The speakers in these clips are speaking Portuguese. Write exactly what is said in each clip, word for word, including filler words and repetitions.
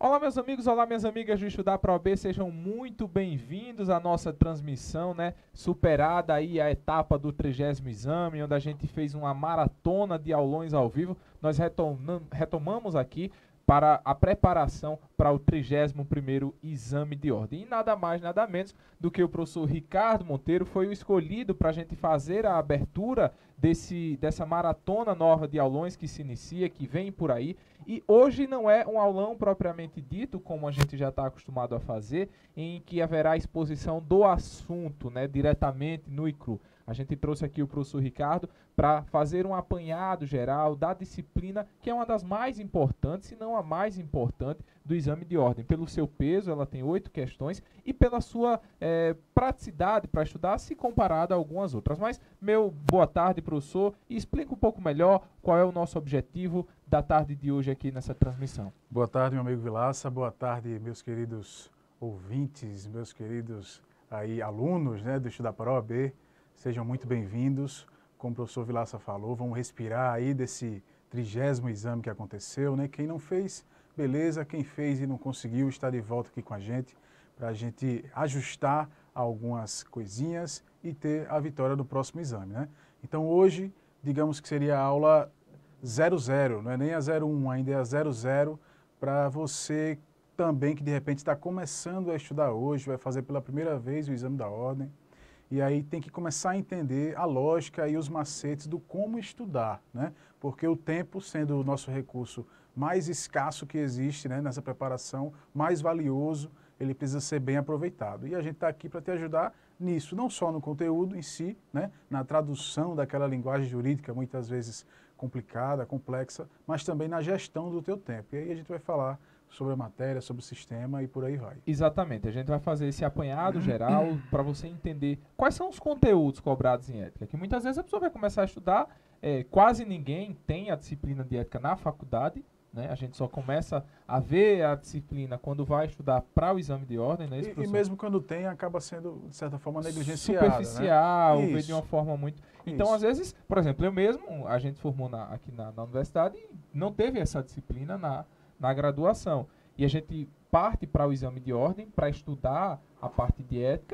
Olá, meus amigos, olá, minhas amigas do Estudar Para O A B, sejam muito bem-vindos à nossa transmissão, né? Superada aí a etapa do trigésimo exame, onde a gente fez uma maratona de aulões ao vivo, nós retomam, retomamos aqui para a preparação para o trigésimo primeiro exame de ordem. E nada mais, nada menos do que o professor Ricardo Monteiro foi o escolhido para a gente fazer a abertura desse, dessa maratona nova de aulões que se inicia, que vem por aí. E hoje não é um aulão propriamente dito, como a gente já está acostumado a fazer, em que haverá exposição do assunto, né, diretamente no I C R U. A gente trouxe aqui o professor Ricardo para fazer um apanhado geral da disciplina, que é uma das mais importantes, se não a mais importante, do exame de ordem. Pelo seu peso, ela tem oito questões, e pela sua é, praticidade para estudar, se comparada a algumas outras. Mas, meu boa tarde, professor, e explica um pouco melhor qual é o nosso objetivo da tarde de hoje aqui nessa transmissão. Boa tarde, meu amigo Vilaça, boa tarde, meus queridos ouvintes, meus queridos aí, alunos, né, do Estudar Para O A B. Sejam muito bem-vindos. Como o professor Vilaça falou, vamos respirar aí desse trigésimo exame que aconteceu, né? Quem não fez, beleza. Quem fez e não conseguiu, está de volta aqui com a gente, para a gente ajustar algumas coisinhas e ter a vitória do próximo exame, né? Então hoje, digamos que seria a aula zero zero, não é nem a zero um, ainda é a zero zero, para você também que de repente está começando a estudar hoje, vai fazer pela primeira vez o exame da ordem, e aí tem que começar a entender a lógica e os macetes do como estudar, né? Porque o tempo, sendo o nosso recurso mais escasso que existe, né, nessa preparação, mais valioso, ele precisa ser bem aproveitado. E a gente está aqui para te ajudar nisso, não só no conteúdo em si, né, na tradução daquela linguagem jurídica, muitas vezes complicada, complexa, mas também na gestão do teu tempo. E aí a gente vai falar sobre a matéria, sobre o sistema e por aí vai. Exatamente, a gente vai fazer esse apanhado geral para você entender quais são os conteúdos cobrados em ética, que muitas vezes a pessoa vai começar a estudar, é, quase ninguém tem a disciplina de ética na faculdade, né? A gente só começa a ver a disciplina quando vai estudar para o exame de ordem, né? E, e mesmo quando tem, acaba sendo, de certa forma, negligenciada, superficial, né? vê de uma forma muito... Então, Isso. às vezes, por exemplo, eu mesmo, a gente formou na, aqui na, na universidade e não teve essa disciplina na, na graduação. E a gente parte para o exame de ordem para estudar a parte de ética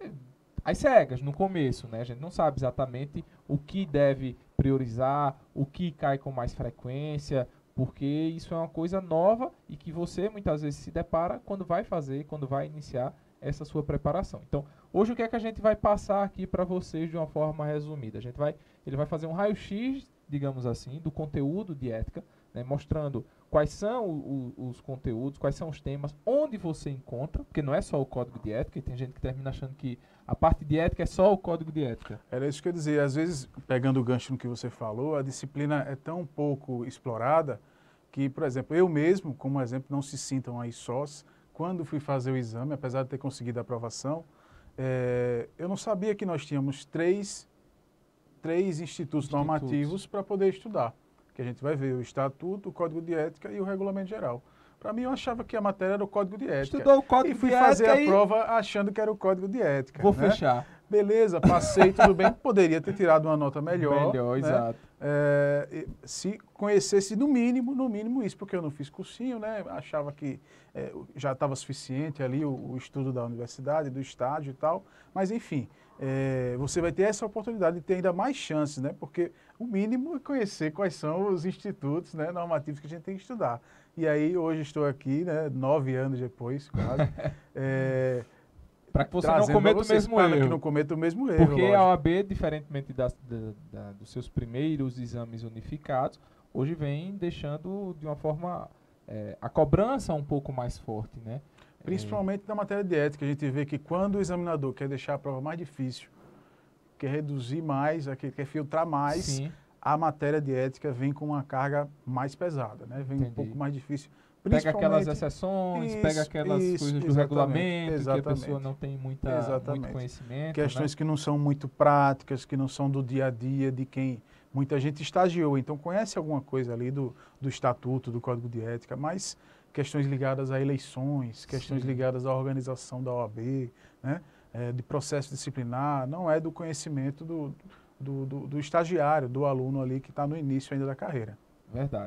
às cegas, no começo, né? A gente não sabe exatamente o que deve priorizar, o que cai com mais frequência, porque isso é uma coisa nova e que você muitas vezes se depara quando vai fazer, quando vai iniciar essa sua preparação. Então, hoje o que é que a gente vai passar aqui para vocês de uma forma resumida? A gente vai, ele vai fazer um raio-x, digamos assim, do conteúdo de ética, né, mostrando quais são o, o, os conteúdos, quais são os temas, onde você encontra, porque não é só o código de ética, e tem gente que termina achando que a parte de ética é só o código de ética. Era isso que eu ia dizer. Às vezes, pegando o gancho no que você falou, a disciplina é tão pouco explorada que, por exemplo, eu mesmo, como exemplo, não se sintam aí sós, quando fui fazer o exame, apesar de ter conseguido a aprovação, é, eu não sabia que nós tínhamos três, três institutos, institutos. normativos para poder estudar. Que a gente vai ver o Estatuto, o Código de Ética e o Regulamento Geral. Para mim, eu achava que a matéria era o Código de Ética. Estudou o Código e fui de fazer Ética a prova achando que era o Código de Ética. Vou né? fechar. Beleza, passei, tudo bem. Poderia ter tirado uma nota melhor. Melhor, né? exato. É, se conhecesse no mínimo, no mínimo isso, porque eu não fiz cursinho, né? Achava que é, já estava suficiente ali o, o estudo da universidade, do estágio e tal. Mas, enfim, é, você vai ter essa oportunidade de ter ainda mais chances, né? Porque o mínimo é conhecer quais são os institutos, né, normativos que a gente tem que estudar. E aí, hoje estou aqui, né, nove anos depois, quase, é, para que você não cometa o mesmo erro. Para que não cometa o mesmo erro. Porque lógico. a O A B, diferentemente das, da, da, dos seus primeiros exames unificados, hoje vem deixando de uma forma é, a cobrança um pouco mais forte, né? Principalmente é, na matéria de ética, a gente vê que quando o examinador quer deixar a prova mais difícil, quer reduzir mais, quer filtrar mais, sim. A matéria de ética vem com uma carga mais pesada, né? Vem Entendi. um pouco mais difícil. Pega aquelas exceções, isso, pega aquelas isso, coisas do exatamente, regulamento, exatamente, que a pessoa não tem muita, muito conhecimento. Questões né? que não são muito práticas, que não são do dia a dia, de quem muita gente estagiou, então conhece alguma coisa ali do, do estatuto, do código de ética, mas questões ligadas a eleições, questões Sim. ligadas à organização da O A B, né? É, de processo disciplinar, não é do conhecimento do, do, do, do estagiário, do aluno ali que está no início ainda da carreira. Verdade.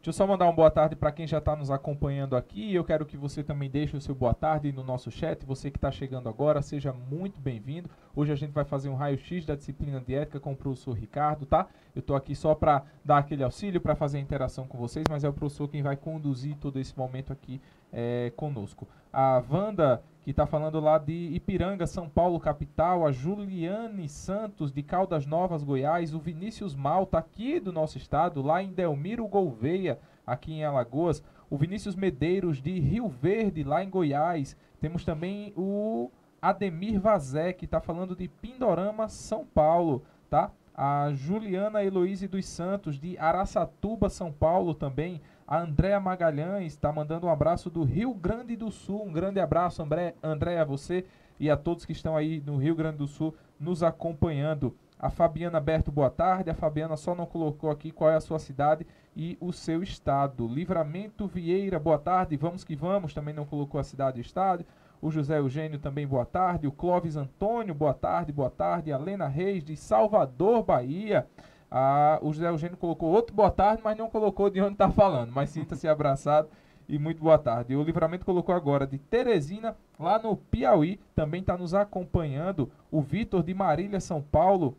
Deixa eu só mandar uma boa tarde para quem já está nos acompanhando aqui. Eu quero que você também deixe o seu boa tarde no nosso chat. Você que está chegando agora, seja muito bem-vindo. Hoje a gente vai fazer um raio-x da disciplina de ética com o professor Ricardo, tá? Eu estou aqui só para dar aquele auxílio, para fazer a interação com vocês, mas é o professor quem vai conduzir todo esse momento aqui é, conosco. A Wanda, que está falando lá de Ipiranga, São Paulo, capital. A Juliane Santos, de Caldas Novas, Goiás. O Vinícius Malta, aqui do nosso estado, lá em Delmiro Gouveia, aqui em Alagoas. O Vinícius Medeiros, de Rio Verde, lá em Goiás. Temos também o Ademir Vazé, que está falando de Pindorama, São Paulo, tá? A Juliana Heloíse dos Santos, de Araçatuba, São Paulo também. A Andréa Magalhães está mandando um abraço do Rio Grande do Sul. Um grande abraço, André, André, a você e a todos que estão aí no Rio Grande do Sul nos acompanhando. A Fabiana Berto, boa tarde. A Fabiana só não colocou aqui qual é a sua cidade e o seu estado. Livramento Vieira, boa tarde. Vamos que vamos, também não colocou a cidade e o estado. O José Eugênio também, boa tarde. O Clóvis Antônio, boa tarde, boa tarde. A Lena Reis, de Salvador, Bahia. Ah, o José Eugênio colocou outro boa tarde, mas não colocou de onde está falando. Mas sinta-se abraçado e muito boa tarde. E o Livramento colocou agora de Teresina, lá no Piauí. Também está nos acompanhando o Vitor de Marília, São Paulo.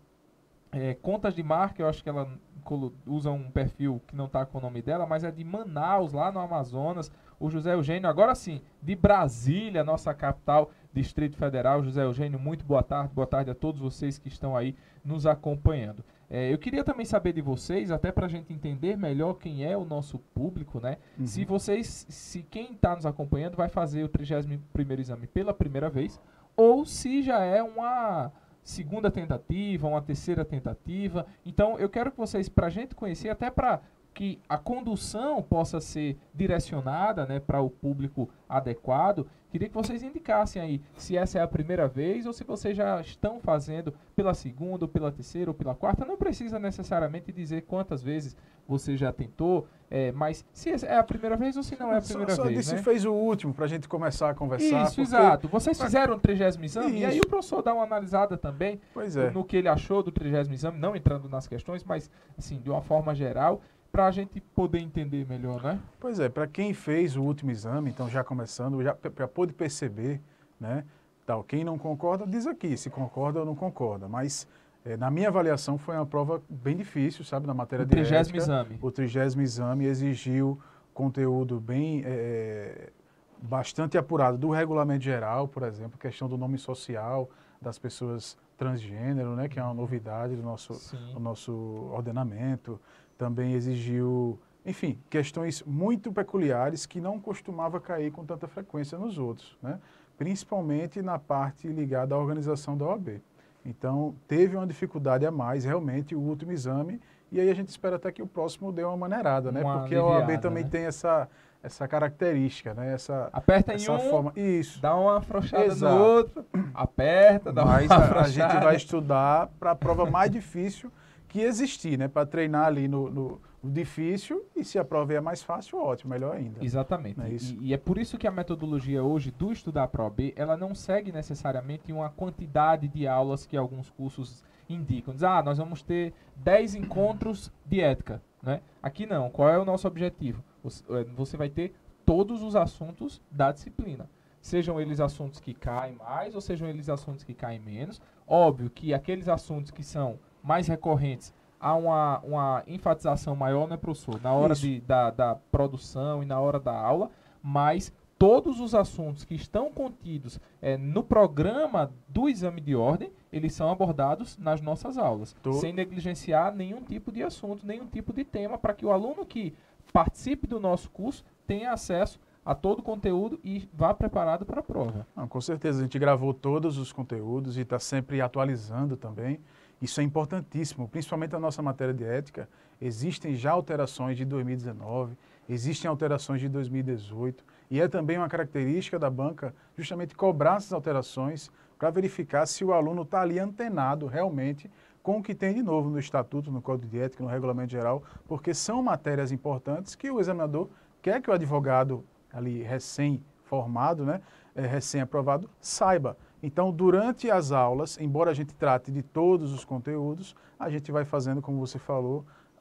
É, Contas de Marca, eu acho que ela usa um perfil que não está com o nome dela, mas é de Manaus, lá no Amazonas. O José Eugênio, agora sim, de Brasília, nossa capital, Distrito Federal. José Eugênio, muito boa tarde. Boa tarde a todos vocês que estão aí nos acompanhando. É, eu queria também saber de vocês, até para a gente entender melhor quem é o nosso público, né? Uhum. Se vocês, se quem está nos acompanhando vai fazer o trigésimo primeiro exame pela primeira vez, ou se já é uma segunda tentativa, uma terceira tentativa. Então, eu quero que vocês, para a gente conhecer, até para que a condução possa ser direcionada, né, para o público adequado, queria que vocês indicassem aí se essa é a primeira vez ou se vocês já estão fazendo pela segunda, ou pela terceira, ou pela quarta. Não precisa necessariamente dizer quantas vezes você já tentou, é, mas se é a primeira vez ou se não é a primeira só, só vez, disse né? se fez o último, para a gente começar a conversar. Isso, exato. Vocês fizeram o trigésimo exame, Isso. E aí o professor dá uma analisada também pois é. no que ele achou do trigésimo exame, não entrando nas questões, mas assim, de uma forma geral, para a gente poder entender melhor, né? Pois é, para quem fez o último exame, então já começando, já, já pôde perceber, né? Tal, quem não concorda, diz aqui, se concorda ou não concorda. Mas, é, na minha avaliação, foi uma prova bem difícil, sabe, na matéria de ética. O trigésimo exame. O trigésimo exame exigiu conteúdo bem, é, bastante apurado do regulamento geral, por exemplo, questão do nome social das pessoas transgênero, né? Que é uma novidade do nosso, do nosso ordenamento. Também exigiu, enfim, questões muito peculiares que não costumava cair com tanta frequência nos outros, né? Principalmente na parte ligada à organização da O A B. Então, teve uma dificuldade a mais, realmente, o último exame, e aí a gente espera até que o próximo dê uma maneirada, né? Uma Porque a O A B aliviada, também né? tem essa, essa característica, né? Essa, aperta essa em um, forma. Isso. Dá uma afrouxada Exato. no outro, aperta, dá Mas uma a, afrouxada. a gente vai estudar para a prova mais difícil que existir, né? Para treinar ali no, no, no difícil, e se a prova é mais fácil, ótimo, melhor ainda. Exatamente. Não é isso? E, e é por isso que a metodologia hoje do Estudar Pro O A B, ela não segue necessariamente uma quantidade de aulas que alguns cursos indicam. Diz, ah, nós vamos ter dez encontros de ética, né? Aqui não. Qual é o nosso objetivo? Você, você vai ter todos os assuntos da disciplina. Sejam eles assuntos que caem mais ou sejam eles assuntos que caem menos. Óbvio que aqueles assuntos que são mais recorrentes, há uma, uma enfatização maior, né, professor? Na hora de, da, da produção e na hora da aula, mas todos os assuntos que estão contidos é, no programa do exame de ordem, eles são abordados nas nossas aulas, Tô. sem negligenciar nenhum tipo de assunto, nenhum tipo de tema, para que o aluno que participe do nosso curso tenha acesso a todo o conteúdo e vá preparado para a prova. Não, com certeza, a gente gravou todos os conteúdos e está sempre atualizando também. Isso é importantíssimo, principalmente na nossa matéria de ética. Existem já alterações de dois mil e dezenove, existem alterações de dois mil e dezoito, e é também uma característica da banca justamente cobrar essas alterações para verificar se o aluno está ali antenado realmente com o que tem de novo no Estatuto, no Código de Ética, no Regulamento Geral, porque são matérias importantes que o examinador quer que o advogado ali recém-formado, né, é, recém-aprovado, saiba. Então, durante as aulas, embora a gente trate de todos os conteúdos, a gente vai fazendo, como você falou,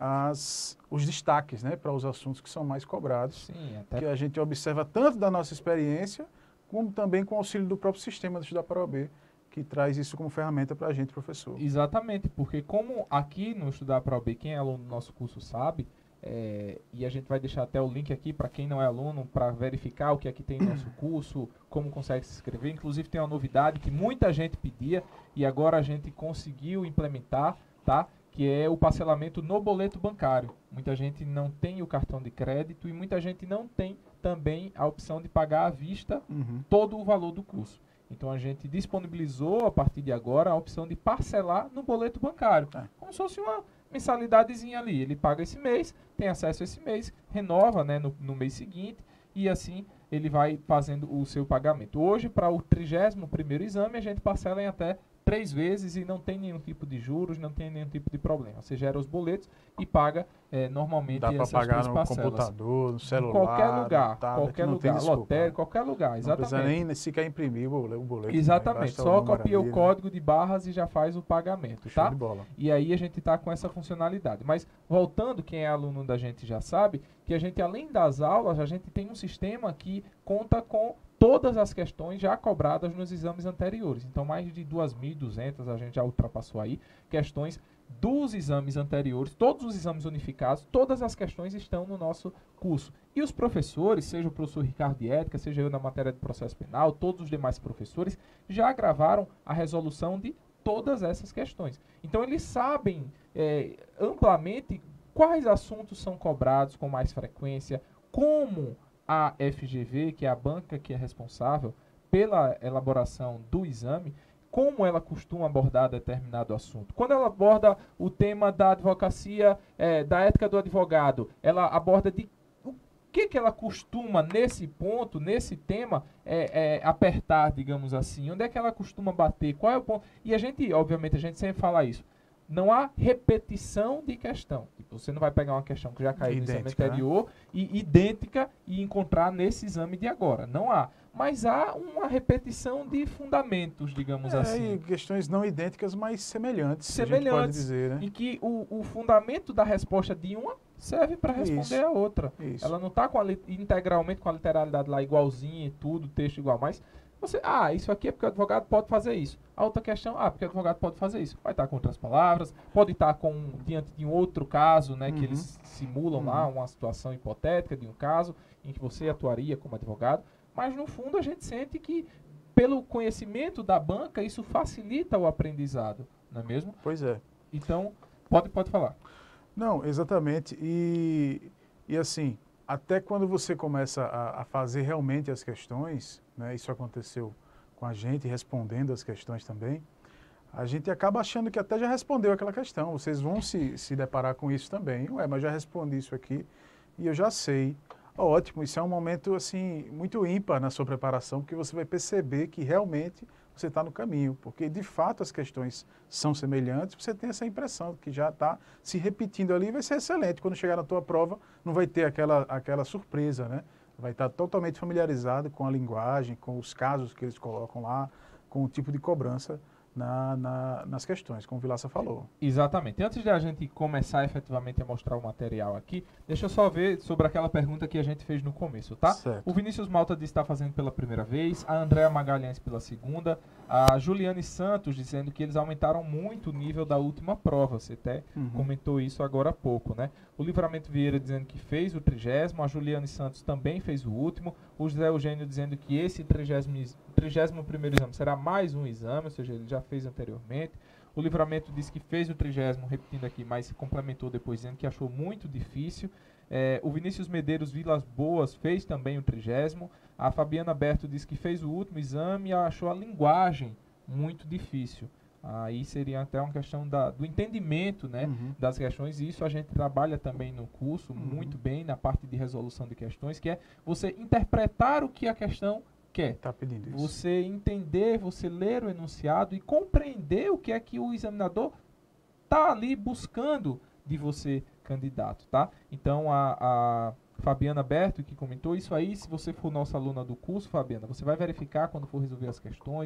as, os destaques, né, para os assuntos que são mais cobrados, Sim, até que a gente observa tanto da nossa experiência, como também com o auxílio do próprio sistema do Estudar para o O A B, que traz isso como ferramenta para a gente, professor. exatamente, porque como aqui no Estudar para o O A B, quem é aluno do nosso curso sabe, é, e a gente vai deixar até o link aqui para quem não é aluno, para verificar o que aqui tem no nosso curso, como consegue se inscrever. Inclusive tem uma novidade que muita gente pedia e agora a gente conseguiu implementar, tá? Que é o parcelamento no boleto bancário. Muita gente não tem o cartão de crédito e muita gente não tem também a opção de pagar à vista Uhum. todo o valor do curso. Então a gente disponibilizou a partir de agora a opção de parcelar no boleto bancário, É. como se fosse uma mensalidadezinha ali. Ele paga esse mês, tem acesso a esse mês, renova, né, no, no mês seguinte e assim ele vai fazendo o seu pagamento. Hoje, para o trigésimo primeiro exame, a gente parcela em até três vezes e não tem nenhum tipo de juros, não tem nenhum tipo de problema. Você gera os boletos e paga é, normalmente Dá para essas pagar três no parcelas. computador, no celular, Em qualquer no lugar, tablet, qualquer não tem lugar, desculpa. lotérico, qualquer lugar, Não exatamente. precisa nem sequer imprimir o boleto. o boleto, né? Exatamente, Basta só número copia ali, o né? código de barras e já faz o pagamento, Show tá? de bola. E aí a gente está com essa funcionalidade. Mas voltando, quem é aluno da gente já sabe que a gente, além das aulas, a gente tem um sistema que conta com todas as questões já cobradas nos exames anteriores. Então, mais de duas mil e duzentas a gente já ultrapassou aí, questões dos exames anteriores, todos os exames unificados, todas as questões estão no nosso curso. E os professores, seja o professor Ricardo de Ética, seja eu na matéria de processo penal, todos os demais professores, já gravaram a resolução de todas essas questões. Então, eles sabem é, amplamente quais assuntos são cobrados com mais frequência, como a F G V, que é a banca que é responsável pela elaboração do exame, como ela costuma abordar determinado assunto. Quando ela aborda o tema da advocacia, é, da ética do advogado, ela aborda de o que, que ela costuma, nesse ponto, nesse tema, é, é, apertar, digamos assim. Onde é que ela costuma bater? Qual é o ponto? E a gente, obviamente, a gente sempre fala isso. Não há repetição de questão. Tipo, você não vai pegar uma questão que já caiu no exame Idêntica, anterior e idêntica e encontrar nesse exame de agora. Não há. Mas há uma repetição de fundamentos, digamos É, assim. e questões não idênticas, mas semelhantes, a gente pode Semelhantes. dizer, né? E que o, o fundamento da resposta de uma serve para responder Isso. a outra. Isso. Ela não está integralmente com a literalidade lá igualzinha e tudo, texto igual, mas você, ah, isso aqui é porque o advogado pode fazer isso. A outra questão, ah, porque o advogado pode fazer isso. Vai estar com outras palavras, pode estar com, diante de um outro caso, né, Uhum. que eles simulam Uhum. lá uma situação hipotética de um caso em que você atuaria como advogado, mas no fundo a gente sente que pelo conhecimento da banca isso facilita o aprendizado, não é mesmo? Pois é. Então, pode, pode falar. Não, exatamente. E, e assim, até quando você começa a, a fazer realmente as questões, né, isso aconteceu com a gente, respondendo as questões também, a gente acaba achando que até já respondeu aquela questão. Vocês vão se, se deparar com isso também. Ué, mas já respondi isso aqui e eu já sei. Ótimo, isso é um momento assim muito ímpar na sua preparação, porque você vai perceber que realmente você está no caminho, porque de fato as questões são semelhantes, você tem essa impressão que já está se repetindo ali e vai ser excelente. Quando chegar na tua prova, não vai ter aquela, aquela surpresa, né? Vai estar totalmente familiarizado com a linguagem, com os casos que eles colocam lá, com o tipo de cobrança na, na, nas questões, como o Vilaça falou. Exatamente. Antes de a gente começar efetivamente a mostrar o material aqui, deixa eu só ver sobre aquela pergunta que a gente fez no começo, tá? Certo. O Vinícius Malta disse que está fazendo pela primeira vez, a Andréa Magalhães pela segunda, a Juliane Santos dizendo que eles aumentaram muito o nível da última prova, você até Uhum. comentou isso agora há pouco, né? O Livramento Vieira dizendo que fez o trigésimo, a Juliane Santos também fez o último, o José Eugênio dizendo que esse trigésimo, trigésimo primeiro exame será mais um exame, ou seja, ele já fez anteriormente. O Livramento disse que fez o trigésimo, repetindo aqui, mas complementou depois dizendo que achou muito difícil. É, o Vinícius Medeiros Vilas Boas fez também o trigésimo. A Fabiana Berto disse que fez o último exame e achou a linguagem muito difícil. Aí seria até uma questão da, do entendimento, né, Uhum. das questões. E isso a gente trabalha também no curso Uhum. muito bem na parte de resolução de questões, que é você interpretar o que a questão quer. Está pedindo isso. Você entender, você ler o enunciado e compreender o que é que o examinador está ali buscando de você, candidato, tá? Então, a, a Fabiana Berto, que comentou isso aí, se você for nossa aluna do curso, Fabiana, você vai verificar quando for resolver as questões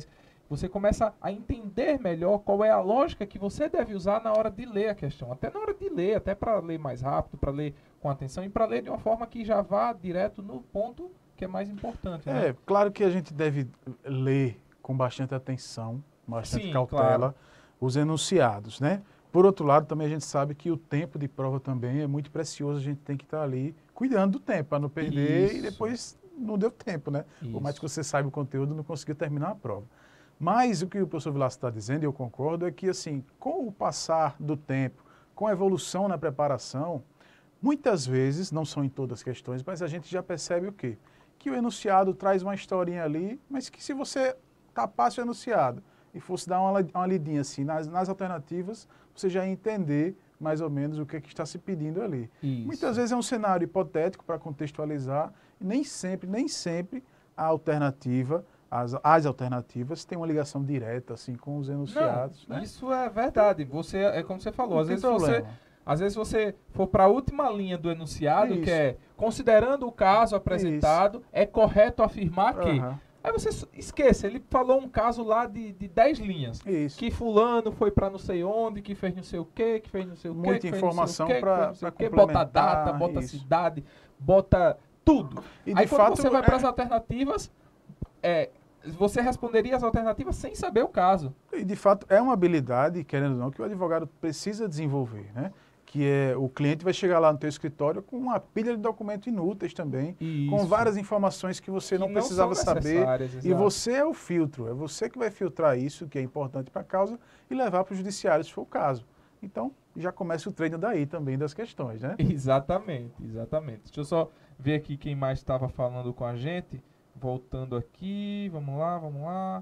você começa a entender melhor qual é a lógica que você deve usar na hora de ler a questão. Até na hora de ler, até para ler mais rápido, para ler com atenção e para ler de uma forma que já vá direto no ponto que é mais importante. Né? É, claro que a gente deve ler com bastante atenção, bastante Sim, cautela, claro. os enunciados, né? Por outro lado, também a gente sabe que o tempo de prova também é muito precioso, a gente tem que estar ali cuidando do tempo, para não perder Isso. e depois não deu tempo, né? Isso. Por mais que você saiba o conteúdo, não conseguiu terminar a prova. Mas o que o professor Vilaça está dizendo, e eu concordo, é que assim, com o passar do tempo, com a evolução na preparação, muitas vezes, não são em todas as questões, mas a gente já percebe o quê? Que o enunciado traz uma historinha ali, mas que se você tapasse o enunciado e fosse dar uma, uma lidinha assim nas, nas alternativas, você já ia entender mais ou menos o que, é que está se pedindo ali. Isso. Muitas vezes é um cenário hipotético para contextualizar, e nem sempre, nem sempre a alternativa, as, as alternativas têm uma ligação direta assim com os enunciados. Não, né? isso é verdade. Você, é como você falou, Não às tem vezes você... problema. Às vezes você for para a última linha do enunciado, Isso. que é, considerando o caso apresentado, é correto afirmar que... Aham. Aí você s- esqueça, ele falou um caso lá de, de dez linhas. Isso. Que fulano foi para não sei onde, que fez não sei o quê, que fez não sei o quê. Muita que fez informação não sei o quê, que pra- fez não sei pra o quê. Bota a complementar, data, bota a isso. cidade, bota tudo. E Aí de quando fato, você vai é- para as alternativas, é, você responderia as alternativas sem saber o caso. E, de fato, é uma habilidade, querendo ou não, que o advogado precisa desenvolver, né? Que é, o cliente vai chegar lá no teu escritório com uma pilha de documentos inúteis também, com Isso. várias informações que você Que não não precisava são saber. necessárias, E exato. você é o filtro, é você que vai filtrar isso, que é importante para a causa, e levar para o judiciário, se for o caso. Então, já começa o treino daí também das questões, né? Exatamente, exatamente. Deixa eu só ver aqui quem mais estava falando com a gente. Voltando aqui, vamos lá, vamos lá.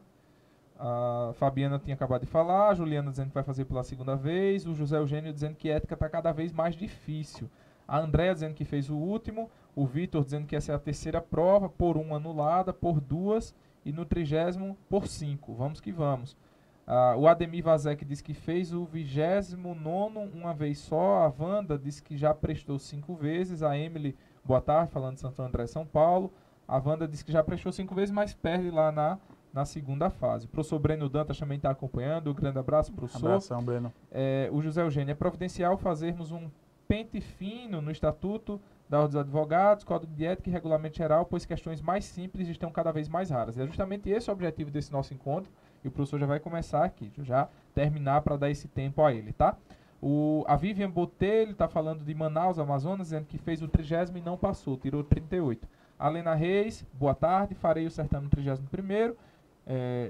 A Fabiana tinha acabado de falar, a Juliana dizendo que vai fazer pela segunda vez, o José Eugênio dizendo que ética está cada vez mais difícil. A Andréa dizendo que fez o último, o Vitor dizendo que essa é a terceira prova, por uma anulada, por duas e no trigésimo por cinco. Vamos que vamos. Ah, o Ademir Vazek disse que fez o vigésimo nono uma vez só. A Wanda disse que já prestou cinco vezes. A Emily, boa tarde, falando de Santo André, São Paulo. A Wanda disse que já prestou cinco vezes, mas perde lá na, na segunda fase. O professor Breno Dantas também está acompanhando. Um grande abraço, professor. Abração, Breno. É, o José Eugênio, é providencial fazermos um pente fino no Estatuto da Ordem dos Advogados, Código de Ética e Regulamento Geral, pois questões mais simples estão cada vez mais raras. É justamente esse o objetivo desse nosso encontro, e o professor já vai começar aqui, já terminar para dar esse tempo a ele, tá? O, a Vivian Botelho está falando de Manaus, Amazonas, dizendo que fez o trigésimo e não passou, tirou trinta e oito. A Lena Reis, boa tarde, farei o certame no trigésimo primeiro, é,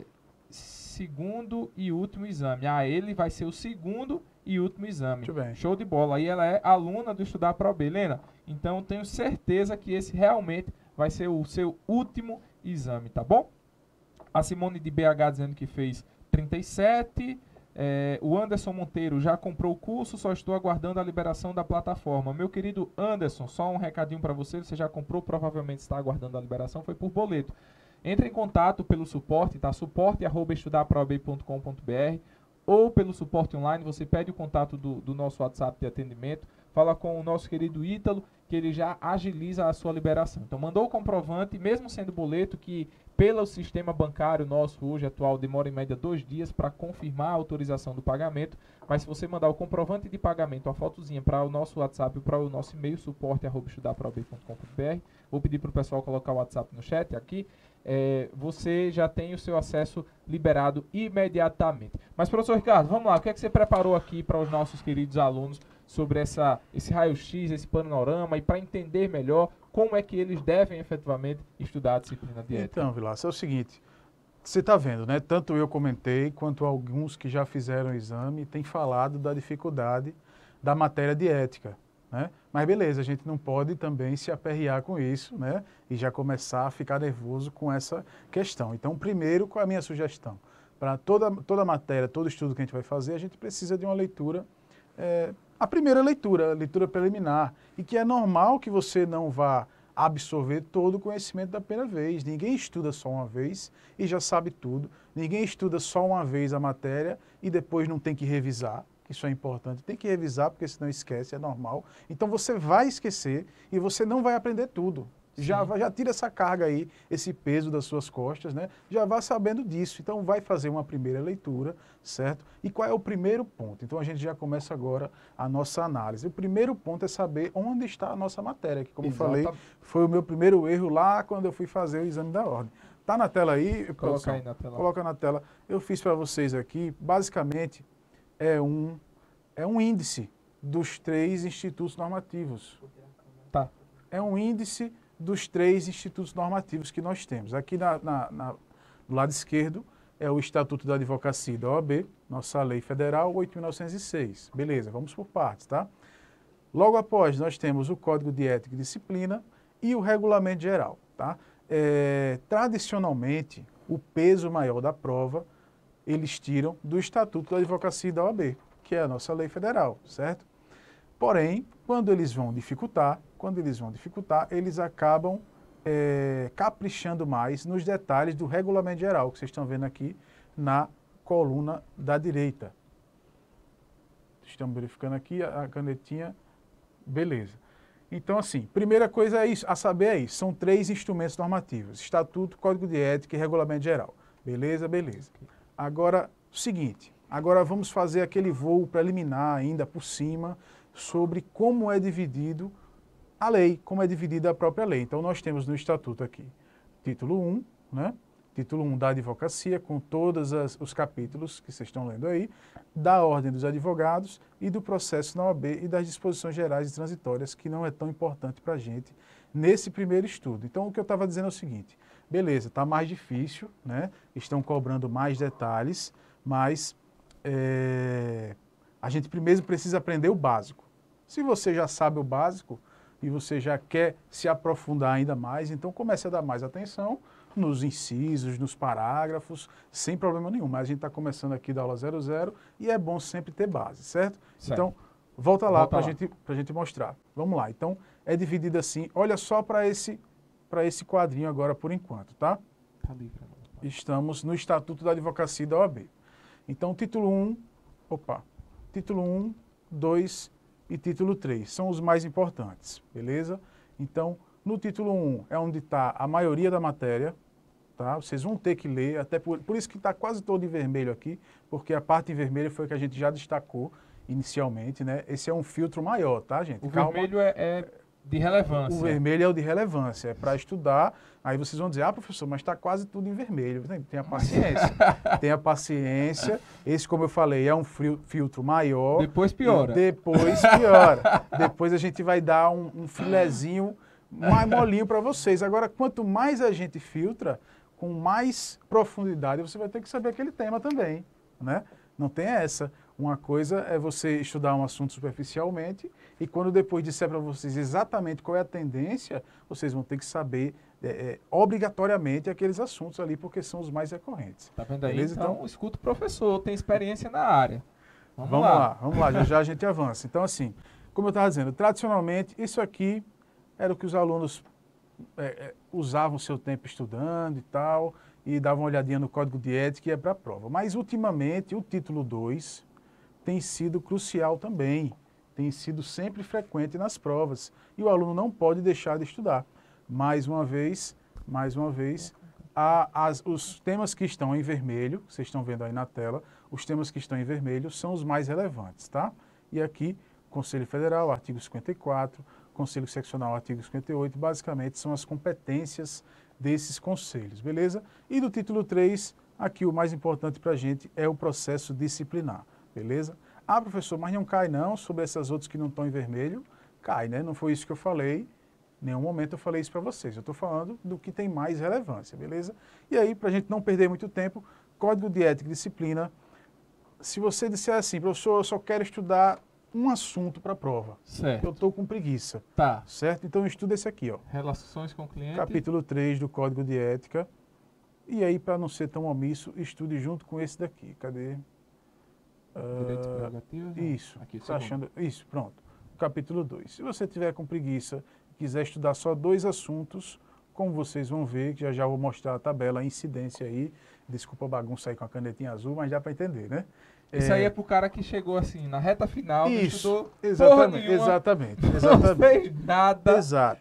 segundo e último exame. Ah, ele vai ser o segundo e último exame. Muito bem. Show de bola. Aí ela é aluna do Estudar Pro B. Helena, então tenho certeza que esse realmente vai ser o seu último exame, tá bom? A Simone de B H dizendo que fez trinta e sete. É, o Anderson Monteiro já comprou o curso, só estou aguardando a liberação da plataforma. Meu querido Anderson, só um recadinho para você. Você já comprou, provavelmente está aguardando a liberação, foi por boleto. Entre em contato pelo suporte, tá? suporte arroba estudar pro b ponto com ponto b r ou pelo suporte online. Você pede o contato do, do nosso WhatsApp de atendimento, fala com o nosso querido Ítalo, que ele já agiliza a sua liberação. Então, mandou o comprovante, mesmo sendo boleto, que pelo sistema bancário nosso hoje atual demora em média dois dias para confirmar a autorização do pagamento, mas se você mandar o comprovante de pagamento, a fotozinha para o nosso WhatsApp, para o nosso e-mail, suporte arroba estudar pro b ponto com ponto b r, vou pedir para o pessoal colocar o WhatsApp no chat aqui, é, você já tem o seu acesso liberado imediatamente. Mas, professor Ricardo, vamos lá, o que é que você preparou aqui para os nossos queridos alunos sobre essa, esse raio-x, esse panorama, e para entender melhor como é que eles devem efetivamente estudar a disciplina de ética? Então, Vilaça, é o seguinte, você está vendo, né? Tanto eu comentei, quanto alguns que já fizeram o exame têm falado da dificuldade da matéria de ética, né? Mas beleza, a gente não pode também se aperrear com isso, né? E já começar a ficar nervoso com essa questão. Então, primeiro, qual é a minha sugestão? Para toda, toda matéria, todo estudo que a gente vai fazer, a gente precisa de uma leitura, é, a primeira leitura, a leitura preliminar, e que é normal que você não vá absorver todo o conhecimento da primeira vez. Ninguém estuda só uma vez e já sabe tudo. Ninguém estuda só uma vez a matéria e depois não tem que revisar. Isso é importante. Tem que revisar porque senão esquece, é normal. Então você vai esquecer e você não vai aprender tudo. Já, já tira essa carga aí, esse peso das suas costas, né? Já vá sabendo disso. Então, vai fazer uma primeira leitura, certo? E qual é o primeiro ponto? Então, a gente já começa agora a nossa análise. O primeiro ponto é saber onde está a nossa matéria, que, como Exato. eu falei, foi o meu primeiro erro lá quando eu fui fazer o exame da ordem. Tá na tela aí? Coloca aí na tela. Coloca na tela. Eu fiz para vocês aqui, basicamente, é um, é um índice dos três institutos normativos. Tá. É um índice dos três institutos normativos que nós temos. Aqui na, na, na, do lado esquerdo é o Estatuto da Advocacia da O A B, nossa lei federal oito mil novecentos e seis. Beleza, vamos por partes, tá? Logo após, nós temos o Código de Ética e Disciplina e o Regulamento Geral, tá? É, tradicionalmente, o peso maior da prova, eles tiram do Estatuto da Advocacia da O A B, que é a nossa lei federal, certo? Porém, quando eles vão dificultar, quando eles vão dificultar, eles acabam é, caprichando mais nos detalhes do Regulamento Geral, que vocês estão vendo aqui na coluna da direita. Estamos verificando aqui a, a canetinha. Beleza. Então, assim, primeira coisa é isso, a saber é isso. São três instrumentos normativos: Estatuto, Código de Ética e Regulamento Geral. Beleza? Beleza. Agora, o seguinte, agora vamos fazer aquele voo preliminar ainda por cima sobre como é dividido a lei, como é dividida a própria lei. Então, nós temos no Estatuto aqui, título um, né? Título um da advocacia, com todos as, os capítulos que vocês estão lendo aí, da Ordem dos Advogados e do processo na O A B e das disposições gerais e transitórias, que não é tão importante para a gente nesse primeiro estudo. Então, o que eu estava dizendo é o seguinte: beleza, está mais difícil, né? Estão cobrando mais detalhes, mas é, a gente primeiro precisa aprender o básico. Se você já sabe o básico e você já quer se aprofundar ainda mais, então comece a dar mais atenção nos incisos, nos parágrafos, sem problema nenhum. Mas a gente está começando aqui da aula zero zero e é bom sempre ter base, certo? Certo. Então, volta lá para lá. gente, a gente mostrar. Vamos lá. Então, é dividido assim. Olha só para esse, para esse quadrinho agora por enquanto, tá? Tá ali pra nós. Estamos no Estatuto da Advocacia da O A B. Então, título um, opa, título um, dois e título três são os mais importantes, beleza? Então, no título um é onde está a maioria da matéria, tá? Vocês vão ter que ler, até por, por isso que está quase todo em vermelho aqui, porque a parte em vermelho foi a que a gente já destacou inicialmente, né? Esse é um filtro maior, tá, gente? O Calma. vermelho é, é de relevância. O vermelho é o de relevância, é para estudar. Aí vocês vão dizer: ah, professor, mas está quase tudo em vermelho. Tenha paciência, tenha paciência. Esse, como eu falei, é um frio, filtro maior. Depois piora. Depois piora. Depois a gente vai dar um, um filezinho mais molinho para vocês. Agora, quanto mais a gente filtra, com mais profundidade, você vai ter que saber aquele tema também, né? Não tem essa. Uma coisa é você estudar um assunto superficialmente e quando depois disser para vocês exatamente qual é a tendência, vocês vão ter que saber é, é, obrigatoriamente aqueles assuntos ali, porque são os mais recorrentes. Tá vendo aí? Beleza? Então, então, escuta o professor, tem experiência na área. Vamos, vamos lá. lá, vamos lá, já já a gente avança. Então, assim, como eu estava dizendo, tradicionalmente, isso aqui era o que os alunos é, é, usavam seu tempo estudando e tal, e davam uma olhadinha no Código de Ética e ia para a prova. Mas, ultimamente, o título dois tem sido crucial também, tem sido sempre frequente nas provas, e o aluno não pode deixar de estudar. Mais uma vez, mais uma vez, a, as, os temas que estão em vermelho, vocês estão vendo aí na tela, os temas que estão em vermelho são os mais relevantes, tá? E aqui, Conselho Federal, artigo cinquenta e quatro, Conselho Seccional, artigo cinquenta e oito, basicamente são as competências desses conselhos, beleza? E do título três, aqui o mais importante para a gente é o processo disciplinar, beleza? Ah, professor, mas não cai não sobre essas outras que não estão em vermelho? Cai, né? Não foi isso que eu falei, em nenhum momento eu falei isso para vocês. Eu estou falando do que tem mais relevância, beleza? E aí, para a gente não perder muito tempo, Código de Ética e Disciplina. Se você disser assim, professor, eu só quero estudar um assunto para a prova. Certo. Eu estou com preguiça. Tá. Certo? Então, estuda esse aqui, ó. Relações com o cliente. Capítulo três do Código de Ética. E aí, para não ser tão omisso, estude junto com esse daqui. Cadê? Direitos Uh, prerrogativos. isso, Aqui, tá achando, isso, pronto. Capítulo dois. Se você tiver com preguiça e quiser estudar só dois assuntos, como vocês vão ver, que já já vou mostrar a tabela, a incidência aí. Desculpa a bagunça aí com a canetinha azul, mas dá para entender, né? Isso é, aí é pro cara que chegou assim, na reta final, não isso, estudou exatamente, porra nenhuma, exatamente, não exatamente. fez nada. Exato.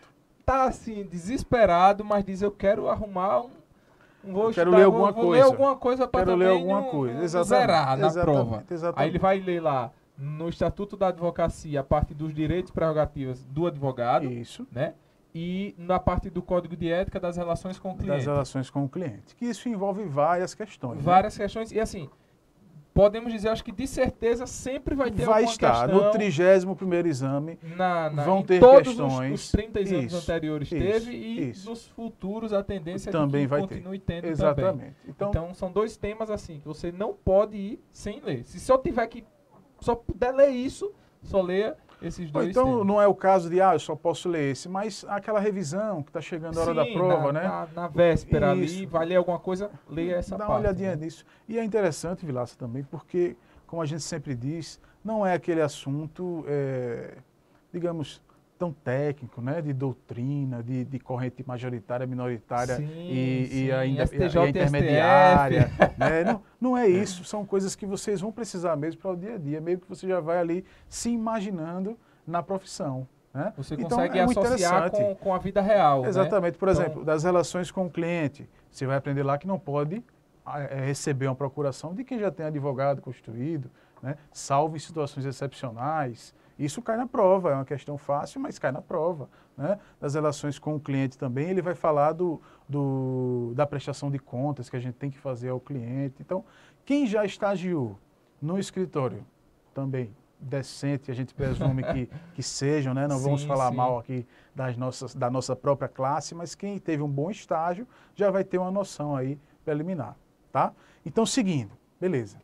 tá assim, desesperado, mas diz, eu quero arrumar um... um vou Eu quero estudar, ler vou- alguma vou coisa. ler alguma coisa para Quero também ler alguma não- coisa. não Exatamente. zerar na Exatamente, prova. exatamente. Aí ele vai ler lá, no Estatuto da Advocacia, a parte dos direitos e prerrogativas do advogado, Isso. né? E na parte do Código de Ética das relações com o cliente. Das relações com o cliente. Que isso envolve várias questões. né? Várias questões. E assim, podemos dizer, acho que de certeza sempre vai ter Vai alguma estar questão no trigésimo primeiro exame. na, na, vão em ter todos questões. os, os trinta exames Isso, anteriores isso, teve e isso. nos futuros a tendência Também é de que vai ter. continue tendo também. Exatamente. Então, Então, são dois temas assim que você não pode ir sem ler. Se só tiver que só puder ler isso, só leia esses ou dois então temas. não é o caso de, ah, eu só posso ler esse, mas aquela revisão que está chegando a hora da Sim, prova, na, né? Na, na véspera ali, Isso. vai ler alguma coisa, leia essa Dá parte. uma olhadinha né? nisso. E é interessante, Vilaça, também, porque, como a gente sempre diz, não é aquele assunto, é, digamos, tão técnico, né? De doutrina, de, de corrente majoritária, minoritária Sim, e, sim, e ainda e a- S T J e a e S T F. intermediária. né? Não, não é isso, são coisas que vocês vão precisar mesmo para o dia a dia, meio que você já vai ali se imaginando na profissão. Né? Você Então, consegue é muito associar interessante. com, com a vida real. Exatamente. Né? Por Então- exemplo, das relações com o cliente. Você vai aprender lá que não pode ah, eh, receber uma procuração de quem já tem advogado constituído, né? Salvo em situações excepcionais. Isso cai na prova, é uma questão fácil, mas cai na prova. Né? Das relações com o cliente também, ele vai falar do, do, da prestação de contas que a gente tem que fazer ao cliente. Então, quem já estagiou no escritório também, decente, a gente presume que, que sejam, né? Não Sim, vamos falar sim. mal aqui das nossas, da nossa própria classe, mas quem teve um bom estágio já vai ter uma noção aí preliminar, tá? Então, seguindo, beleza.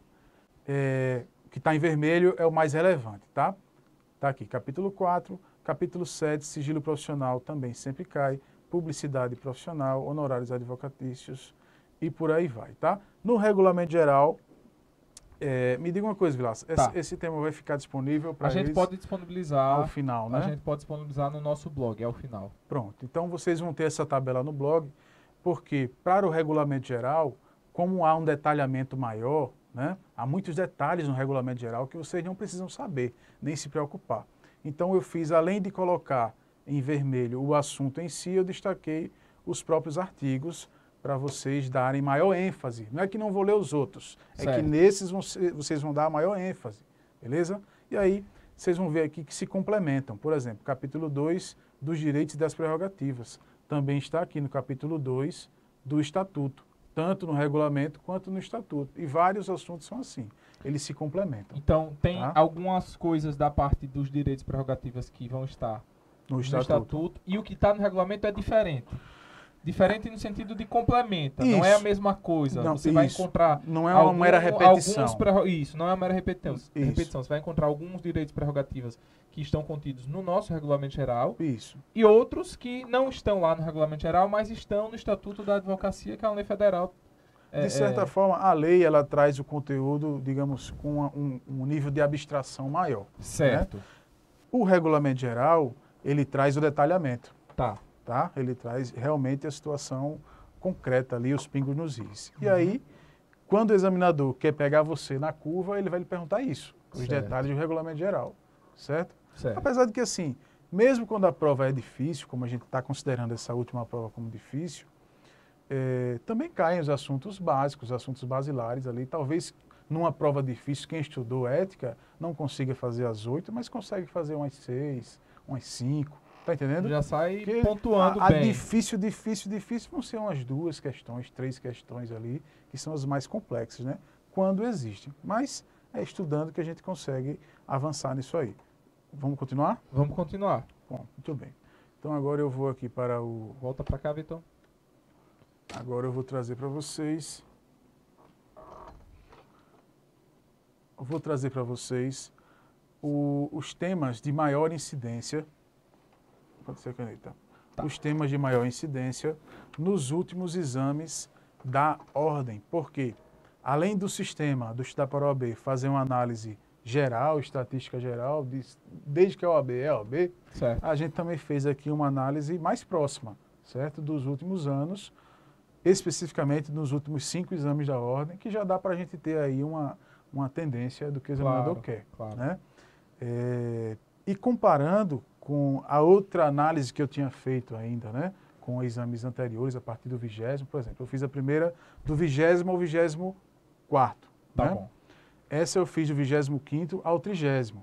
É, o que está em vermelho é o mais relevante, tá? Tá aqui, capítulo quatro, capítulo sete, sigilo profissional também sempre cai, publicidade profissional, honorários advocatícios e por aí vai, tá? No regulamento geral, é, me diga uma coisa, Vilaça, Tá. esse, esse tema vai ficar disponível para A gente eles pode disponibilizar. ao final, né? A gente pode disponibilizar no nosso blog, é o final. Pronto, então vocês vão ter essa tabela no blog, porque para o regulamento geral, como há um detalhamento maior, né, há muitos detalhes no regulamento geral que vocês não precisam saber, nem se preocupar. Então eu fiz, além de colocar em vermelho o assunto em si, eu destaquei os próprios artigos para vocês darem maior ênfase. Não é que não vou ler os outros, é Certo. que nesses vão ser- vocês vão dar maior ênfase, beleza? E aí vocês vão ver aqui que se complementam. Por exemplo, capítulo dois dos direitos e das prerrogativas. Também está aqui no capítulo dois do Estatuto, tanto no regulamento quanto no Estatuto. E vários assuntos são assim, eles se complementam. Então, tem Tá. algumas coisas da parte dos direitos e prerrogativas que vão estar No no Estatuto. estatuto, e o que está no regulamento é diferente. Diferente no sentido de complementa, não é a Isso. mesma coisa. Não, Você vai isso. encontrar Não é uma algum- mera repetição. alguns prerro- Isso, não é uma mera repetição. Isso. repetição. Você vai encontrar alguns direitos e prerrogativas que estão contidos no nosso regulamento geral Isso. e outros que não estão lá no regulamento geral, mas estão no Estatuto da Advocacia, que é uma lei federal. É, De certa é, forma, a lei ela traz o conteúdo, digamos, com uma- um, um nível de abstração maior. certo. O regulamento geral, ele traz o detalhamento, Tá. tá? Ele traz realmente a situação concreta ali, os pingos nos is. E Uhum. aí, quando o examinador quer pegar você na curva, ele vai lhe perguntar isso, os Certo. detalhes do regulamento geral, certo? Certo. Apesar de que, assim, mesmo quando a prova é difícil, como a gente está considerando essa última prova como difícil, eh, também caem os assuntos básicos, os assuntos basilares ali. Talvez numa prova difícil, quem estudou ética não consiga fazer as oito, mas consegue fazer umas seis, umas cinco. Tá entendendo? Já sai Porque pontuando a, a bem. difícil, difícil, difícil vão ser umas duas questões, três questões ali, que são as mais complexas, né? Quando existem. Mas é estudando que a gente consegue avançar nisso aí. Vamos continuar? Vamos continuar. Bom, muito bem. Então agora eu vou aqui para o... Volta para cá, Vitor. Agora eu vou trazer para vocês... Eu vou trazer para vocês o- os temas de maior incidência. Pode ser a caneta. Tá. Os temas de maior incidência nos últimos exames da ordem. Porque, além do sistema do estudar para a O A B fazer uma análise geral, estatística geral, de- desde que a O A B é a O A B, Certo. a gente também fez aqui uma análise mais próxima, certo? Dos últimos anos, especificamente nos últimos cinco exames da ordem, que já dá para a gente ter aí uma, uma tendência do que o examinador Claro, quer. claro. Né? É, e comparando com a outra análise que eu tinha feito ainda, né? Com exames anteriores, a partir do vigésimo, por exemplo. Eu fiz a primeira do vigésimo ao vigésimo quarto. Tá né? bom. Essa eu fiz do vigésimo quinto ao trigésimo.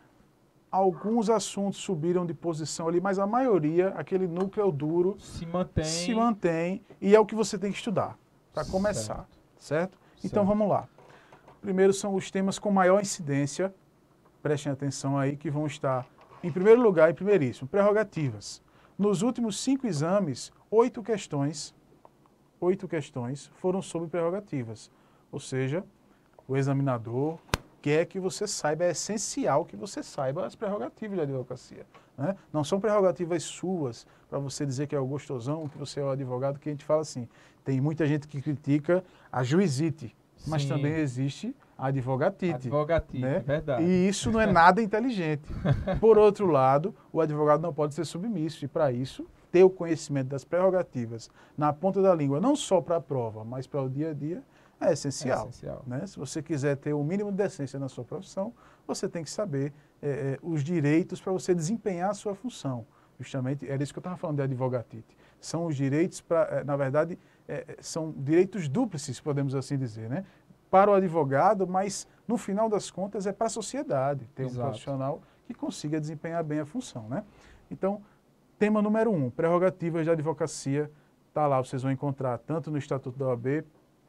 Alguns assuntos subiram de posição ali, mas a maioria, aquele núcleo duro, Se mantém. se mantém e é o que você tem que estudar para começar, certo? Então Certo. vamos lá. Primeiro são os temas com maior incidência, prestem atenção aí, que vão estar em primeiro lugar, em primeiríssimo, prerrogativas. Nos últimos cinco exames, oito questões, oito questões foram sobre prerrogativas. Ou seja, o examinador quer que você saiba, é essencial que você saiba as prerrogativas da advocacia. Né? Não são prerrogativas suas, para você dizer que é o gostosão, que você é o advogado, que a gente fala assim. Tem muita gente que critica a juizite, mas Sim. também existe a advogatite. Advogatite, né? verdade. E isso não é nada inteligente. Por outro lado, o advogado não pode ser submisso, e para isso, ter o conhecimento das prerrogativas na ponta da língua, não só para a prova, mas para o dia a dia, é essencial. É essencial. Né? Se você quiser ter o mínimo de decência na sua profissão, você tem que saber é, é, os direitos para você desempenhar a sua função. Justamente, era isso que eu estava falando de advogatite. São os direitos, pra, é, na verdade, é, são direitos dúplices, podemos assim dizer, né? Para o advogado, mas no final das contas é para a sociedade, ter Exato. um profissional que consiga desempenhar bem a função. Né? Então, tema número um, prerrogativas de advocacia, está lá, vocês vão encontrar tanto no Estatuto da O A B,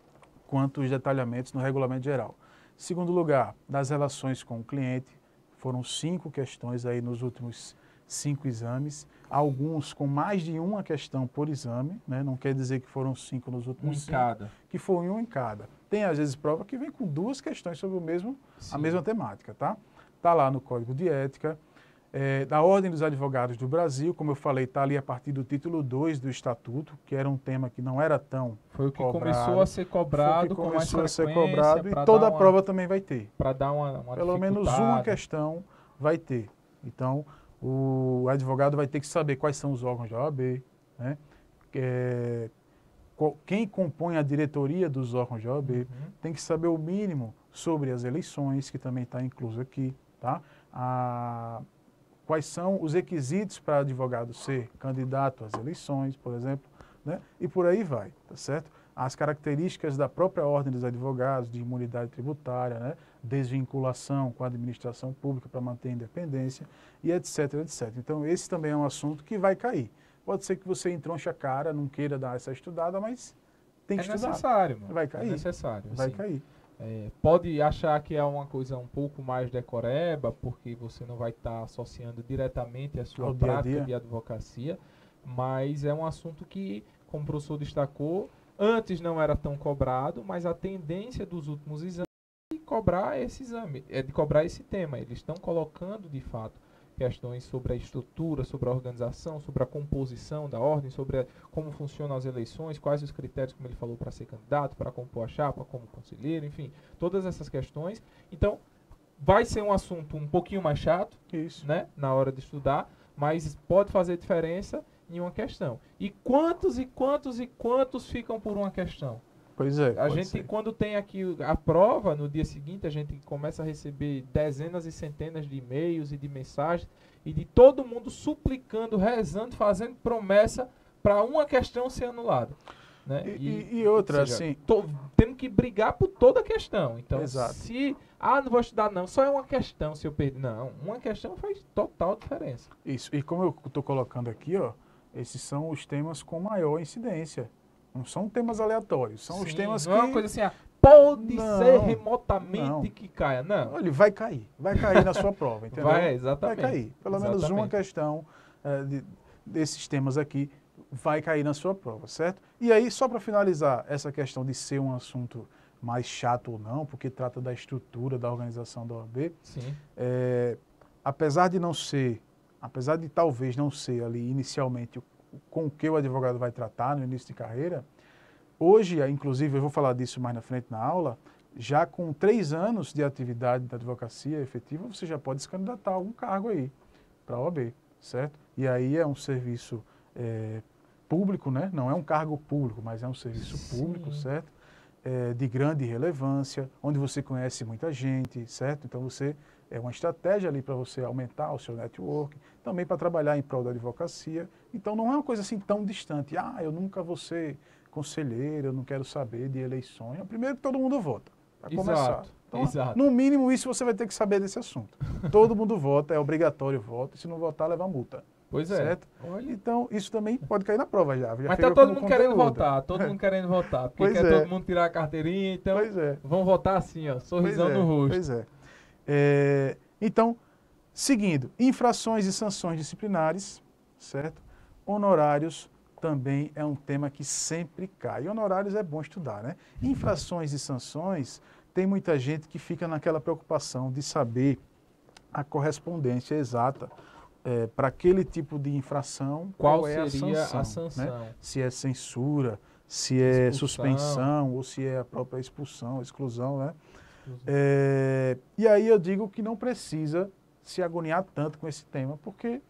quanto os detalhamentos no Regulamento Geral. Segundo lugar, das relações com o cliente, foram cinco questões aí nos últimos cinco exames, alguns com mais de uma questão por exame, né? Não quer dizer que foram cinco nos Um últimos em cinco, cada. que foi um em cada. Tem às vezes prova que vem com duas questões sobre o mesmo, Sim. a mesma temática, tá? Está lá no Código de Ética. É, da Ordem dos Advogados do Brasil, como eu falei, está ali a partir do título dois do Estatuto, que era um tema que não era tão Foi o que cobrado, começou a ser cobrado foi o que com mais começou a ser frequência. cobrado e pra toda dar a uma- prova também vai ter. Para dar uma, uma Pelo menos uma dificultada. questão vai ter. Então, o advogado vai ter que saber quais são os órgãos da O A B, né? É, qual- quem compõe a diretoria dos órgãos da O A B, Uhum. tem que saber o mínimo sobre as eleições, que também está incluso aqui, tá? A, quais são os requisitos para advogado ser candidato às eleições, por exemplo, né? E por aí vai, tá certo? As características da própria Ordem dos Advogados, de imunidade tributária, né? Desvinculação com a administração pública para manter a independência, e etc, etcétera. Então, esse também é um assunto que vai cair. Pode ser que você entronche a cara, não queira dar essa estudada, mas tem que É estudar. necessário, mano. Vai cair. É necessário. Vai assim. cair. É, pode achar que é uma coisa um pouco mais decoreba, porque você não vai estar associando diretamente a sua Ao dia a prática dia. de advocacia, mas é um assunto que, como o professor destacou, antes não era tão cobrado, mas a tendência dos últimos exames é de cobrar esse exame, é de cobrar esse tema. Eles estão colocando, de fato, questões sobre a estrutura, sobre a organização, sobre a composição da ordem, sobre a, como funcionam as eleições, quais os critérios, como ele falou, para ser candidato, para compor a chapa, como conselheiro, enfim, todas essas questões. Então, vai ser um assunto um pouquinho mais chato, Isso. né, na hora de estudar, mas pode fazer diferença em uma questão. E quantos e quantos e quantos ficam por uma questão? Pois é. A pode gente, ser. quando tem aqui a prova, no dia seguinte, a gente começa a receber dezenas e centenas de e-mails e de mensagens e de todo mundo suplicando, rezando, fazendo promessa para uma questão ser anulada. Né? E, e- e outra, ou seja, assim, to- temos que brigar por toda a questão. Então, Exato. se... Ah, não vou estudar não, só é uma questão se eu perder. Não, uma questão faz total diferença. isso. E como eu estou colocando aqui, ó, esses são os temas com maior incidência. Não são temas aleatórios, são os Sim, temas não que... é uma coisa assim, ah, pode Não, ser remotamente não. que caia. Não. Olha, vai cair, vai cair na sua prova, entendeu? Vai, exatamente. Vai cair. Pelo menos uma Exatamente. questão eh, de- desses temas aqui vai cair na sua prova, certo? E aí, só para finalizar, essa questão de ser um assunto mais chato ou não, porque trata da estrutura da organização da O A B, Sim. é, apesar de não ser, apesar de talvez não ser ali inicialmente o- com o que o advogado vai tratar no início de carreira, hoje, inclusive, eu vou falar disso mais na frente na aula, já com três anos de atividade da advocacia efetiva, você já pode se candidatar a algum cargo aí, para a O A B, certo? E aí é um serviço é, público, né? Não é um cargo público, mas é um serviço Sim. público, certo? é, de grande relevância, onde você conhece muita gente, certo? Então você é uma estratégia ali para você aumentar o seu network, também para trabalhar em prol da advocacia. Então não é uma coisa assim tão distante. Ah, eu nunca vou ser conselheiro, eu não quero saber de eleições. Primeiro que todo mundo vota, para começar. Então, exato. no mínimo isso você vai ter que saber desse assunto. Todo mundo vota, é obrigatório o voto, e se não votar leva multa. Pois é. Certo? Olha. Então, isso também pode cair na prova já. já Mas tá todo mundo querendo votar, todo mundo querendo votar. Porque Pois quer é. todo mundo tirar a carteirinha, então Pois é. vão votar assim, ó, sorrisão Pois é, no rosto. Pois é. É. Então, seguindo, infrações e sanções disciplinares, certo? Honorários também é um tema que sempre cai. E honorários é bom estudar, né? Infrações e sanções, tem muita gente que fica naquela preocupação de saber a correspondência exata é, para aquele tipo de infração, qual, qual é seria a sanção, a sanção? Né? Se é censura, se é Expulsão. suspensão ou se é a própria expulsão, exclusão, né? É, e aí eu digo que não precisa se agoniar tanto com esse tema, porque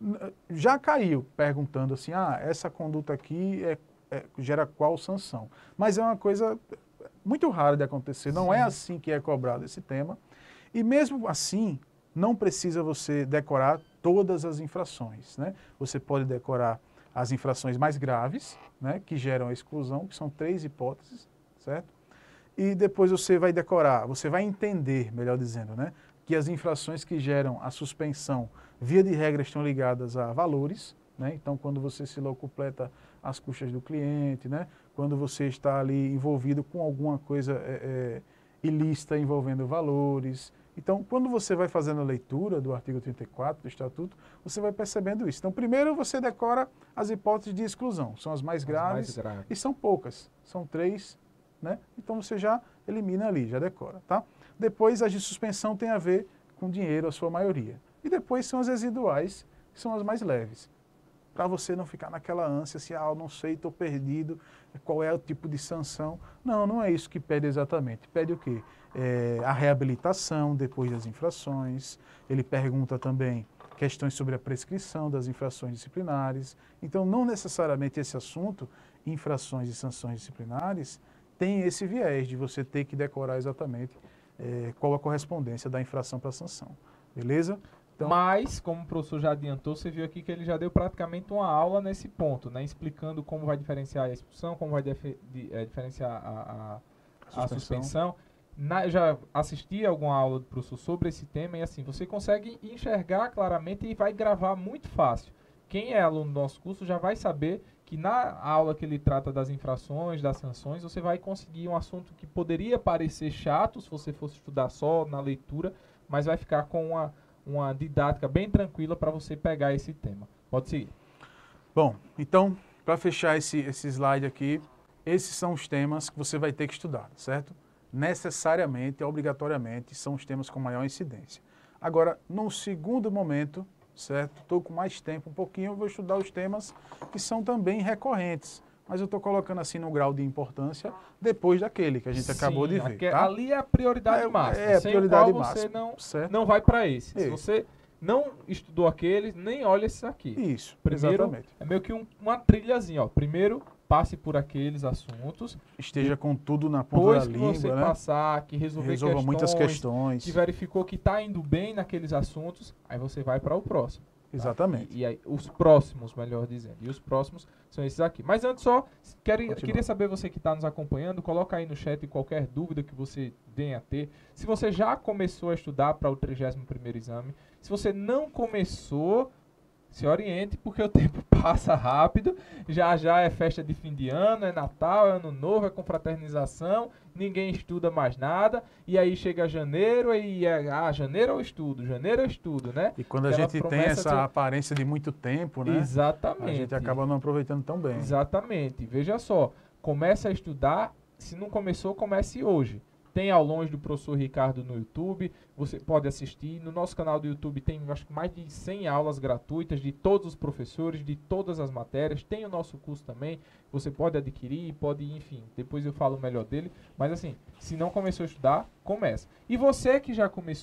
já caiu perguntando assim, ah, essa conduta aqui é, é, gera qual sanção? Mas é uma coisa muito rara de acontecer, não Sim. é assim que é cobrado esse tema. E mesmo assim, não precisa você decorar todas as infrações, né? Você pode decorar as infrações mais graves, né, que geram a exclusão, que são três hipóteses, certo? E depois você vai decorar, você vai entender, melhor dizendo, né, que as infrações que geram a suspensão, via de regra, estão ligadas a valores, né? Então, quando você se locupleta às custas do cliente, né? Quando você está ali envolvido com alguma coisa é, é, ilícita envolvendo valores. Então, quando você vai fazendo a leitura do artigo trinta e quatro do Estatuto, você vai percebendo isso. Então, primeiro você decora as hipóteses de exclusão, são as mais, As graves, mais graves e são poucas, são três, né? Então você já elimina ali, já decora, tá? Depois as de suspensão tem a ver com dinheiro, a sua maioria. E depois são as residuais, que são as mais leves. Para você não ficar naquela ânsia, se, ah, eu não sei, estou perdido, qual é o tipo de sanção. Não, não é isso que pede exatamente. Pede o quê? É, a reabilitação depois das infrações. Ele pergunta também questões sobre a prescrição das infrações disciplinares. Então, não necessariamente esse assunto, infrações e sanções disciplinares, tem esse viés de você ter que decorar exatamente é, qual a correspondência da infração para a sanção. Beleza? Então, mas, como o professor já adiantou, você viu aqui que ele já deu praticamente uma aula nesse ponto, né? Explicando como vai diferenciar a expulsão, como vai defe, de, é, diferenciar a, a, a suspensão. A suspensão. Na, eu já assisti a alguma aula do professor sobre esse tema e assim, você consegue enxergar claramente e vai gravar muito fácil. Quem é aluno do nosso curso já vai saber que na aula que ele trata das infrações, das sanções, você vai conseguir um assunto que poderia parecer chato se você fosse estudar só na leitura, mas vai ficar com uma... uma didática bem tranquila para você pegar esse tema. Pode seguir. Bom, então, para fechar esse, esse slide aqui, esses são os temas que você vai ter que estudar, certo? Necessariamente, obrigatoriamente, são os temas com maior incidência. Agora, num segundo momento, certo? Estou com mais tempo um pouquinho, eu vou estudar os temas que são também recorrentes. Mas eu estou colocando assim no grau de importância depois daquele que a gente Sim, acabou de ver. Aqui, tá? Ali é a prioridade é, máxima. É a sem prioridade o qual máxima. Você não, certo? não vai para esse. Isso. Se você não estudou aqueles, nem olha esses aqui. Isso, Primeiro, exatamente. É meio que um, uma trilhazinha. Ó. Primeiro, passe por aqueles assuntos. Esteja com tudo na ponta Depois da que língua, você né? passar, que resolver Resolva questões, muitas questões. que verificou que está indo bem naqueles assuntos, aí você vai para o próximo. Exatamente. Tá? E, e aí, os próximos, melhor dizendo. E os próximos são esses aqui. Mas antes só, quero, queria saber, você que está nos acompanhando, coloca aí no chat qualquer dúvida que você venha a ter. Se você já começou a estudar para o trigésimo primeiro exame, se você não começou, se oriente, porque o tempo passa rápido. Já já é festa de fim de ano, é Natal, é Ano Novo, é confraternização, ninguém estuda mais nada, e aí chega janeiro, e é, ah, janeiro eu estudo, janeiro eu estudo, né? E quando a Aquela gente tem essa de... aparência de muito tempo, né? Exatamente. A gente acaba não aproveitando tão bem. Exatamente. Veja só, começa a estudar, se não começou, comece hoje. Tem aulões do professor Ricardo no YouTube, você pode assistir. No nosso canal do YouTube tem, acho que mais de cem aulas gratuitas de todos os professores, de todas as matérias. Tem o nosso curso também, você pode adquirir, pode, enfim, depois eu falo melhor dele. Mas assim, se não começou a estudar, começa. E você que já começou,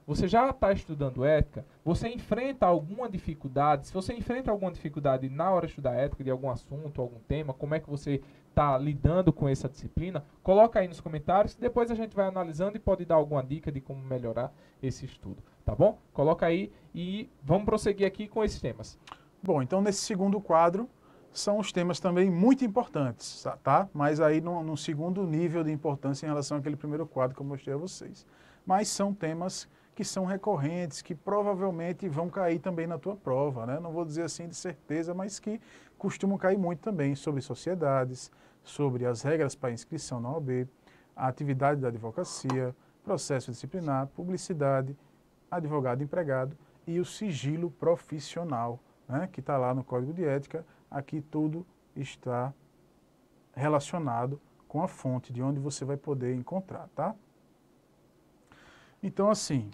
você já está estudando ética, você enfrenta alguma dificuldade, se você enfrenta alguma dificuldade na hora de estudar ética, de algum assunto, algum tema, como é que você está lidando com essa disciplina, coloca aí nos comentários, depois a gente vai analisando e pode dar alguma dica de como melhorar esse estudo, tá bom? Coloca aí e vamos prosseguir aqui com esses temas. Bom, então nesse segundo quadro são os temas também muito importantes, tá? Mas aí num, num segundo nível de importância em relação àquele primeiro quadro que eu mostrei a vocês. Mas são temas que são recorrentes, que provavelmente vão cair também na tua prova, né? Não vou dizer assim de certeza, mas que costumam cair muito também sobre sociedades, sobre as regras para inscrição na O A B, a atividade da advocacia, processo disciplinar, publicidade, advogado empregado e o sigilo profissional, né? Que está lá no Código de Ética. Aqui tudo está relacionado com a fonte de onde você vai poder encontrar, tá? Então, assim,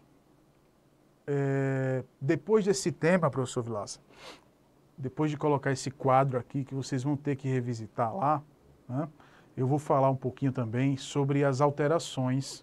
é, depois desse tema, professor Vilaça, depois de colocar esse quadro aqui, que vocês vão ter que revisitar lá, né, eu vou falar um pouquinho também sobre as alterações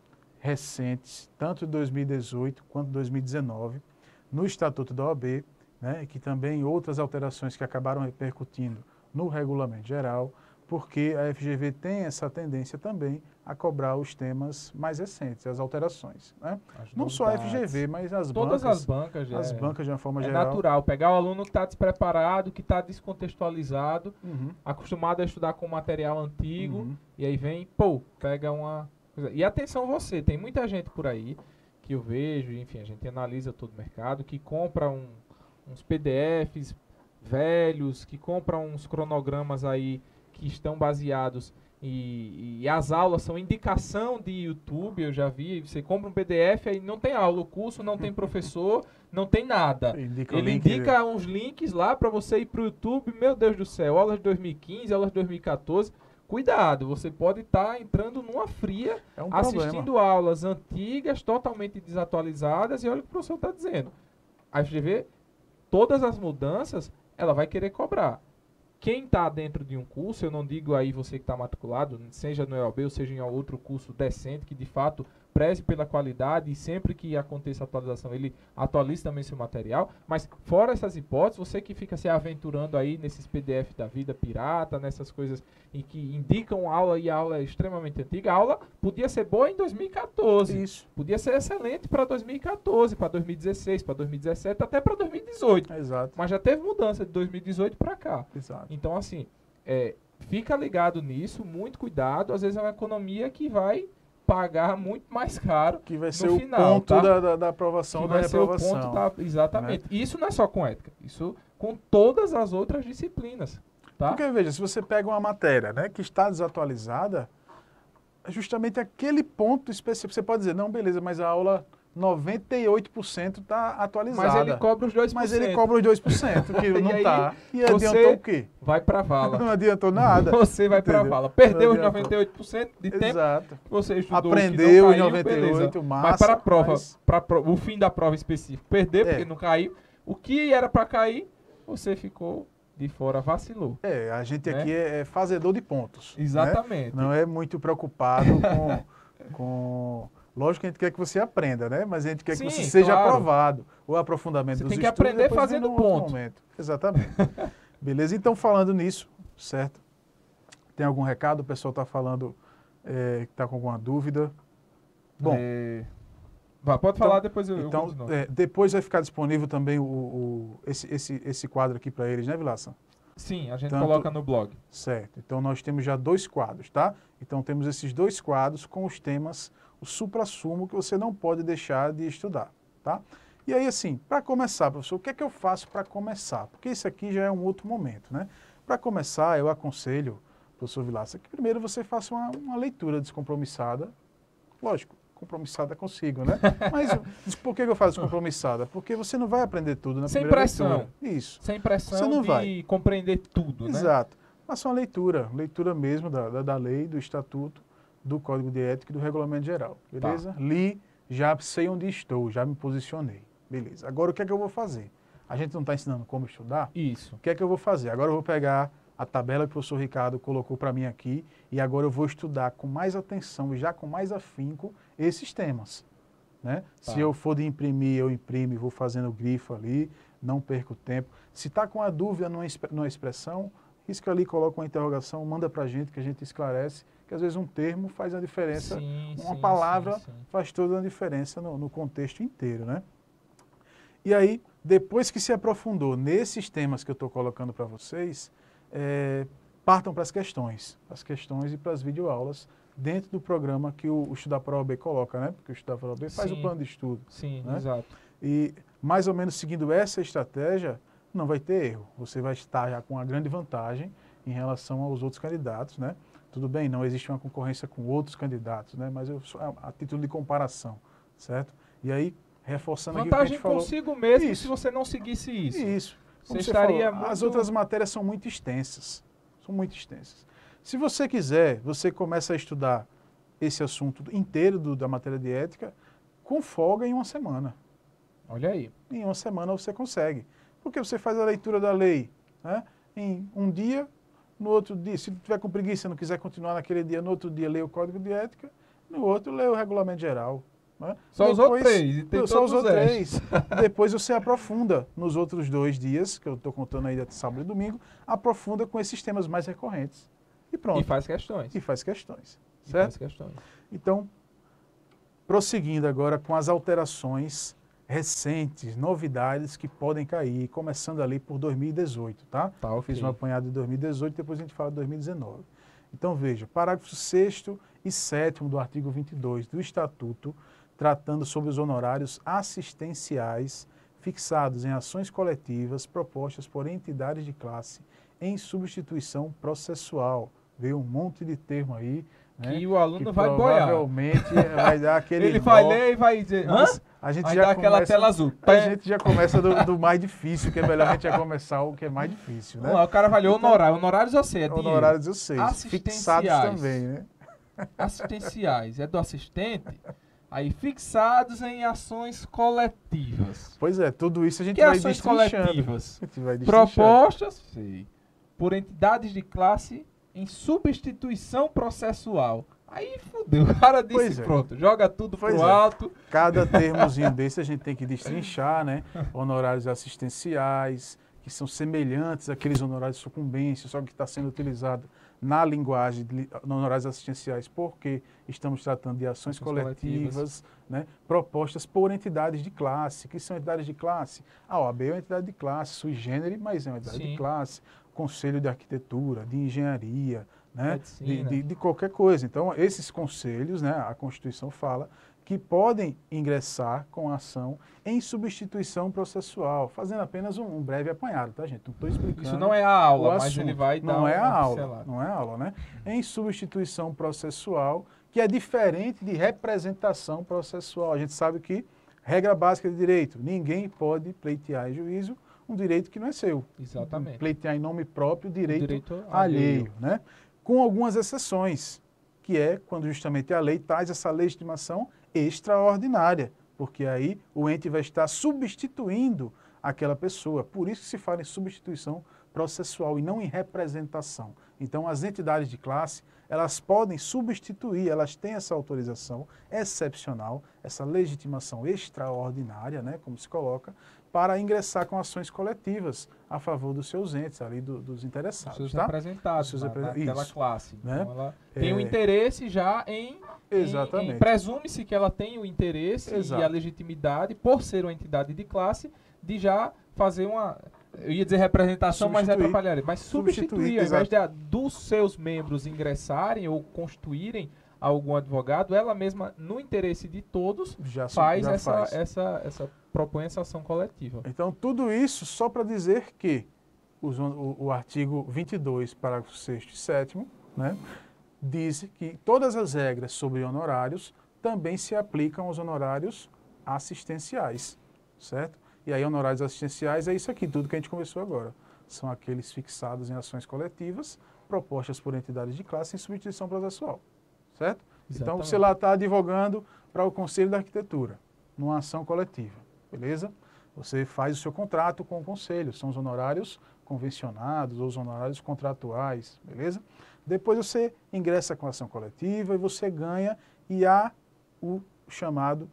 recentes, tanto de dois mil e dezoito quanto de dois mil e dezenove, no Estatuto da O A B, né, e que também outras alterações que acabaram repercutindo no Regulamento Geral, porque a F G V tem essa tendência também a cobrar os temas mais recentes, as alterações, né? Não só a F G V, mas as Todas bancas. as bancas, as é, bancas de uma forma é geral. natural. Pegar o aluno que está despreparado, que está descontextualizado, Uhum. acostumado a estudar com material antigo, Uhum. e aí vem, pô, pega uma coisa. E atenção você, tem muita gente por aí que eu vejo, enfim, a gente analisa todo o mercado, que compra um, uns P D Fs velhos, que compra uns cronogramas aí que estão baseados e, e as aulas são indicação de YouTube, eu já vi, você compra um P D F aí não tem aula, o curso não tem professor, não tem nada. Indica o Ele link indica uns links lá para você ir para o YouTube, meu Deus do céu, aulas de dois mil e quinze, aulas de dois mil e quatorze, cuidado, você pode estar tá entrando numa fria, É um assistindo problema. aulas antigas, totalmente desatualizadas, e olha o que o professor está dizendo. A F G V, todas as mudanças, ela vai querer cobrar. Quem está dentro de um curso, eu não digo aí você que está matriculado, seja no E O B ou seja em outro curso decente, que de fato preze pela qualidade e sempre que aconteça a atualização, ele atualize também seu material, mas fora essas hipóteses, você que fica se aventurando aí nesses P D F da vida pirata, nessas coisas em que indicam aula e a aula é extremamente antiga, a aula podia ser boa em dois mil e quatorze, Isso. podia ser excelente para dois mil e quatorze, para dois mil e dezesseis, para dois mil e dezessete, até para dois mil e dezoito, Exato. mas já teve mudança de dois mil e dezoito para cá. Exato. Então, assim, é, fica ligado nisso, muito cuidado. Às vezes é uma economia que vai pagar muito mais caro Que vai ser no o final, ponto tá? da, da, da aprovação Que ou da vai ser o reprovação. ponto da, exatamente. Isso não é só com ética, isso com todas as outras disciplinas, tá? Porque, veja, se você pega uma matéria, né, que está desatualizada, é justamente aquele ponto específico. Você pode dizer, não, beleza, mas a aula noventa e oito por cento está atualizada. Mas ele cobra os dois por cento. Mas ele cobra os dois por cento, que E não aí, está. E você adiantou o quê? Vai pra vala. Não adiantou nada. Você vai pra Entendeu? vala. Perdeu os Não adiantou. noventa e oito por cento de tempo Exato. que você estudou. Aprendeu que não em caiu, noventa e oito, beleza. massa, Mas para a prova, mas- para pro- o fim da prova específico, perder É. porque não caiu. O que era para cair, você ficou de fora, vacilou. É, a gente Né? aqui é, é fazedor de pontos. né? Exatamente. Não é muito preocupado com, com... Lógico que a gente quer que você aprenda, né? Mas a gente quer Sim, que você seja claro. aprovado. O aprofundamento Você dos tem que estudos, aprender depois vem fazendo num outro ponto. momento. Exatamente. Beleza? Então, falando nisso, certo? Tem algum recado? O pessoal está falando é, que está com alguma dúvida. Bom, É, Vá, pode falar, depois eu, eu então, continuo. é, depois vai ficar disponível também o, o- esse, esse, esse quadro aqui para eles, né, Vilaça? Sim, a gente tanto- coloca no blog. Certo. Então, nós temos já dois quadros, tá? Então, temos esses dois quadros com os temas, o suprassumo que você não pode deixar de estudar, tá? E aí, assim, para começar, professor, o que é que eu faço para começar? Porque isso aqui já é um outro momento, né? Para começar, eu aconselho, professor Vilaça, que primeiro você faça uma, uma leitura descompromissada. Lógico, compromissada consigo, né? Mas por que eu faço descompromissada? Porque você não vai aprender tudo na Sem primeira pressão. leitura. Isso. Sem pressão Você não de vai. compreender tudo, né? Exato. Faça uma leitura, leitura mesmo da, da, da lei, do estatuto, do Código de Ética e do Regulamento Geral, beleza? Tá. Li, já sei onde estou, já me posicionei, beleza. Agora o que é que eu vou fazer? A gente não está ensinando como estudar? Isso. O que é que eu vou fazer? Agora eu vou pegar a tabela que o professor Ricardo colocou para mim aqui e agora eu vou estudar com mais atenção e já com mais afinco esses temas, né? Tá. Se eu for de imprimir, eu imprimo e vou fazendo o grifo ali, não perco tempo. Se está com a dúvida numa, numa expressão, risca ali, coloca uma interrogação, manda para a gente que a gente esclarece, que às vezes um termo faz a diferença, Sim, uma sim, palavra sim, sim. faz toda a diferença no, no contexto inteiro, né? E aí, depois que se aprofundou nesses temas que eu estou colocando para vocês, é, partam para as questões, as questões e para as videoaulas dentro do programa que o, o Estudar para a O A B coloca, né? Porque o Estudar para a O A B faz Sim. o plano de estudo. Sim, né? exato. E mais ou menos seguindo essa estratégia, não vai ter erro. Você vai estar já com uma grande vantagem em relação aos outros candidatos, né? Tudo bem, não existe uma concorrência com outros candidatos, né? Mas eu, a, a título de comparação, certo? E aí, reforçando aqui o que a Vantagem gente falou. consigo mesmo Isso. se você não seguisse isso. Isso. Como Você você estaria falou, muito... As outras matérias são muito extensas. São muito extensas. Se você quiser, você começa a estudar esse assunto inteiro do, da matéria de ética com folga em uma semana. Olha aí. Em uma semana você consegue. Porque você faz a leitura da lei, né? Em um dia, no outro dia, se tiver com preguiça e não quiser continuar naquele dia, no outro dia lê o Código de Ética, no outro lê o Regulamento Geral. Né? Só Depois, usou três, e tem só todos usou os três. Depois você aprofunda nos outros dois dias, que eu estou contando aí de sábado e domingo, aprofunda com esses temas mais recorrentes. E pronto. E faz questões. E faz questões. E Certo? faz questões. Então, prosseguindo agora com as alterações recentes, novidades que podem cair, começando ali por dois mil e dezoito, tá? Tá, Eu ok. fiz um apanhado de dois mil e dezoito, depois a gente fala de dois mil e dezenove. Então veja, parágrafo sexto e sétimo do artigo vinte e dois do Estatuto, tratando sobre os honorários assistenciais fixados em ações coletivas propostas por entidades de classe em substituição processual. Veio um monte de termo aí, né? Que o aluno que vai boiar. provavelmente vai dar aquele Ele nó. vai ler e vai dizer, hã? Mas a gente Vai já dar aquela começa, tela azul. A gente já começa do, do mais difícil, que é melhor a gente já começar o que é mais difícil, né? Não, o cara vai ler Então, honorário. Honorários eu sei, é dinheiro. Honorários eu sei, fixados Assistenciais. também, né? Assistenciais. É do assistente. Aí, fixados em ações coletivas. Pois é, tudo isso a gente Que vai ações destrinchando. coletivas? A gente vai destrinchando. Propostas, sei, por entidades de classe em substituição processual. Aí fudeu, o cara disse Pois é. pronto, joga tudo Pois pro é. alto. Cada termozinho desse a gente tem que destrinchar, né? Honorários assistenciais, que são semelhantes àqueles honorários de sucumbência, só que está sendo utilizado na linguagem de honorários assistenciais, porque estamos tratando de ações, Ações coletivas, coletivas. né? Propostas por entidades de classe. Que são entidades de classe? A O A B é uma entidade de classe, sui generis, mas é uma entidade Sim. de classe. Conselho de Arquitetura, de Engenharia, né? de, Medicina. de, de qualquer coisa. Então, esses conselhos, né? A Constituição fala que podem ingressar com ação em substituição processual, fazendo apenas um, um breve apanhado, tá, gente? Não estou explicando. Isso não é a aula, o mas assunto. ele vai dar Não é uma a aula, pincelada. não é a aula, né? Em substituição processual, que é diferente de representação processual. A gente sabe que, regra básica de direito, ninguém pode pleitear em juízo um direito que não é seu. Exatamente. Pleitear em nome próprio direito, direito alheio, alheio. né? Com algumas exceções, que é quando justamente a lei traz essa legitimação extraordinária, porque aí o ente vai estar substituindo aquela pessoa. Por isso que se fala em substituição processual e não em representação. Então, as entidades de classe, elas podem substituir, elas têm essa autorização excepcional, essa legitimação extraordinária, né, como se coloca, para ingressar com ações coletivas a favor dos seus entes, ali do, dos interessados. Os seus tá? representados Os seus na, repre- naquela isso, classe. né? Então, ela tem o É. interesse já em... Exatamente. em- em- Presume-se que ela tem o interesse Exato. e a legitimidade, por ser uma entidade de classe, de já fazer uma... Eu ia dizer representação, mas é Substituir. atrapalharia. Mas substituir, Substituir, ao invés exato. de, dos seus membros ingressarem ou constituírem algum advogado, ela mesma, no interesse de todos, Já, faz, já essa, faz. Essa, essa, propõe essa ação coletiva. Então, tudo isso só para dizer que os- o, o artigo vinte e dois, parágrafo sexto e sétimo, né, diz que todas as regras sobre honorários também se aplicam aos honorários assistenciais, certo? E aí, honorários assistenciais é isso aqui, tudo que a gente conversou agora. São aqueles fixados em ações coletivas, propostas por entidades de classe em substituição processual, certo? Então, Exatamente. você lá está advogando para o Conselho da Arquitetura, numa ação coletiva, beleza? Você faz o seu contrato com o Conselho, são os honorários convencionados ou os honorários contratuais, beleza? Depois você ingressa com a ação coletiva e você ganha, e há o chamado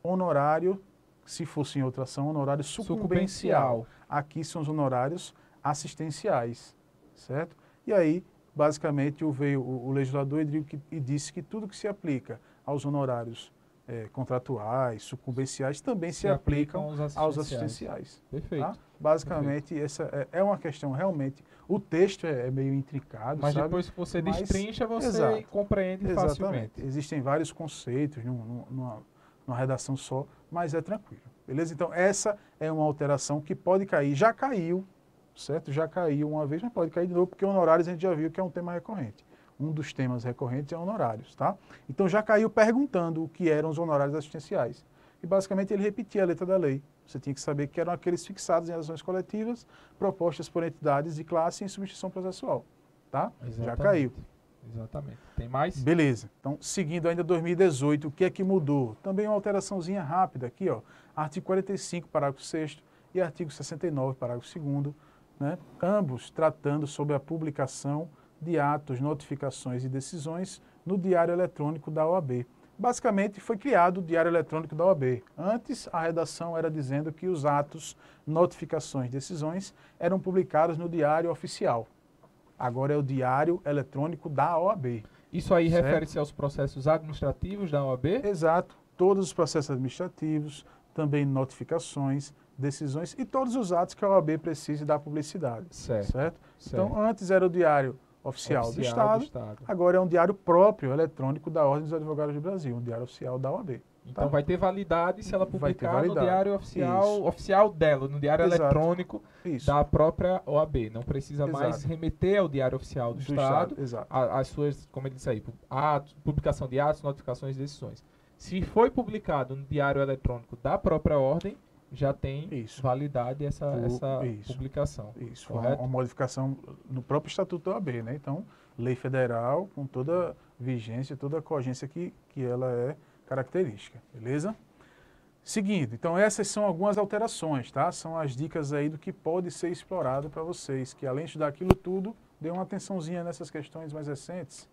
honorário, se fosse em outra ação, honorário sucumbencial. Aqui são os honorários assistenciais, certo? E aí, basicamente, veio o, o legislador e, e disse que tudo que se aplica aos honorários é, contratuais, sucumbenciais, também se, se aplicam, aplicam aos assistenciais. Aos assistenciais. Perfeito. Tá? Basicamente, Perfeito. essa é, é uma questão realmente... O texto é, é meio intricado, Mas sabe? depois que você Mas, destrincha, você exato, compreende exatamente. facilmente. Existem vários conceitos num, numa, numa redação só, mas é tranquilo. Beleza? Então, essa é uma alteração que pode cair. Já caiu, certo? Já caiu uma vez, mas pode cair de novo, porque honorários a gente já viu que é um tema recorrente. Um dos temas recorrentes é honorários, tá? Então já caiu perguntando o que eram os honorários assistenciais. E basicamente ele repetia a letra da lei. Você tinha que saber que eram aqueles fixados em ações coletivas, propostas por entidades de classe em substituição processual, tá? Exatamente. Já caiu. Exatamente. Tem mais? Beleza. Então, seguindo ainda dois mil e dezoito, o que é que mudou? Também uma alteraçãozinha rápida aqui, ó. Artigo quarenta e cinco, parágrafo sexto e artigo sessenta e nove, parágrafo segundo, né? Ambos tratando sobre a publicação de atos, notificações e decisões no Diário Eletrônico da O A B. Basicamente, foi criado o Diário Eletrônico da O A B. Antes, a redação era dizendo que os atos, notificações, decisões eram publicados no Diário Oficial. Agora é o Diário Eletrônico da O A B. Isso aí refere-se aos processos administrativos da O A B? Exato. Todos os processos administrativos, também notificações, decisões e todos os atos que a O A B precise dar publicidade. Certo. Certo? Certo. Então, antes era o Diário Oficial, Oficial do, Estado, do Estado, agora é um diário próprio, eletrônico da Ordem dos Advogados do Brasil, um diário oficial da O A B. Então tá? vai ter validade se ela publicar no Diário Oficial, Isso. oficial dela, no Diário Exato. Eletrônico Isso. da própria O A B. Não precisa Exato. mais remeter ao Diário Oficial do, do Estado, Estado. a, as suas, como ele disse aí, atos, publicação de atos, notificações e decisões. Se foi publicado no Diário Eletrônico da própria Ordem, já tem Isso. validade essa, O, essa isso. publicação. Isso, uma, uma modificação no próprio Estatuto da O A B, né? Então, lei federal com toda a vigência, toda a cogência que, que ela é característica, beleza? Seguindo, então essas são algumas alterações, tá? São as dicas aí do que pode ser explorado para vocês, que além de estudar aquilo tudo, dê uma atençãozinha nessas questões mais recentes.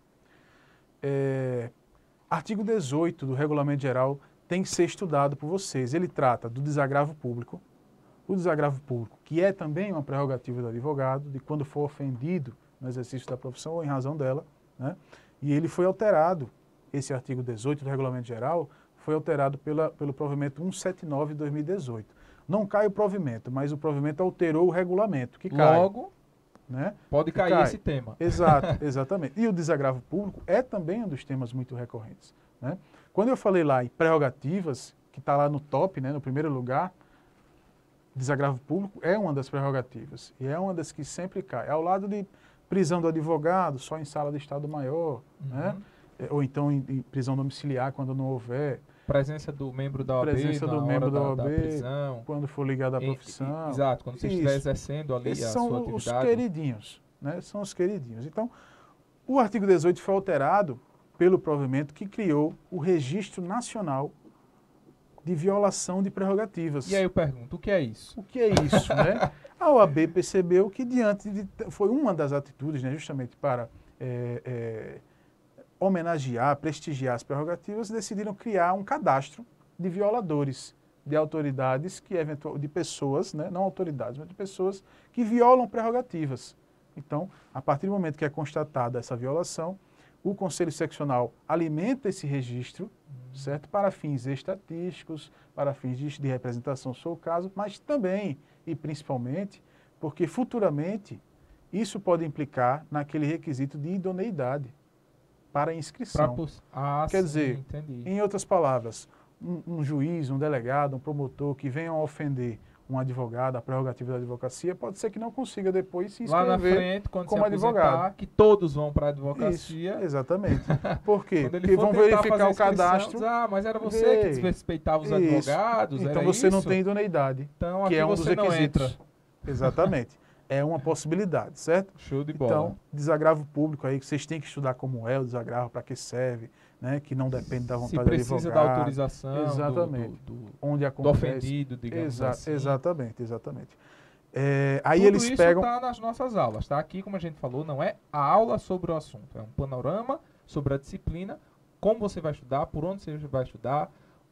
É, artigo dezoito do Regulamento Geral tem que ser estudado por vocês. Ele trata do desagravo público, o desagravo público, que é também uma prerrogativa do advogado, de quando for ofendido no exercício da profissão ou em razão dela, né? E ele foi alterado, esse artigo dezoito do Regulamento Geral, foi alterado pela, pelo provimento cento e setenta e nove de dois mil e dezoito. Não cai o provimento, mas o provimento alterou o regulamento, que cai. Logo, né? pode cair cai. esse tema. Exato, exatamente. E o desagravo público é também um dos temas muito recorrentes, né? Quando eu falei lá em prerrogativas, que está lá no top, né, no primeiro lugar, desagravo público é uma das prerrogativas e é uma das que sempre cai. Ao lado de prisão do advogado, só em sala de Estado Maior, Uhum. né? Ou então em, em prisão domiciliar, quando não houver. Presença do membro da O A B, Presença do na membro hora da O A B, da, da prisão. Quando for ligado à Em- profissão. e- Exato, quando você Isso. estiver exercendo ali Esses a são sua os atividade. queridinhos, né? São os queridinhos. Então, o artigo dezoito foi alterado pelo provimento que criou o Registro Nacional de Violação de Prerrogativas. E aí eu pergunto, o que é isso? O que é isso, né? A O A B percebeu que diante de... Foi uma das atitudes, né, justamente para é, é, homenagear, prestigiar as prerrogativas, decidiram criar um cadastro de violadores, de autoridades que eventual, de pessoas, né, não autoridades, mas de pessoas que violam prerrogativas. Então, a partir do momento que é constatada essa violação, o Conselho Seccional alimenta esse registro, certo? Para fins estatísticos, para fins de, de representação, se for o caso, mas também e principalmente porque futuramente isso pode implicar naquele requisito de idoneidade para a inscrição. Pra ah, Quer sim, dizer, entendi. em outras palavras, um, um juiz, um delegado, um promotor que venham a ofender um advogado, a prerrogativa da advocacia, pode ser que não consiga depois se Lá inscrever na frente, quando como se aposentar, advogado. que todos vão para a advocacia. Isso, exatamente. Por quê? Quando ele Porque for vão tentar verificar fazer o a inscrição, cadastro. diz, ah, mas era você Ei, que desrespeitava os isso. advogados, Então era você não isso? tem idoneidade, Então que aqui é um você dos não requisitos. entra. Exatamente. É uma possibilidade, certo? Show de bola. Então, desagravo público aí, que vocês têm que estudar como é o desagravo, para que serve, né? Que não depende da vontade se do precisa advogado. da autorização Exatamente. do, do, do, Onde do acontece. ofendido, digamos Exa assim. Exatamente, exatamente. É, aí Tudo eles isso pegam... está nas nossas aulas, tá? Aqui, como a gente falou, não é a aula sobre o assunto, é um panorama sobre a disciplina, como você vai estudar, por onde você vai estudar,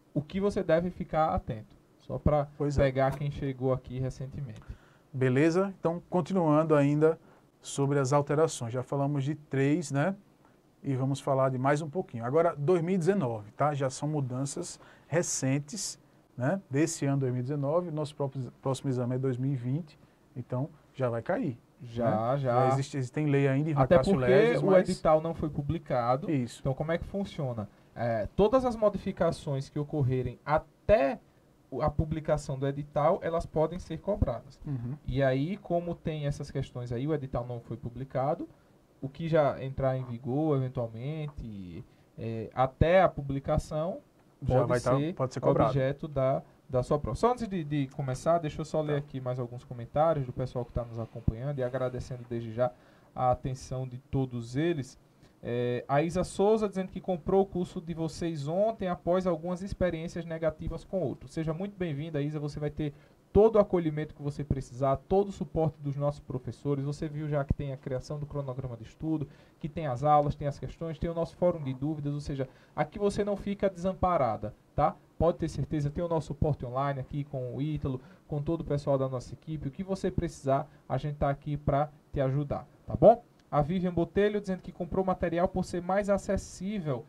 o que você deve ficar atento. Só para pegar quem chegou aqui recentemente. Beleza? Então, continuando ainda sobre as alterações. Já falamos de três, né? E vamos falar de mais um pouquinho. Agora, dois mil e dezenove, tá? Já são mudanças recentes, né? Desse ano dois mil e dezenove, nosso próprio, próximo exame é dois mil e vinte, então já vai cair. Já, né? já. já existe, existe lei ainda em Até vacácio porque legis, o mas... edital não foi publicado. Isso. Então, como é que funciona? É, todas as modificações que ocorrerem até a publicação do edital, elas podem ser cobradas. Uhum. E aí, como tem essas questões aí, o edital não foi publicado, o que já entrar em vigor, eventualmente, é, até a publicação, já pode, vai ser tá, pode ser cobrado. objeto da, da sua prova. Só antes de, de começar, deixa eu só ler aqui mais alguns comentários do pessoal que está nos acompanhando e agradecendo desde já a atenção de todos eles. É, a Isa Souza dizendo que comprou o curso de vocês ontem após algumas experiências negativas com outros. Seja muito bem-vinda, Isa. Você vai ter todo o acolhimento que você precisar, todo o suporte dos nossos professores. Você viu já que tem a criação do cronograma de estudo, que tem as aulas, tem as questões, tem o nosso fórum de dúvidas, ou seja, aqui você não fica desamparada, tá? Pode ter certeza, tem o nosso suporte online aqui com o Ítalo, com todo o pessoal da nossa equipe. O que você precisar, a gente está aqui para te ajudar, tá bom? A Vivian Botelho dizendo que comprou material por ser mais acessível.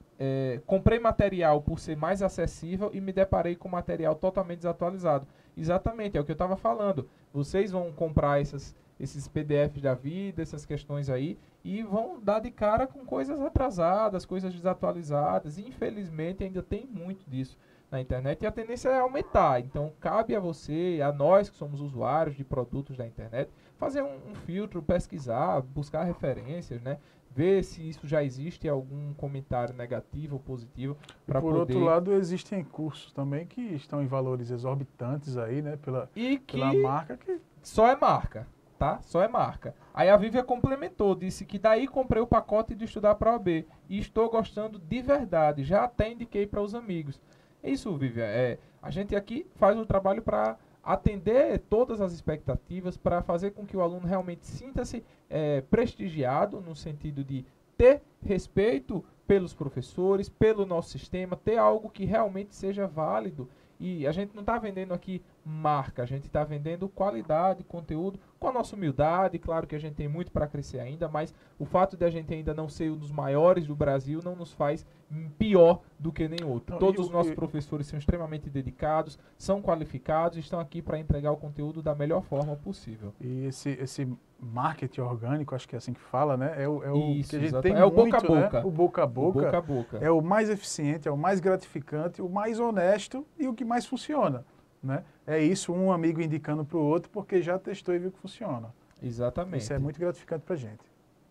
É, comprei material por ser mais acessível e me deparei com material totalmente desatualizado. Exatamente, é o que eu estava falando. Vocês vão comprar essas, esses P D Fs da vida, essas questões aí, e vão dar de cara com coisas atrasadas, coisas desatualizadas. E, infelizmente, ainda tem muito disso na internet e a tendência é aumentar. Então, cabe a você, a nós que somos usuários de produtos da internet, fazer um, um filtro, pesquisar, buscar referências, né? Ver se isso já existe algum comentário negativo ou positivo para poder... Por outro lado, existem cursos também que estão em valores exorbitantes aí, né? Pela, e que pela marca que... só é marca, tá? Só é marca. Aí a Vivian complementou, disse que daí comprei o pacote de estudar para O A B e estou gostando de verdade, já até indiquei para os amigos. É isso, Vivian. É, a gente aqui faz o trabalho para atender todas as expectativas, para fazer com que o aluno realmente sinta-se é, prestigiado, no sentido de ter respeito pelos professores, pelo nosso sistema, ter algo que realmente seja válido. E a gente não está vendendo aqui marca, a gente está vendendo qualidade, conteúdo, com a nossa humildade. Claro que a gente tem muito para crescer ainda, mas o fato de a gente ainda não ser um dos maiores do Brasil não nos faz pior do que nem outro. Não, Todos e, os nossos e, professores são extremamente dedicados, são qualificados e estão aqui para entregar o conteúdo da melhor forma possível. E esse, esse marketing orgânico, acho que é assim que fala, né? É o, é o Isso, que a gente exato. tem é o muito, boca a boca. Né? O boca a boca. O boca a boca. É o mais eficiente, é o mais gratificante, o mais honesto e o que mais funciona, né? É isso, um amigo indicando para o outro porque já testou e viu que funciona. Exatamente. Isso é muito gratificante para a gente.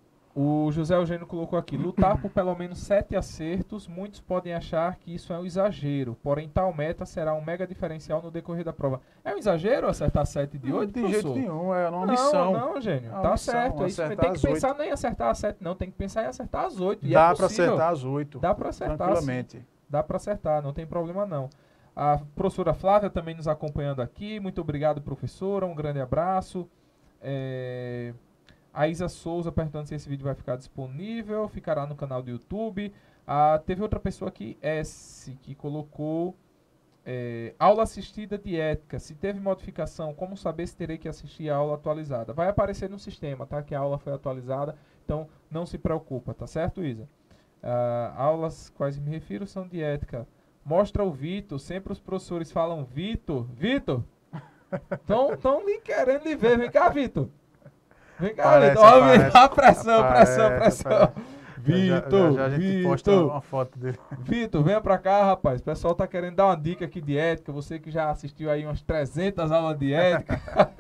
O José Eugênio colocou aqui, lutar por pelo menos sete acertos, muitos podem achar que isso é um exagero, porém tal meta será um mega diferencial no decorrer da prova. É um exagero acertar sete de oito, Não, de jeito nenhum, é uma não, missão. Não, Gênio, é uma tá missão, certo. É isso, tem que pensar nem em acertar as sete, não, tem que pensar em acertar as oito. Dá é para acertar as oito. Dá para acertar, tranquilamente. Sim. Dá para acertar, não tem problema não. A professora Flávia também nos acompanhando aqui, muito obrigado, professora, um grande abraço. É... A Isa Souza perguntando se esse vídeo vai ficar disponível, ficará no canal do YouTube. Ah, teve outra pessoa aqui, S, que colocou é, aula assistida de ética. Se teve modificação, como saber se terei que assistir a aula atualizada? Vai aparecer no sistema, tá? Que a aula foi atualizada, então não se preocupa, tá certo, Isa? Ah, aulas quais me refiro são de ética. Mostra o Vitor, sempre os professores falam Vitor. Vitor? Estão lhe querendo lhe ver, vem cá, Vitor. Vem cá, Parece, Vitor. Olha aparece, a pressão, aparece, pressão, pressão. Vitor, já, já, já a gente posta Vitor. uma foto dele. Vitor, venha pra cá, rapaz. O pessoal tá querendo dar uma dica aqui de ética. Você que já assistiu aí umas trezentas aulas de ética.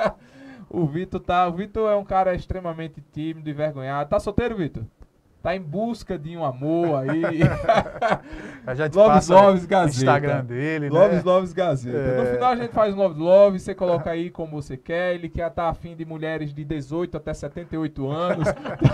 O Vitor tá... O Vitor é um cara extremamente tímido e envergonhado. Tá solteiro, Vitor? Tá em busca de um amor aí. A gente Loves passa Loves o Gazeta. Instagram dele, Loves né? Loves Gazeta. É. No final a gente faz um Loves Loves, você coloca aí como você quer. Ele quer estar afim de mulheres de dezoito até setenta e oito anos.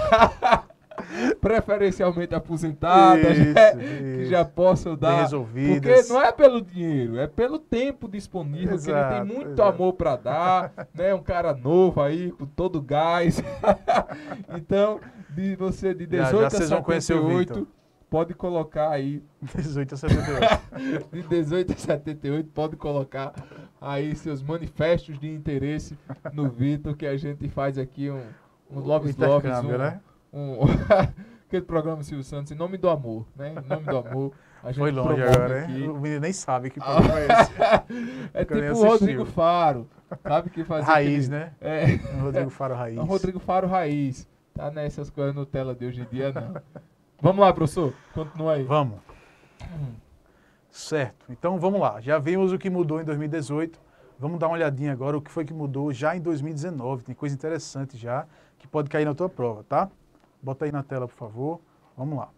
Preferencialmente aposentadas, Isso, né? isso. Que já possam dar. Bem resolvidas. Porque não é pelo dinheiro, é pelo tempo disponível, Exato, que ele tem muito exato. amor para dar, né? Um cara novo aí, com todo gás. Então, de você de Já- já dezoito vocês a vão conhecer o setenta e oito, Vitor. pode colocar aí, dezoito a setenta e oito. de dezoito a setenta e oito, pode colocar aí seus manifestos de interesse no Vitor, que a gente faz aqui um, um Loves Loves, um, né? um aquele programa Silvio Santos, Em Nome do Amor, né? Em Nome do Amor. A gente Foi longe promove agora, aqui. hein? O menino nem sabe que programa é esse. É Nunca nem tipo o Rodrigo assistiu. Faro, sabe? Que fazia Raiz, aquele- né? É, O Rodrigo Faro Raiz. é o Rodrigo Faro Raiz. Tá nessas coisas Nutella de hoje em dia, não. Vamos lá, professor. Continua aí. Vamos. Certo. Então vamos lá. Já vimos o que mudou em dois mil e dezoito. Vamos dar uma olhadinha agora o que foi que mudou já em dois mil e dezenove. Tem coisa interessante já que pode cair na tua prova, tá? Bota aí na tela, por favor. Vamos lá.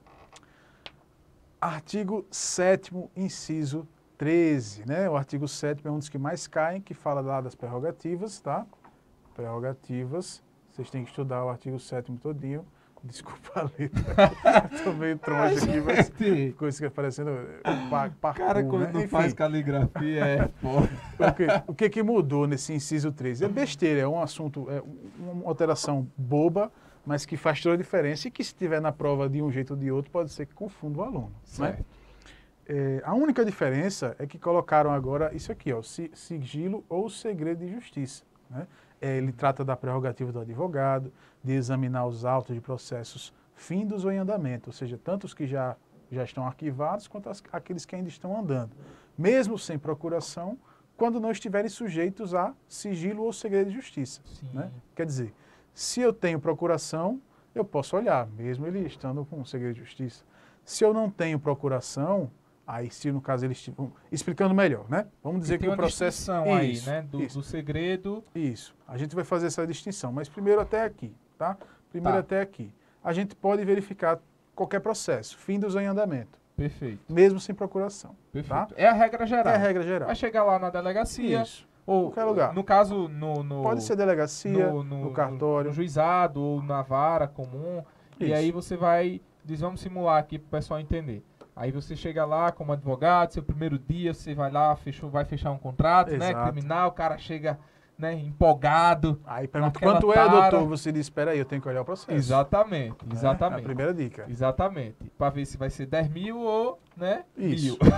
Artigo sétimo, inciso treze, né? O artigo sétimo é um dos que mais caem, que fala lá das prerrogativas, tá? Prerrogativas. Vocês têm que estudar o artigo sétimo todinho. Desculpa a letra. Estou meio troncho aqui, mas Gente, coisa que é parecendo pa- parkour, cara, quando né? não Enfim, faz caligrafia é foda. o que, o que que mudou nesse inciso treze? É besteira, é um assunto, é uma alteração boba, mas que faz toda a diferença e que se tiver na prova de um jeito ou de outro, pode ser que confunda o aluno. Né? Certo. É, a única diferença é que colocaram agora isso aqui, ó, si- sigilo ou segredo de justiça. Né? É, ele trata da prerrogativa do advogado, de examinar os autos de processos findos ou em andamento, ou seja, tanto os que já, já estão arquivados quanto as, aqueles que ainda estão andando, mesmo sem procuração, quando não estiverem sujeitos a sigilo ou segredo de justiça. Sim. Né? Quer dizer, se eu tenho procuração, eu posso olhar, mesmo ele estando com segredo de justiça. Se eu não tenho procuração, aí se no caso eles estiverem... Explicando melhor, né? Vamos dizer Tem que o uma processo... distinção aí, Isso, né? Do, isso. do segredo. Isso. A gente vai fazer essa distinção, mas primeiro até aqui, tá? Primeiro Tá. até aqui. A gente pode verificar qualquer processo, findos ou em andamento, Perfeito. mesmo sem procuração. Perfeito. É a regra geral. É a regra geral. Vai chegar lá na delegacia. Isso. Ou, Qualquer lugar. No caso, no, no, Pode ser delegacia, no, no, no- cartório. no juizado ou na vara comum. E Isso. aí você vai, diz, vamos simular aqui para o pessoal entender. Aí você chega lá como advogado, seu primeiro dia, você vai lá, fechou, vai fechar um contrato, né, Exato. criminal, o cara chega, né, empolgado. Aí pergunta, naquela quanto é, tara. doutor? Você diz, espera aí, eu tenho que olhar o processo. Exatamente, Né? exatamente. A primeira dica. Exatamente. Para ver se vai ser dez mil ou, né, Isso. mil.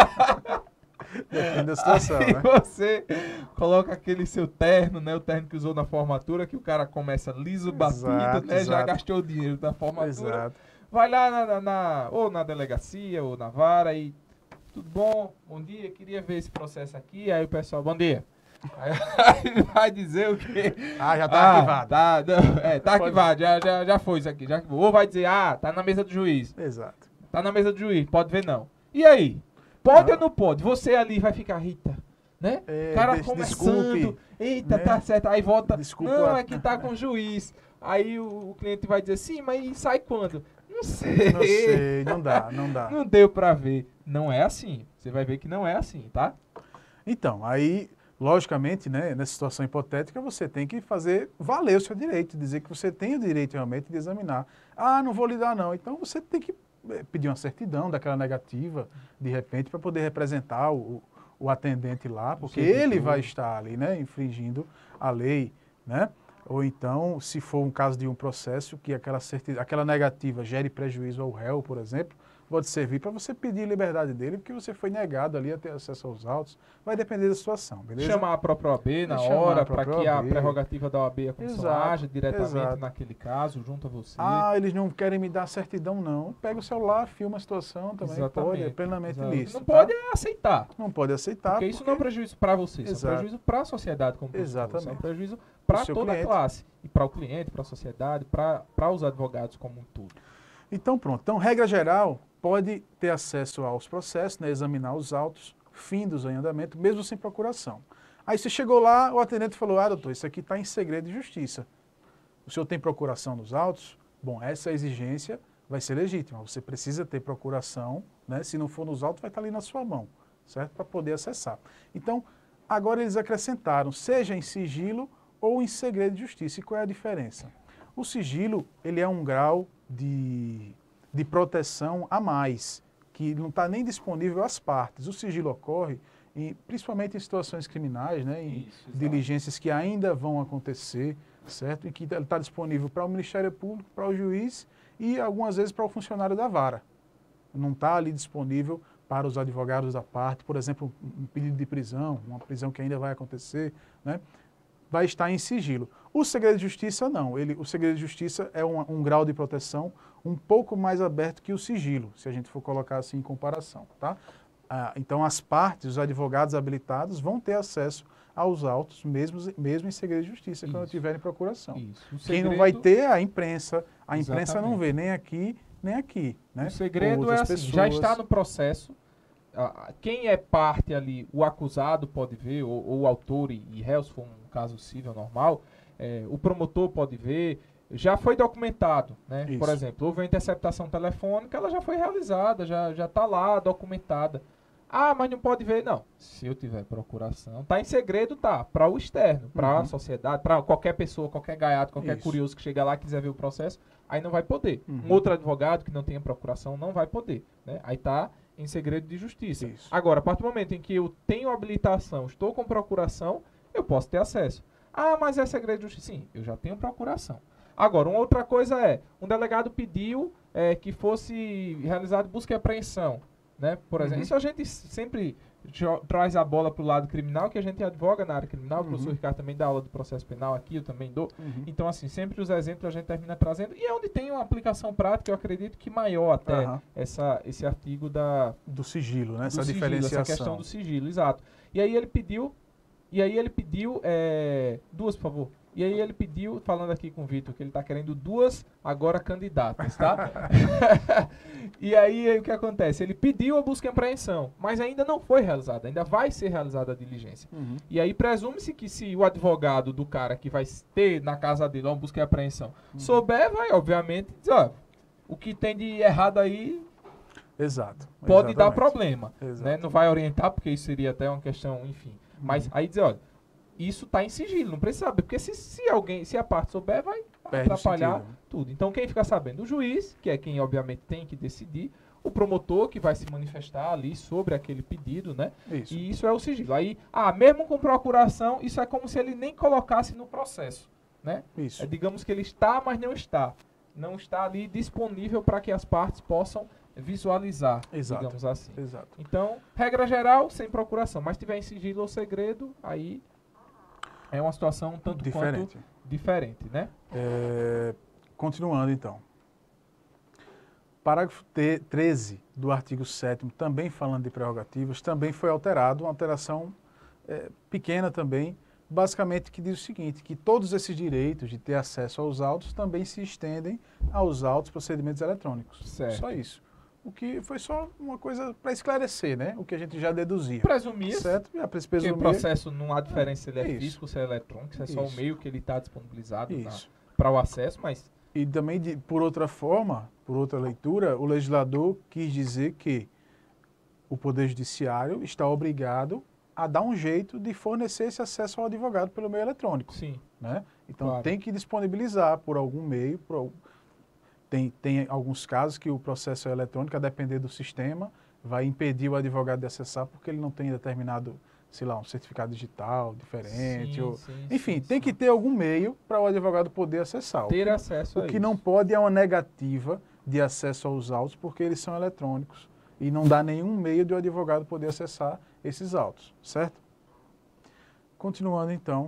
Depende da situação, Aí né? você coloca aquele seu terno, né? O terno que usou na formatura, que o cara começa liso, batido, Exato, né? Já exato. gastou o dinheiro da formatura. Exato. Vai lá na, na- na- ou na delegacia, ou na vara e... Tudo bom? Bom dia, queria ver esse processo aqui. Aí o pessoal, bom dia. Aí ele vai dizer o quê? Ah, já tá Ah, arquivado. Tá, não, é, tá Pode- arquivado, já, já, já foi isso aqui. Já, arquivou. Ou vai dizer, ah, tá na mesa do juiz. Exato. Tá na mesa do juiz, pode ver não. E aí? Pode Ah. ou não pode? Você ali vai ficar, Rita, né? É, O cara des- começando, desculpe, eita, né? tá certo, aí volta, Desculpa não, a- é que tá com o juiz. Aí o, o cliente vai dizer, sim, mas sai quando? Não sei. Não sei, não dá, não dá. Não deu pra ver. Não é assim. Você vai ver que não é assim, tá? Então, aí, logicamente, né, nessa situação hipotética, você tem que fazer valer o seu direito, dizer que você tem o direito realmente de examinar. Ah, não vou lhe dar não. Então você tem que eh, pedir uma certidão daquela negativa, de repente, para poder representar o, o atendente lá, porque servidor. ele vai estar ali, né, infringindo a lei, né? Ou então, se for um caso de um processo que aquela, certi- aquela negativa gere prejuízo ao réu, por exemplo, pode servir para você pedir liberdade dele, porque você foi negado ali a ter acesso aos autos. Vai depender da situação, beleza? Chamar a própria O A B na Chamar a hora, para própria que a O A B. prerrogativa da O A B a comissão Exato, haja diretamente exato. naquele caso, junto a você. Ah, eles não querem me dar certidão, não. Pega o celular, filma a situação também, pode, é plenamente exato. lícito. Não tá? pode é aceitar. Não pode aceitar. Porque isso não é um prejuízo para você, isso é um Exato. prejuízo para a sociedade como professor, isso é um Exatamente. prejuízo para Pro seu toda cliente. a classe, e para o cliente, para a sociedade, para os advogados como um todo. Então, pronto. Então, regra geral, pode ter acesso aos processos, né, examinar os autos, findos em andamento, mesmo sem procuração. Aí você chegou lá, o atendente falou, ah, doutor, isso aqui está em segredo de justiça. O senhor tem procuração nos autos? Bom, essa exigência vai ser legítima. Você precisa ter procuração, né? Se não for nos autos, vai estar ali na sua mão, certo? Para poder acessar. Então, agora eles acrescentaram, seja em sigilo ou em segredo de justiça. E qual é a diferença? O sigilo, ele é um grau de, de proteção a mais, que não está nem disponível às partes. O sigilo ocorre, em, principalmente em situações criminais, né, em Isso, exato. diligências que ainda vão acontecer, certo? E que ele está disponível para o Ministério Público, para o juiz e algumas vezes para o funcionário da vara. Não está ali disponível para os advogados da parte, por exemplo, um pedido de prisão, uma prisão que ainda vai acontecer, né? Vai estar em sigilo. O segredo de justiça não. Ele, o segredo de justiça é um, um grau de proteção um pouco mais aberto que o sigilo, se a gente for colocar assim em comparação, tá? Ah, então as partes, os advogados habilitados vão ter acesso aos autos, mesmo, mesmo em segredo de justiça, Isso. quando tiver em procuração. Isso. O Quem não segredo- vai ter é a imprensa. A imprensa Exatamente. não vê nem aqui, nem aqui, né? O segredo é Outras assim, já pessoas. está no processo, ah, quem é parte ali, o acusado pode ver, ou, ou o autor e, e réu, se for um caso civil normal, é, o promotor pode ver, já foi documentado, né? Isso. Por exemplo, houve uma interceptação telefônica, ela já foi realizada, já já está lá documentada. Ah, mas não pode ver, não. Se eu tiver procuração, tá em segredo, tá, para o externo, para a Uhum. sociedade, para qualquer pessoa, qualquer gaiato, qualquer Isso. curioso que chegar lá e quiser ver o processo, aí não vai poder. Uhum. Um outro advogado que não tenha procuração não vai poder, né? Aí tá em segredo de justiça. Isso. Agora, a partir do momento em que eu tenho habilitação, estou com procuração, eu posso ter acesso. Ah, mas é segredo de justiça. Sim, eu já tenho procuração. Agora, uma outra coisa é, um delegado pediu é, que fosse realizado busca e apreensão, né? Por exemplo, Uhum. isso a gente sempre jo- traz a bola para o lado criminal, que a gente advoga na área criminal, o professor Uhum. Ricardo também dá aula de processo penal aqui, eu também dou. Uhum. Então, assim, sempre os exemplos a gente termina trazendo, e é onde tem uma aplicação prática, eu acredito que maior até, Aham. essa, esse artigo da, Do sigilo, né? do Essa sigilo, diferenciação. essa questão do sigilo, exato. E aí ele pediu, e aí ele pediu, é, duas, por favor. E aí ele pediu, falando aqui com o Vitor, que ele está querendo duas agora candidatas, tá? E aí o que acontece? Ele pediu a busca e apreensão, mas ainda não foi realizada, ainda vai ser realizada a diligência. Uhum. E aí presume-se que se o advogado do cara que vai ter na casa dele uma busca e apreensão souber, vai obviamente dizer, ó, o que tem de errado aí Exato. pode dar Exatamente. problema, Exato. né? Não vai orientar, porque isso seria até uma questão, enfim. Mas aí dizer, olha, isso está em sigilo, não precisa saber, porque se, se alguém, se a parte souber, vai Perde o atrapalhar sentido. tudo. Então quem fica sabendo? O juiz, que é quem obviamente tem que decidir, o promotor, que vai se manifestar ali sobre aquele pedido, né? Isso. E isso é o sigilo. Aí, ah, mesmo com procuração, isso é como se ele nem colocasse no processo, né? Isso. É, digamos que ele está, mas não está. Não está ali disponível para que as partes possam visualizar, Exato. digamos assim. Exato. Então, regra geral, sem procuração. Mas se tiver em sigilo ou segredo, aí é uma situação um tanto Diferente. quanto diferente, né? É, continuando, então. Parágrafo T- treze do artigo sétimo, também falando de prerrogativas, também foi alterado, uma alteração é, pequena também, basicamente que diz o seguinte, que todos esses direitos de ter acesso aos autos também se estendem aos autos procedimentos eletrônicos. Certo. Só isso. O que foi só uma coisa para esclarecer, né? O que a gente já deduzia. Presumir Certo? E a que o presumir- processo não há diferença se ele é Isso. físico, se é eletrônico, se é só o Isso. meio que ele está disponibilizado Isso. para o acesso, mas E também, de, por outra forma, por outra leitura, o legislador quis dizer que o Poder Judiciário está obrigado a dar um jeito de fornecer esse acesso ao advogado pelo meio eletrônico. sim, Né? Então, Claro. tem que disponibilizar por algum meio. Por, al- tem, tem alguns casos que o processo é eletrônico, a depender do sistema, vai impedir o advogado de acessar porque ele não tem determinado, sei lá, um certificado digital diferente. Sim, ou, sim, enfim, sim, tem sim. que ter algum meio para o advogado poder acessar. O ter que- acesso a o que isso. não pode é uma negativa de acesso aos autos, porque eles são eletrônicos. E não dá nenhum meio de o advogado poder acessar esses autos, certo? Continuando então,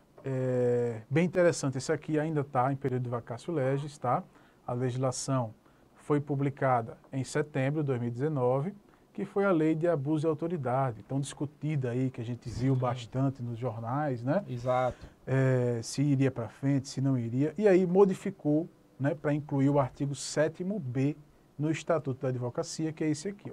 é bem interessante, esse aqui ainda está em período de vacatio legis, tá? A legislação foi publicada em setembro de dois mil e dezenove, que foi a lei de abuso de autoridade, tão discutida aí, que a gente viu Sim. bastante nos jornais, né? Exato. É, se iria para frente, se não iria, e aí modificou, né, para incluir o artigo sétimo B no Estatuto da Advocacia, que é esse aqui, ó.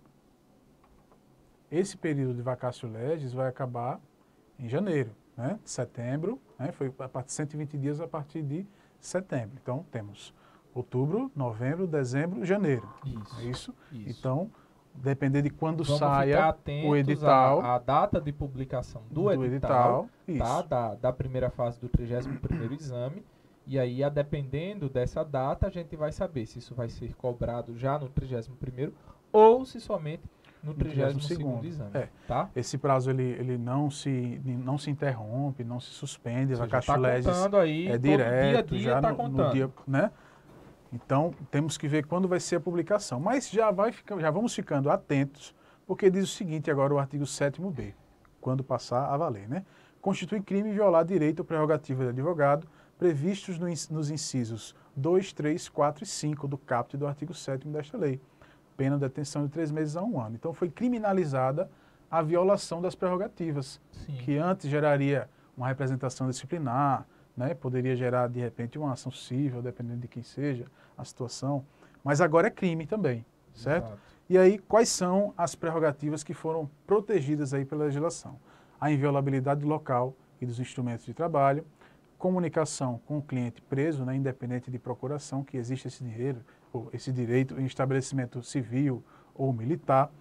Esse período de vacatio legis vai acabar em janeiro, né, setembro, né, foi a partir de cento e vinte dias a partir de setembro. Então, temos outubro, novembro, dezembro, janeiro. Isso. É isso? Isso. Então, depender de quando Vamos ficar saia atentos o edital, à, à data de publicação do, do edital, edital, isso. tá? da, da primeira fase do trigésimo primeiro exame. E aí, a dependendo dessa data, a gente vai saber se isso vai ser cobrado já no trigésimo primeiro ou se somente no trigésimo segundo exame. É. Tá? Esse prazo ele, ele não, se, não se interrompe, não se suspende, a Caixa Legis tá contando aí, é todo direto, dia a dia já tá no, contando. no dia, né? Então, temos que ver quando vai ser a publicação. Mas já, vai ficar, já vamos ficando atentos, porque diz o seguinte agora o artigo sétimo B, quando passar a valer, né? Constitui crime violar direito ou prerrogativa do advogado previstos no, nos incisos dois, três, quatro e cinco do caput do artigo sétimo desta lei. Pena de detenção de três meses a um ano. Então, foi criminalizada a violação das prerrogativas, Sim. que antes geraria uma representação disciplinar, né? Poderia gerar, de repente, uma ação civil, dependendo de quem seja a situação, mas agora é crime também, certo? Exato. E aí, quais são as prerrogativas que foram protegidas aí pela legislação? A inviolabilidade do local e dos instrumentos de trabalho, comunicação com o cliente preso, né, independente de procuração, que existe esse, dinheiro, ou esse direito em estabelecimento civil ou militar,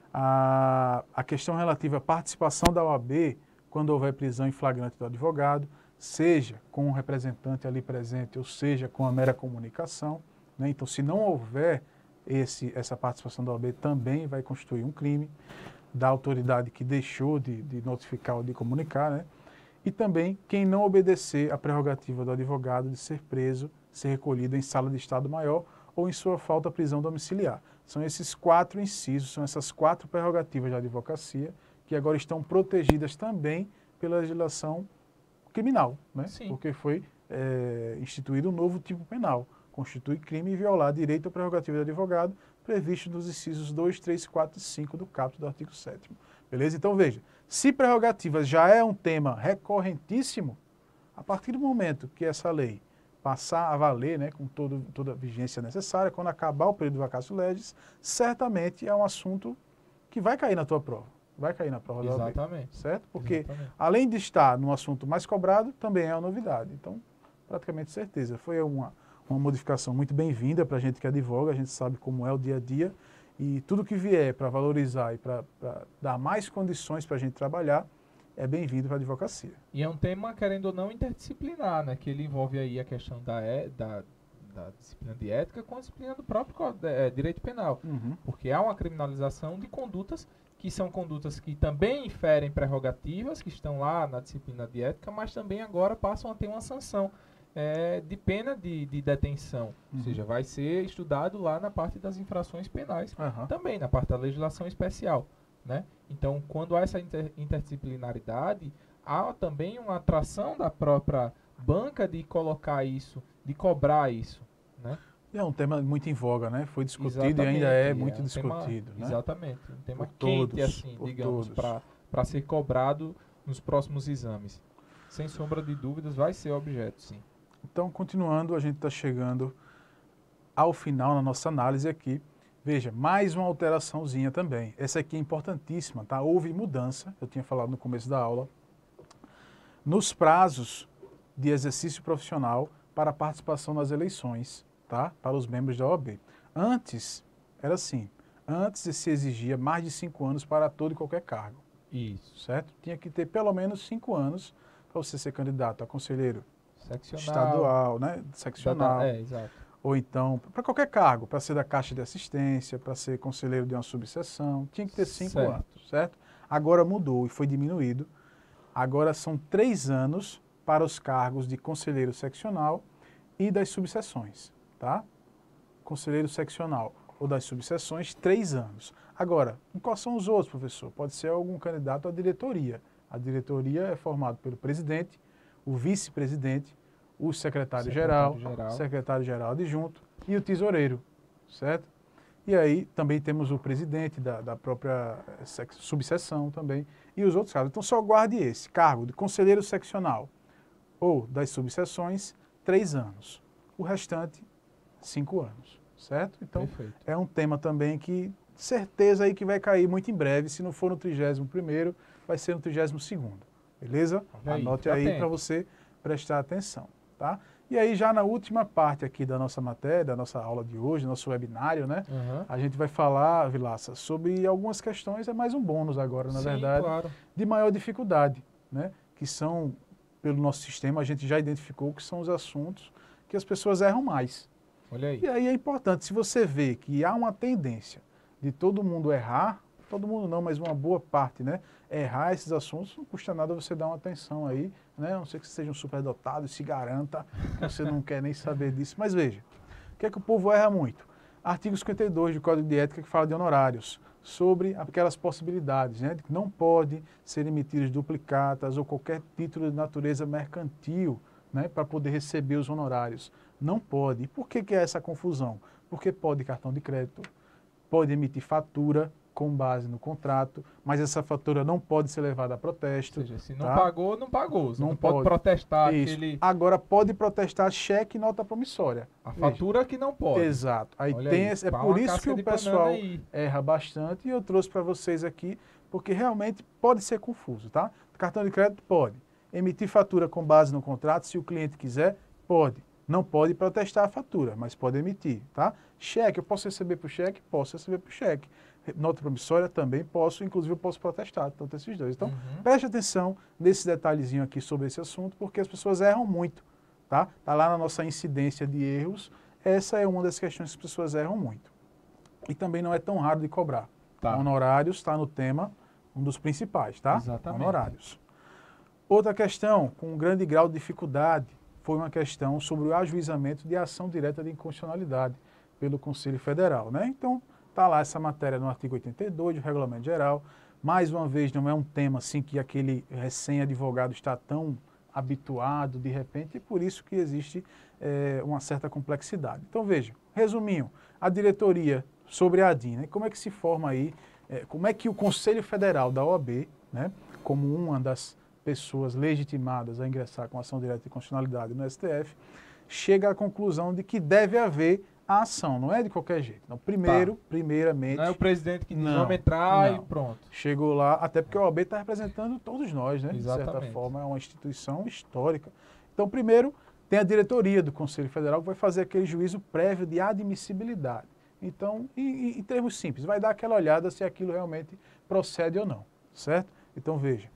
a, a questão relativa à participação da O A B quando houver prisão em flagrante do advogado, seja com um representante ali presente, ou seja com a mera comunicação, né? Então, se não houver esse, essa participação da O A B, também vai constituir um crime da autoridade que deixou de, de notificar ou de comunicar, né? E também quem não obedecer à prerrogativa do advogado de ser preso, ser recolhido em sala de Estado Maior ou em sua falta prisão domiciliar. São esses quatro incisos, são essas quatro prerrogativas da advocacia que agora estão protegidas também pela legislação criminal, né? Sim. Porque foi é, instituído um novo tipo penal. Constitui crime violar direito ou prerrogativa do advogado previsto nos incisos dois, três, quatro e cinco do caput do artigo sétimo. Beleza? Então, veja, se prerrogativas já é um tema recorrentíssimo, a partir do momento que essa lei passar a valer, né, com todo, toda a vigência necessária, quando acabar o período de vacatio legis, certamente é um assunto que vai cair na tua prova. Vai cair na prova da O A B. Exatamente. Certo? Porque, Exatamente. além de estar num assunto mais cobrado, também é uma novidade. Então, praticamente certeza. Foi uma, uma modificação muito bem-vinda para a gente que advoga, a gente sabe como é o dia a dia, e tudo que vier para valorizar e para dar mais condições para a gente trabalhar, é bem-vindo para a advocacia. E é um tema, querendo ou não, interdisciplinar, né? Que ele envolve aí a questão da, é, da, da disciplina de ética com a disciplina do próprio é, direito penal. Uhum. Porque há uma criminalização de condutas que são condutas que também inferem prerrogativas, que estão lá na disciplina de ética, mas também agora passam a ter uma sanção é, de pena de, de detenção. Uhum. Ou seja, vai ser estudado lá na parte das infrações penais, Uhum. também na parte da legislação especial, né? Então, quando há essa inter, interdisciplinaridade, há também uma atração da própria banca de colocar isso, de cobrar isso, né? E é um tema muito em voga, né? Foi discutido Exatamente, e ainda é é muito um discutido, tema, né? Exatamente, um tema Por quente, todos, assim, por digamos, todos. para ser cobrado nos próximos exames. Sem sombra de dúvidas, vai ser objeto, sim. Então, continuando, a gente está chegando ao final na nossa análise aqui. Veja, mais uma alteraçãozinha também. Essa aqui é importantíssima, tá? Houve mudança, eu tinha falado no começo da aula, nos prazos de exercício profissional para a participação nas eleições, tá? Para os membros da O A B. Antes, era assim, antes se exigia mais de cinco anos para todo e qualquer cargo. Isso. Certo? Tinha que ter pelo menos cinco anos para você ser candidato a conselheiro Seccional. estadual, né? Seccional. É, exato. Ou então, para qualquer cargo, para ser da Caixa de Assistência, para ser conselheiro de uma subseção, tinha que ter cinco Certo. anos, certo? Agora mudou e foi diminuído. Agora são três anos para os cargos de conselheiro seccional e das subseções, tá? Conselheiro seccional ou das subseções, três anos. Agora, quais são os outros, professor? Pode ser algum candidato à diretoria. A diretoria é formada pelo presidente, o vice-presidente, o secretário-geral, Secretário-geral. secretário-geral adjunto e o tesoureiro, certo? E aí também temos o presidente da, da própria subseção também e os outros cargos. Então só guarde esse, cargo de conselheiro seccional ou das subseções, três anos. O restante, cinco anos, certo? Então Perfeito. é um tema também que, certeza aí que vai cair muito em breve, se não for no trigésimo primeiro, vai ser no trigésimo segundo, beleza? Olha aí, Anote fica aí atento. para você prestar atenção, tá? E aí já na última parte aqui da nossa matéria, da nossa aula de hoje, nosso webinário, né? Uhum. A gente vai falar, Vilaça, sobre algumas questões, é mais um bônus agora, na Sim, verdade, claro. de maior dificuldade, né? Que são, pelo nosso sistema, a gente já identificou que são os assuntos que as pessoas erram mais. Olha aí. E aí é importante, se você vê que há uma tendência de todo mundo errar, todo mundo não, mas uma boa parte, né? Errar esses assuntos não custa nada você dar uma atenção aí, né? A não ser que você seja um superdotado e se garanta que você não quer nem saber disso. Mas veja, o que é que o povo erra muito? Artigo cinquenta e dois do Código de Ética que fala de honorários, sobre aquelas possibilidades, né? De que não pode ser emitidos duplicatas ou qualquer título de natureza mercantil, né? Para poder receber os honorários. Não pode. E por que que é essa confusão? Porque pode cartão de crédito, pode emitir fatura com base no contrato, mas essa fatura não pode ser levada a protesto. Ou seja, se não tá? pagou, não pagou. Você não, Não pode, pode. protestar Isso. aquele... Agora pode protestar cheque e nota promissória. A Veja. fatura que não pode. Exato. Aí Olha tem aí, esse, é pá, por uma isso casca que o de banana pessoal aí. erra bastante e eu trouxe para vocês aqui, porque realmente pode ser confuso, tá? Cartão de crédito pode. Emitir fatura com base no contrato, se o cliente quiser, pode. Não pode protestar a fatura, mas pode emitir, tá? Cheque, eu posso receber por cheque? Posso receber por cheque. Nota promissória também posso, inclusive eu posso protestar, tanto esses dois. Então, Uhum. preste atenção nesse detalhezinho aqui sobre esse assunto, porque as pessoas erram muito, tá? Tá lá na nossa incidência de erros, essa é uma das questões que as pessoas erram muito. E também não é tão raro de cobrar. Tá. Honorários está no tema, um dos principais, tá? Exatamente. Honorários. Outra questão, com um grande grau de dificuldade, foi uma questão sobre o ajuizamento de ação direta de inconstitucionalidade pelo Conselho Federal, né? Então, está lá essa matéria no artigo oitenta e dois do Regulamento Geral. Mais uma vez, não é um tema assim que aquele recém-advogado está tão habituado de repente, e por isso que existe é, uma certa complexidade. Então, veja, resuminho, a diretoria sobre a ADIM, né? Como é que se forma aí, é, como é que o Conselho Federal da O A B, né, como uma das pessoas legitimadas a ingressar com ação direta de constitucionalidade no S T F, chega à conclusão de que deve haver a ação, não é de qualquer jeito. Então, primeiro, Tá. primeiramente... Não é o presidente que diz, Não, vamos entrar não. e pronto. Chegou lá, até porque a O A B está representando todos nós, né? De certa Exatamente. forma, é uma instituição histórica. Então, primeiro, tem a diretoria do Conselho Federal que vai fazer aquele juízo prévio de admissibilidade. Então, em, em termos simples, vai dar aquela olhada se aquilo realmente procede ou não, certo? Então, veja,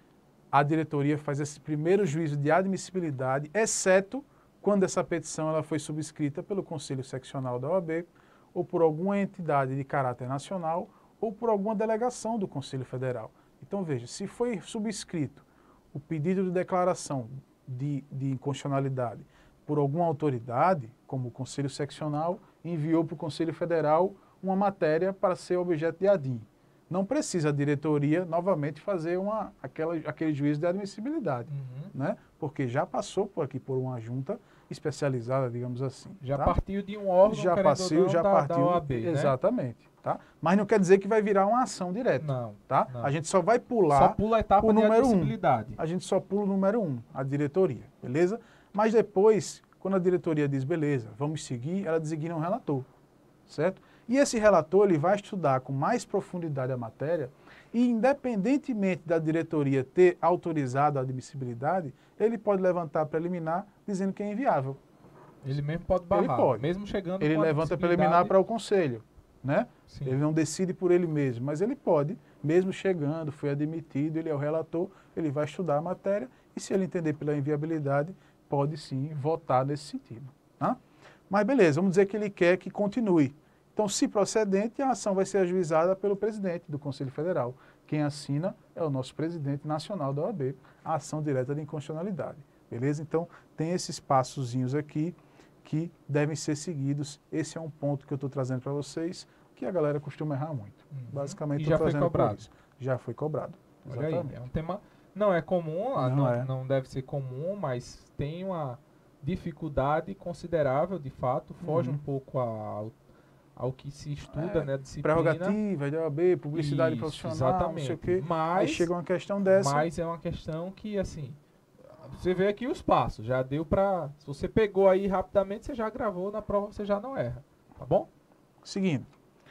a diretoria faz esse primeiro juízo de admissibilidade, exceto quando essa petição ela foi subscrita pelo Conselho Seccional da O A B, ou por alguma entidade de caráter nacional, ou por alguma delegação do Conselho Federal. Então, veja, se foi subscrito o pedido de declaração de, de inconstitucionalidade por alguma autoridade, como o Conselho Seccional, enviou para o Conselho Federal uma matéria para ser objeto de ADIM. Não precisa a diretoria novamente fazer uma, aquela, aquele juízo de admissibilidade, Uhum. né? Porque já passou por aqui por uma junta especializada, digamos assim. Já tá? partiu de um órgão, já querendo ou passou, não, já da, partiu, da O A B, né? exatamente, tá? Mas não quer dizer que vai virar uma ação direta, Não, tá? não. A gente só vai pular, Só pula a etapa o de número um. admissibilidade. a gente só pula o número um, a diretoria, beleza? Mas depois, quando a diretoria diz, beleza, vamos seguir, ela designa um relator, certo? E esse relator, ele vai estudar com mais profundidade a matéria e, independentemente da diretoria ter autorizado a admissibilidade, ele pode levantar preliminar dizendo que é inviável. Ele mesmo pode barrar, Ele pode. mesmo chegando Ele com a levanta admissibilidade- preliminar para o conselho, né? Sim. Ele não decide por ele mesmo, mas ele pode, mesmo chegando, foi admitido, ele é o relator, ele vai estudar a matéria e, se ele entender pela inviabilidade, pode sim votar nesse sentido. Tá? Mas beleza, vamos dizer que ele quer que continue. Então, se procedente, a ação vai ser ajuizada pelo presidente do Conselho Federal. Quem assina é o nosso presidente nacional da O A B, a ação direta de inconstitucionalidade. Beleza? Então, tem esses passozinhos aqui que devem ser seguidos. Esse é um ponto que eu estou trazendo para vocês, que a galera costuma errar muito. Uhum. Basicamente, E tô já foi trazendo por cobrado. isso. Já foi cobrado. Olha aí, Exatamente. é um tema... Não é comum, ah, Não não, é. não deve ser comum, mas tem uma dificuldade considerável, de fato, foge Uhum. um pouco ao, ao que se estuda, É, né, disciplina. Prerrogativa da O A B, publicidade Isso, profissional, exatamente. não sei o quê. Mas, Aí chega uma questão dessa. mas é uma questão que, assim, você vê aqui os passos, já deu pra... Se você pegou aí rapidamente, você já gravou, na prova você já não erra, tá bom? Seguindo,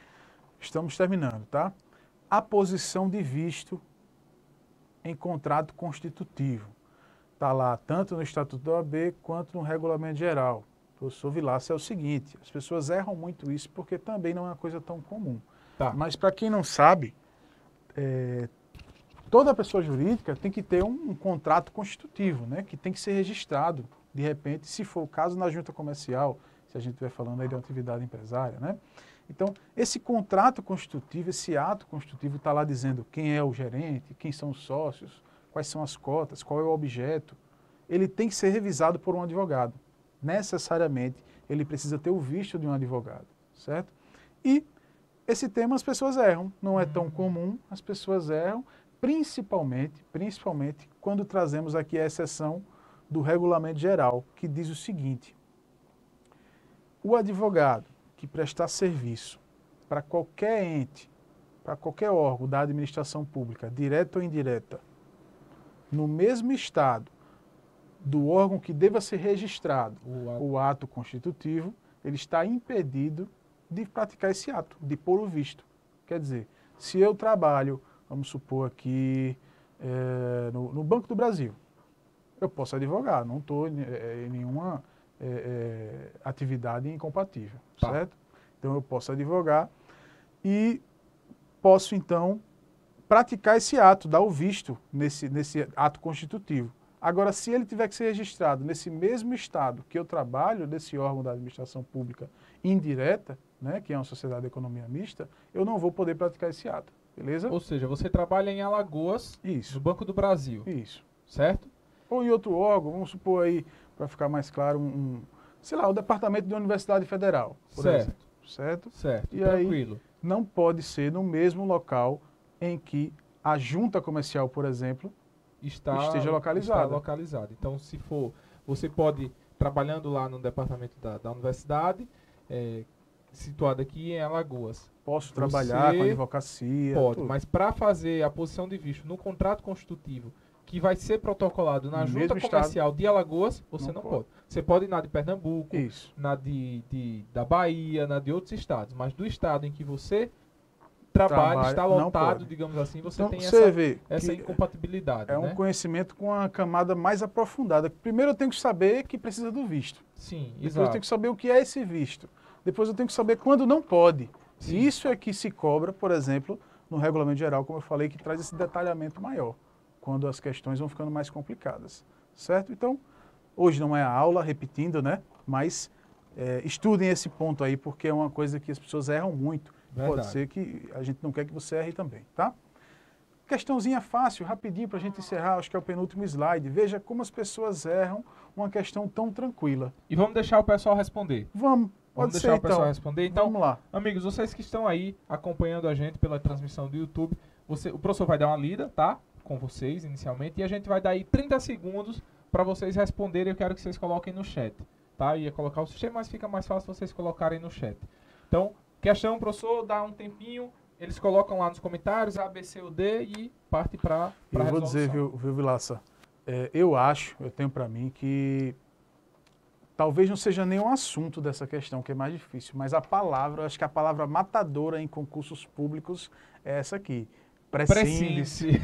estamos terminando, tá? A posição de visto em contrato constitutivo. Está lá tanto no Estatuto da O A B quanto no Regulamento Geral. Professor Vilaça, é o seguinte, as pessoas erram muito isso porque também não é uma coisa tão comum. Tá. Mas para quem não sabe, é, toda pessoa jurídica tem que ter um, um contrato constitutivo, né? Que tem que ser registrado, de repente, se for o caso, na junta comercial, se a gente estiver falando aí de uma atividade empresária, né? Então, esse contrato constitutivo, esse ato constitutivo está lá dizendo quem é o gerente, quem são os sócios, quais são as cotas, qual é o objeto. Ele tem que ser revisado por um advogado. Necessariamente, ele precisa ter o visto de um advogado, certo? E esse tema as pessoas erram, não é tão comum, as pessoas erram, principalmente, principalmente quando trazemos aqui a exceção do regulamento geral, que diz o seguinte: o advogado que prestar serviço para qualquer ente, para qualquer órgão da administração pública, direta ou indireta, no mesmo estado do órgão que deva ser registrado, o ato, o ato constitutivo, ele está impedido de praticar esse ato, de pôr o visto. Quer dizer, se eu trabalho, vamos supor aqui, é, no, no Banco do Brasil, eu posso advogar, não estou em, em nenhuma é, é, atividade incompatível, tá, certo? Então eu posso advogar e posso então praticar esse ato, dar o visto nesse, nesse ato constitutivo. Agora, se ele tiver que ser registrado nesse mesmo estado que eu trabalho, nesse órgão da administração pública indireta, né, que é uma sociedade de economia mista, eu não vou poder praticar esse ato, beleza? Ou seja, você trabalha em Alagoas, isso, no Banco do Brasil. Isso. Certo? Ou em outro órgão, vamos supor aí, para ficar mais claro, um, um, sei lá, o departamento de Universidade Federal, por certo. exemplo. Certo? Certo, e tranquilo. Aí, não pode ser no mesmo local em que a junta comercial, por exemplo, está, esteja localizada. Está localizada. Então, se for, você pode, trabalhando lá no departamento da, da universidade, é, situado aqui em Alagoas. Posso trabalhar com advocacia. Pode, tudo. Mas para fazer a posição de visto no contrato constitutivo, que vai ser protocolado na no junta comercial de Alagoas, você não, não pode. pode. Você pode ir na de Pernambuco, Isso. na de, de, da Bahia, na de outros estados. Mas do estado em que você trabalha, Trabalha está lotado, digamos assim, você então, tem você essa, vê essa incompatibilidade. É né? um conhecimento com a camada mais aprofundada. Primeiro eu tenho que saber que precisa do visto. Sim, Depois exato. eu tenho que saber o que é esse visto. Depois eu tenho que saber quando não pode. Sim. E isso é que se cobra, por exemplo, no regulamento geral, como eu falei, que traz esse detalhamento maior, quando as questões vão ficando mais complicadas, certo? Então, hoje não é a aula, repetindo, né? Mas é, estudem esse ponto aí, porque é uma coisa que as pessoas erram muito. Verdade. Pode ser que a gente não quer que você erre também, tá? Questãozinha fácil, rapidinho, para a gente encerrar, acho que é o penúltimo slide. Veja como as pessoas erram uma questão tão tranquila. E vamos deixar o pessoal responder. Vamos, Vamos pode deixar ser, o pessoal então. responder. Então, vamos lá. Amigos, vocês que estão aí acompanhando a gente pela transmissão do YouTube, você, o professor vai dar uma lida, tá? Com vocês, inicialmente, e a gente vai dar aí trinta segundos para vocês responderem. Eu quero que vocês coloquem no chat, tá? Eu ia colocar o sistema, mas fica mais fácil vocês colocarem no chat. Então, questão, professor, dá um tempinho, eles colocam lá nos comentários A, B, C ou D e parte para a resolução. Eu vou dizer, viu, viu Vilaça, é, eu acho, eu tenho para mim que talvez não seja nenhum assunto dessa questão, que é mais difícil, mas a palavra, eu acho que a palavra matadora em concursos públicos é essa aqui. Prescinde-se.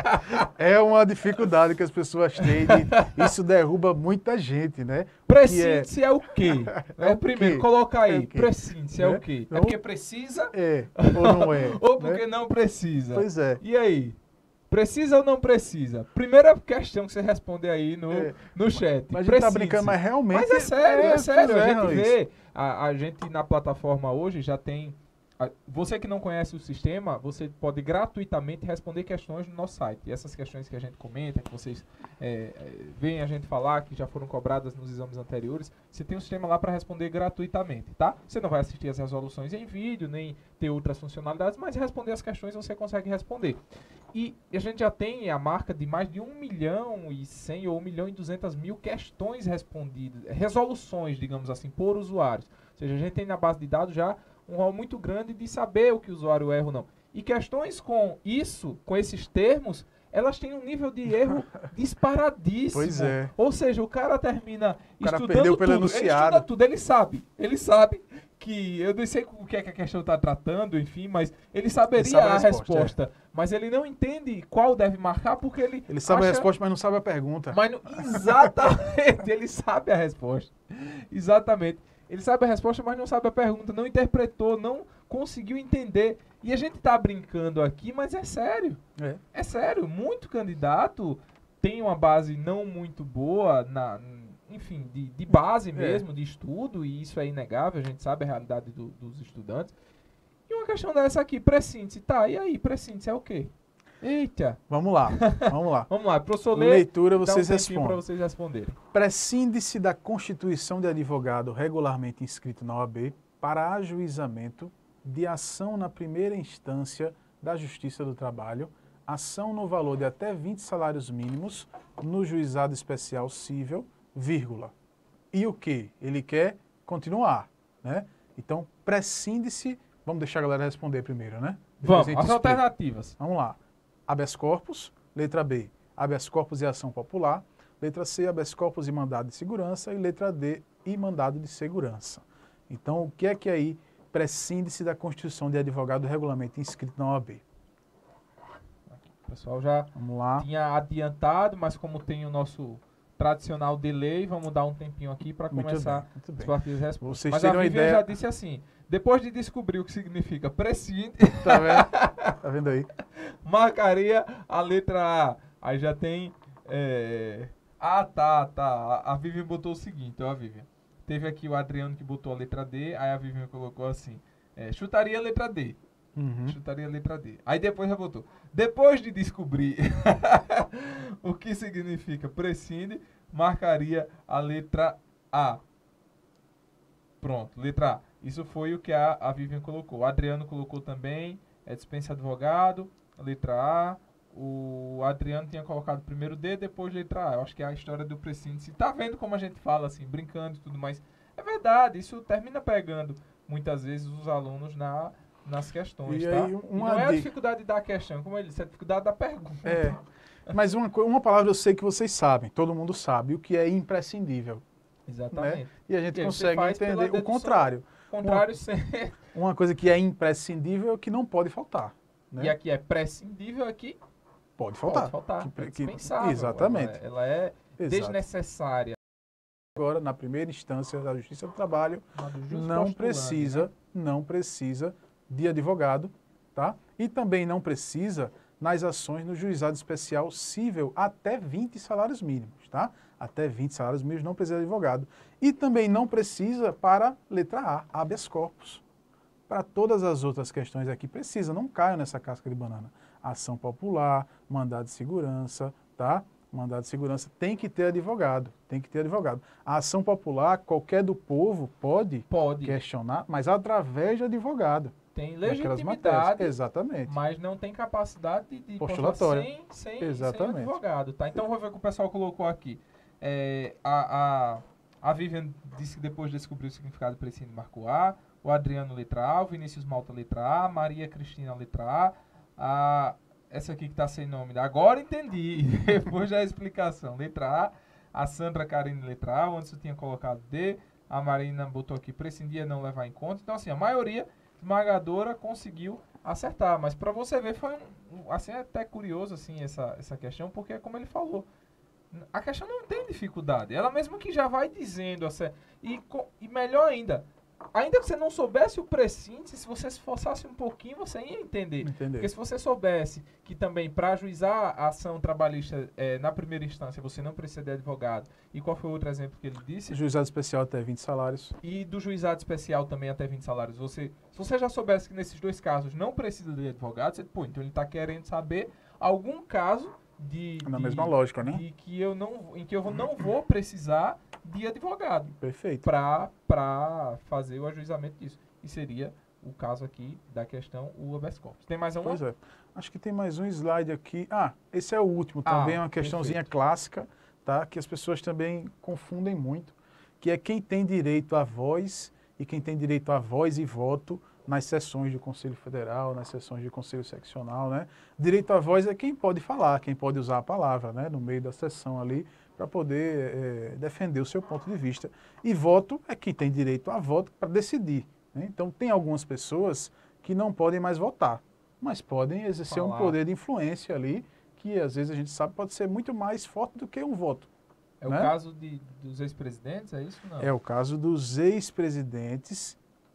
É uma dificuldade que as pessoas têm. De, isso derruba muita gente, né? Prescinde-se é... é o quê? É, é o primeiro, quê? coloca aí. É Prescinde-se é, é o quê? Não? É porque precisa? É, ou não é. Ou porque né? não precisa? Pois é. E aí? Precisa ou não precisa? Primeira questão que você responde aí no, é. no chat. Mas a gente tá brincando, mas realmente... Mas é sério, é, é sério. A gente isso. vê, a, a gente na plataforma hoje já tem... Você que não conhece o sistema, você pode gratuitamente responder questões no nosso site. E essas questões que a gente comenta, que vocês é, veem a gente falar, que já foram cobradas nos exames anteriores, você tem um sistema lá para responder gratuitamente, tá? Você não vai assistir as resoluções em vídeo, nem ter outras funcionalidades, mas responder as questões você consegue responder. E a gente já tem a marca de mais de um milhão e cem ou um milhão e duzentas mil questões respondidas, resoluções, digamos assim, por usuários. Ou seja, a gente tem na base de dados já um rol muito grande de saber o que o usuário erra ou não. E questões com isso, com esses termos, elas têm um nível de erro disparadíssimo. Pois é. Ou seja, o cara termina o cara estudando perdeu tudo. pelo Ele enunciado. estuda tudo, ele sabe. Ele sabe que, eu não sei o que é que a questão está tratando, enfim, mas ele saberia ele sabe a, a resposta. resposta é. Mas ele não entende qual deve marcar, porque ele Ele sabe acha... a resposta, mas não sabe a pergunta. Mas não... Exatamente, ele sabe a resposta. Exatamente. Ele sabe a resposta, mas não sabe a pergunta, não interpretou, não conseguiu entender. E a gente tá brincando aqui, mas é sério. É, é sério. Muito candidato tem uma base não muito boa na, enfim, de, de base mesmo, é. de estudo, e isso é inegável, a gente sabe a realidade do, dos estudantes. E uma questão dessa aqui, pré-síntese, tá, e aí, pré-síntese é o quê? Eita! Vamos lá, vamos lá. Vamos lá, professor Lê, leitura vocês um respondem. para vocês responderem. Prescinde-se da constituição de advogado regularmente inscrito na O A B para ajuizamento de ação na primeira instância da Justiça do Trabalho, ação no valor de até vinte salários mínimos no juizado especial cível, vírgula. E o que? Ele quer continuar, né? Então, prescinde-se, vamos deixar a galera responder primeiro, né? Depois vamos, as alternativas. Vamos lá. Habeas corpus, letra B, habeas corpus e ação popular, letra C, habeas corpus e mandado de segurança, e letra D, e mandado de segurança. Então, o que é que aí prescinde-se da constituição de advogado regularmente inscrito na O A B? O pessoal já vamos lá. tinha adiantado, mas como tem o nosso tradicional delay, vamos dar um tempinho aqui para começar muito bem, muito as partidas respostas. Vocês mas a Vivian ideia... já disse assim, depois de descobrir o que significa prescinde, tá vendo? Tá vendo aí? Marcaria a letra A. Aí já tem... É... Ah, tá, tá. A Vivian botou o seguinte, ó, Vivian. Teve aqui o Adriano que botou a letra D, aí a Vivian colocou assim, é, chutaria a letra D. Uhum. Chutaria a letra D. Aí depois já botou. Depois de descobrir o que significa prescinde, marcaria a letra A. Pronto, letra A. Isso foi o que a, a Vivian colocou. O Adriano colocou também, é dispensa advogado, letra A. O Adriano tinha colocado primeiro D, depois letra A. Eu acho que é a história do prescinde. Tá vendo como a gente fala assim, brincando e tudo mais. É verdade, isso termina pegando muitas vezes os alunos na... nas questões, e tá? Aí, e não é a dificuldade da questão, como ele disse, é a dificuldade da pergunta. É, mas uma, uma palavra eu sei que vocês sabem, todo mundo sabe, o que é imprescindível. Exatamente. Né? E a gente e consegue entender o contrário. O contrário uma, ser... uma coisa que é imprescindível é que não pode faltar. Né? E aqui é prescindível, aqui pode faltar. Pode faltar, que, é dispensável. Exatamente. Ela, ela é Exato. desnecessária. Agora, na primeira instância da Justiça do Trabalho, do não precisa, né? não precisa de advogado, tá? E também não precisa nas ações no juizado especial cível até vinte salários mínimos, tá? Até vinte salários mínimos não precisa de advogado. E também não precisa para letra A, habeas corpus. Para todas as outras questões aqui precisa, não caiam nessa casca de banana. Ação popular, mandado de segurança, tá? Mandado de segurança tem que ter advogado, tem que ter advogado. A ação popular, qualquer do povo pode, pode. questionar, mas através de advogado. Tem legitimidade, exatamente. mas não tem capacidade de postulatória sem, sem, sem advogado. Tá? Então, vou ver o que o pessoal colocou aqui. É, a, a, a Vivian disse que depois de descobrir o significado do prescinde marcou A, o Adriano letra A, o Vinícius Malta letra A, Maria Cristina letra A, a essa aqui que está sem nome, agora entendi, depois da explicação, letra A, a Sandra Karine letra A, onde você tinha colocado D, a Marina botou aqui prescindia não levar em conta, então assim, a maioria esmagadora conseguiu acertar, mas para você ver foi um, assim, é até curioso assim essa, essa questão, porque como ele falou, a questão não tem dificuldade, ela mesmo que já vai dizendo, assim, e, e melhor ainda, ainda que você não soubesse o prescinde, se você se esforçasse um pouquinho, você ia entender. Entender. Porque se você soubesse que também para ajuizar a ação trabalhista é, na primeira instância você não precisa de advogado, e qual foi o outro exemplo que ele disse? Juizado especial até vinte salários. E do juizado especial também até vinte salários. Você, se você já soubesse que nesses dois casos não precisa de advogado, você, pô, então ele está querendo saber algum caso de... Na de, mesma lógica, né? De que eu não, em que eu não vou precisar de advogado. Perfeito. Para fazer o ajuizamento disso. E seria o caso aqui da questão, o habeas corpus. Tem mais um? Pois é. Acho que tem mais um slide aqui. Ah, esse é o último. Também é ah, uma questãozinha perfeito. clássica, tá? Que as pessoas também confundem muito, que é quem tem direito à voz e quem tem direito à voz e voto nas sessões do Conselho Federal, nas sessões do Conselho Seccional, né? Direito à voz é quem pode falar, quem pode usar a palavra, né? No meio da sessão ali, para poder é, defender o seu ponto de vista. E voto é quem tem direito a voto para decidir. Né? Então, tem algumas pessoas que não podem mais votar, mas podem exercer Falar. um poder de influência ali, que às vezes a gente sabe pode ser muito mais forte do que um voto. É né? o caso de, dos ex-presidentes, é isso? Não? É o caso dos ex-presidentes.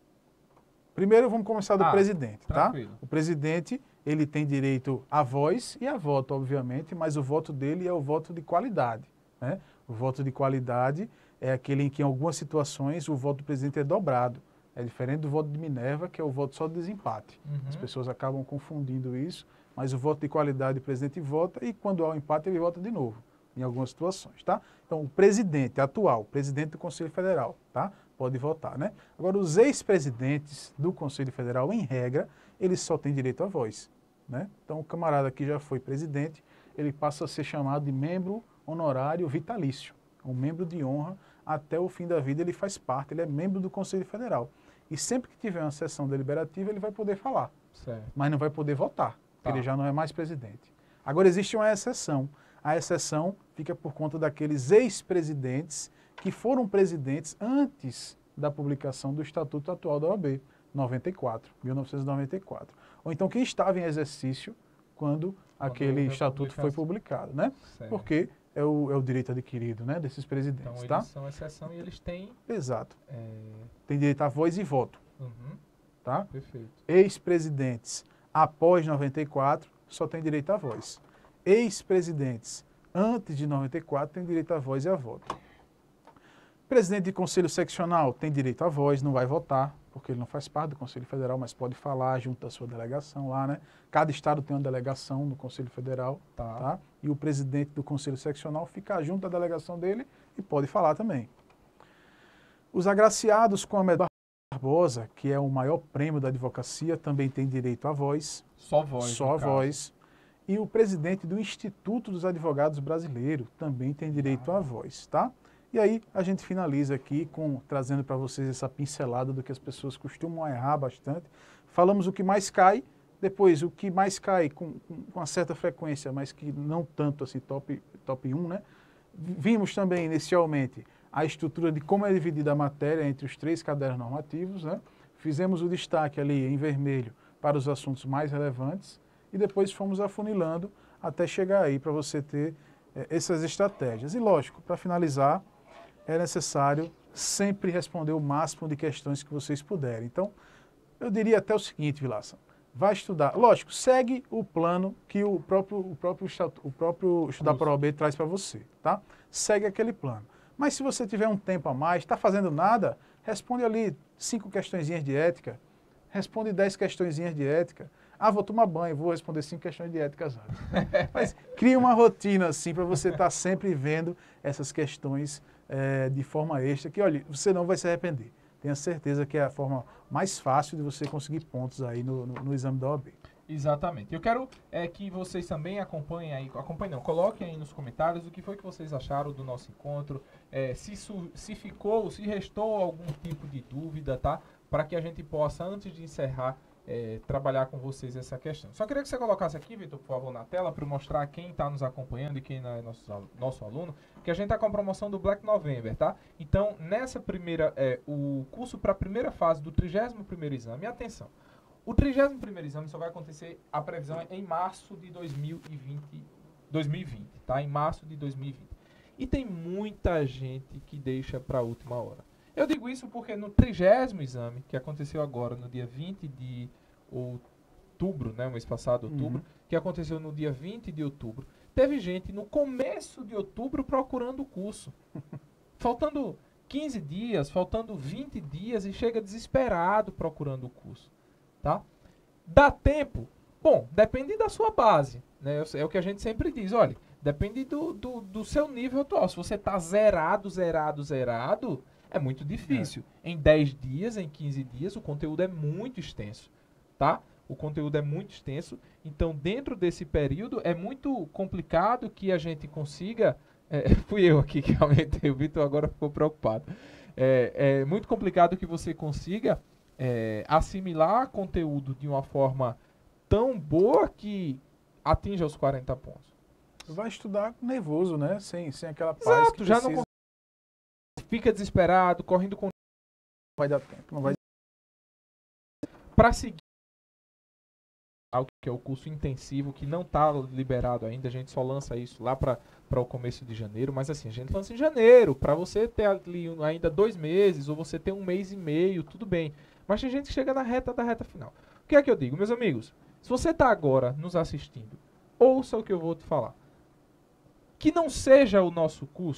Primeiro vamos começar do ah, presidente, tranquilo. tá? O presidente, ele tem direito à voz e a voto, obviamente, mas o voto dele é o voto de qualidade. Né? O voto de qualidade é aquele em que, em algumas situações, o voto do presidente é dobrado. É diferente do voto de Minerva, que é o voto só de desempate. Uhum. As pessoas acabam confundindo isso, mas o voto de qualidade o presidente vota e quando há um empate ele vota de novo, em algumas situações, tá? Então, o presidente atual, o presidente do Conselho Federal, tá? Pode votar, né? Agora, os ex-presidentes do Conselho Federal, em regra, eles só têm direito à voz, né? Então, o camarada que já foi presidente, ele passa a ser chamado de membro honorário vitalício, um membro de honra, até o fim da vida ele faz parte, ele é membro do Conselho Federal. E sempre que tiver uma sessão deliberativa, ele vai poder falar, Certo. mas não vai poder votar, porque Tá. ele já não é mais presidente. Agora, existe uma exceção. A exceção fica por conta daqueles ex-presidentes que foram presidentes antes da publicação do Estatuto atual da O A B, noventa e quatro, mil novecentos e noventa e quatro. Ou então quem estava em exercício quando, quando aquele estatuto foi publicado, né? Certo. Porque é o, é o direito adquirido, né, desses presidentes, Então, tá? eles são exceção e eles têm... Exato. É... Tem direito à voz e voto, Uhum. tá? Perfeito. Ex-presidentes após noventa e quatro só tem direito à voz. Ex-presidentes antes de noventa e quatro têm direito à voz e a voto. Presidente de Conselho Seccional tem direito à voz, não vai votar, porque ele não faz parte do Conselho Federal, mas pode falar junto à sua delegação lá, né? Cada estado tem uma delegação no Conselho Federal, Tá. tá? E o presidente do Conselho Seccional fica junto à delegação dele e pode falar também. Os agraciados com a medalha Barbosa, que é o maior prêmio da advocacia, também tem direito à voz. Só voz. Só voz. E o presidente do Instituto dos Advogados Brasileiros também tem direito à voz, tá? E aí a gente finaliza aqui com trazendo para vocês essa pincelada do que as pessoas costumam errar bastante. Falamos o que mais cai, depois o que mais cai com, com uma certa frequência, mas que não tanto assim, top, top um, né? Vimos também inicialmente a estrutura de como é dividida a matéria entre os três cadernos normativos, né? Fizemos o destaque ali em vermelho para os assuntos mais relevantes e depois fomos afunilando até chegar aí para você ter é, essas estratégias. E lógico, para finalizar, é necessário sempre responder o máximo de questões que vocês puderem. Então, eu diria até o seguinte, Vilaça, vai estudar. Lógico, segue o plano que o próprio, o próprio, o próprio Estudar para a O A B traz para você, tá? Segue aquele plano. Mas se você tiver um tempo a mais, está fazendo nada, responde ali cinco questõezinhas de ética, responde dez questõezinhas de ética. Ah, vou tomar banho, vou responder cinco questões de ética antes. Mas cria uma rotina assim para você estar tá sempre vendo essas questões é, de forma extra, que olha, você não vai se arrepender. Tenha certeza que é a forma mais fácil de você conseguir pontos aí no, no, no exame da O A B. Exatamente. Eu quero é, que vocês também acompanhem aí, acompanhem não, coloquem aí nos comentários o que foi que vocês acharam do nosso encontro, é, se, su, se ficou, se restou algum tipo de dúvida, tá? Para que a gente possa, antes de encerrar, é, trabalhar com vocês essa questão. Só queria que você colocasse aqui, Vitor, por favor, na tela, para mostrar quem está nos acompanhando e quem não é nosso, nosso aluno, que a gente está com a promoção do Black November, tá? Então, nessa primeira, é, o curso para a primeira fase do trigésimo primeiro exame, atenção, o trigésimo primeiro exame só vai acontecer, a previsão é em março de dois mil e vinte, tá? Em março de dois mil e vinte. E tem muita gente que deixa para a última hora. Eu digo isso porque no trigésimo exame, que aconteceu agora no dia vinte de outubro, né, mês passado, outubro, uhum. que aconteceu no dia vinte de outubro, teve gente no começo de outubro procurando o curso. Faltando quinze dias, faltando vinte dias e chega desesperado procurando o curso. Tá? Dá tempo? Bom, depende da sua base, né? É o que a gente sempre diz, olha, depende do, do, do seu nível atual. Se você está zerado, zerado, zerado, é muito difícil. É. Em dez dias, em quinze dias, o conteúdo é muito extenso, tá? O conteúdo é muito extenso, então dentro desse período é muito complicado que a gente consiga... É, fui eu aqui que aumentei, o Vitor agora ficou preocupado. É, é muito complicado que você consiga... É, assimilar conteúdo de uma forma tão boa que atinja os quarenta pontos. Vai estudar nervoso, né? Sem, sem aquela paz. Exato, que já precisa. não fica desesperado, correndo com... Não vai dar tempo, não vai. Para seguir algo que é o curso intensivo, que não está liberado ainda, a gente só lança isso lá para o começo de janeiro, mas assim, a gente lança em janeiro, para você ter ali ainda dois meses, ou você ter um mês e meio, tudo bem. Mas tem gente que chega na reta da reta final. O que é que eu digo? Meus amigos, se você está agora nos assistindo, ouça o que eu vou te falar. Que não seja o nosso curso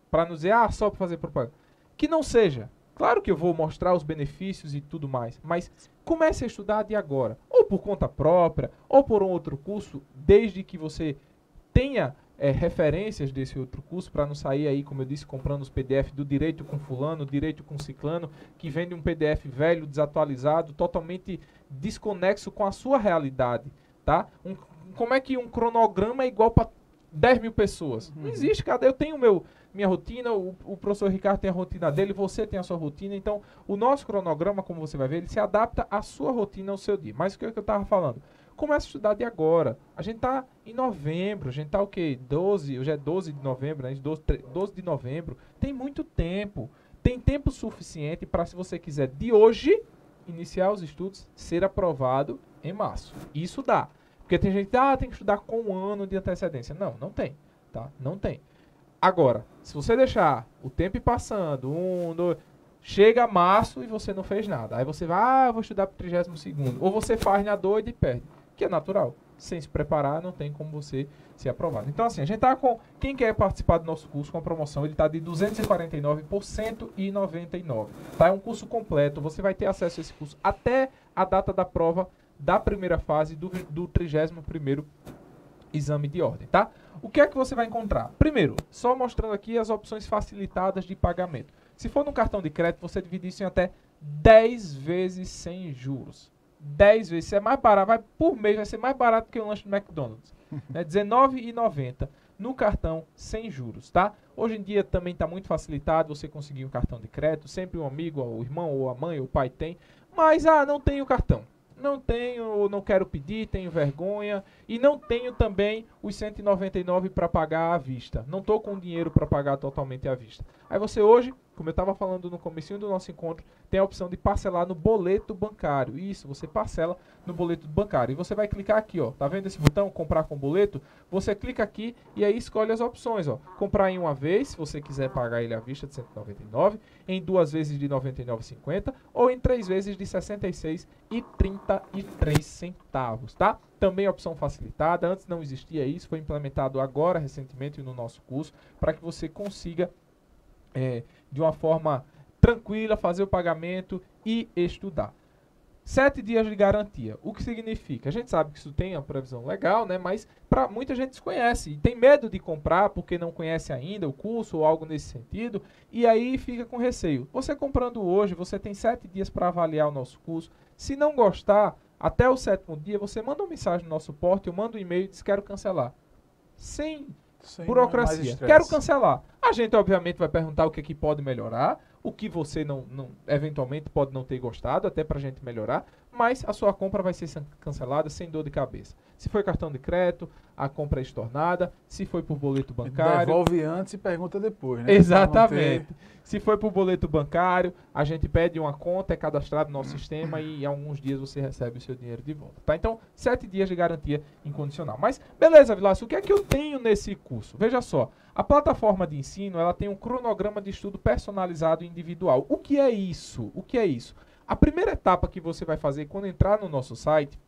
para não dizer, ah, só para fazer propaganda. Que não seja. Claro que eu vou mostrar os benefícios e tudo mais, mas comece a estudar de agora. Ou por conta própria, ou por um outro curso, desde que você tenha é, referências desse outro curso, para não sair aí, como eu disse, comprando os P D F do direito com fulano, direito com ciclano, que vende um P D F velho, desatualizado, totalmente desconexo com a sua realidade, tá? Um, como é que um cronograma é igual para dez mil pessoas? Uhum. Não existe, cara. Eu tenho meu, minha rotina, o, o professor Ricardo tem a rotina dele, você tem a sua rotina, então o nosso cronograma, como você vai ver, ele se adapta à sua rotina, ao seu dia. Mas o que, é que eu estava falando? Começa a estudar de agora. A gente tá em novembro, a gente tá o quê? doze, hoje é doze de novembro, né? doze, doze de novembro. Tem muito tempo. Tem tempo suficiente para, se você quiser, de hoje, iniciar os estudos, ser aprovado em março. Isso dá. Porque tem gente que ah, tem que estudar com um ano de antecedência. Não, não tem. Tá? Não tem. Agora, se você deixar o tempo ir passando, um, dois... chega março e você não fez nada. Aí você vai, ah, eu vou estudar para o trigésimo segundo. Ou você faz na doida e perde. Que é natural. Sem se preparar, não tem como você ser aprovado. Então, assim, a gente tá com... Quem quer participar do nosso curso com a promoção, ele tá de duzentos e quarenta e nove por cento e noventa e nove. Tá? É um curso completo. Você vai ter acesso a esse curso até a data da prova da primeira fase do, do trigésimo primeiro exame de ordem, tá? O que é que você vai encontrar? Primeiro, só mostrando aqui as opções facilitadas de pagamento. Se for no cartão de crédito, você divide isso em até dez vezes sem juros. dez vezes. Se é mais barato, vai por mês, vai ser mais barato que o lanche do McDonald's. Né? dezenove reais e noventa centavos no cartão sem juros, tá? Hoje em dia também está muito facilitado você conseguir um cartão de crédito. Sempre um amigo, ou o irmão, ou a mãe, ou o pai tem. Mas, ah, não tenho cartão. Não tenho, ou não quero pedir, tenho vergonha. E não tenho também os cento e noventa e nove para pagar à vista. Não estou com dinheiro para pagar totalmente à vista. Aí você hoje, como eu estava falando no comecinho do nosso encontro, tem a opção de parcelar no boleto bancário. Isso, você parcela no boleto bancário. E você vai clicar aqui, ó. Tá vendo esse botão, comprar com boleto? Você clica aqui e aí escolhe as opções, ó. Comprar em uma vez, se você quiser pagar ele à vista de cento e noventa e nove, em duas vezes de noventa e nove reais e cinquenta centavos ou em três vezes de sessenta e seis reais e trinta e três centavos, tá? Também a opção facilitada. Antes não existia isso, foi implementado agora recentemente no nosso curso para que você consiga É, de uma forma tranquila, fazer o pagamento e estudar. Sete dias de garantia. O que significa? A gente sabe que isso tem uma previsão legal, né? Mas pra, muita gente desconhece e tem medo de comprar porque não conhece ainda o curso ou algo nesse sentido, e aí fica com receio. Você comprando hoje, você tem sete dias para avaliar o nosso curso. Se não gostar, até o sétimo dia, você manda uma mensagem no nosso suporte, eu mando um e-mail e diz quero cancelar. Sem Sem burocracia. Quero cancelar. A gente, obviamente, vai perguntar o que, é que pode melhorar, o que você, não, não, eventualmente, pode não ter gostado, até para a gente melhorar, mas a sua compra vai ser cancelada sem dor de cabeça. Se foi cartão de crédito, a compra é estornada. Se foi por boleto bancário... Devolve antes e pergunta depois, né? Exatamente. Se foi por boleto bancário, a gente pede uma conta, é cadastrado no nosso sistema e em alguns dias você recebe o seu dinheiro de volta. Tá? Então, sete dias de garantia incondicional. Mas, beleza, Vilácio, o que é que eu tenho nesse curso? Veja só, a plataforma de ensino, ela tem um cronograma de estudo personalizado e individual. O que é isso? O que é isso? A primeira etapa que você vai fazer quando entrar no nosso site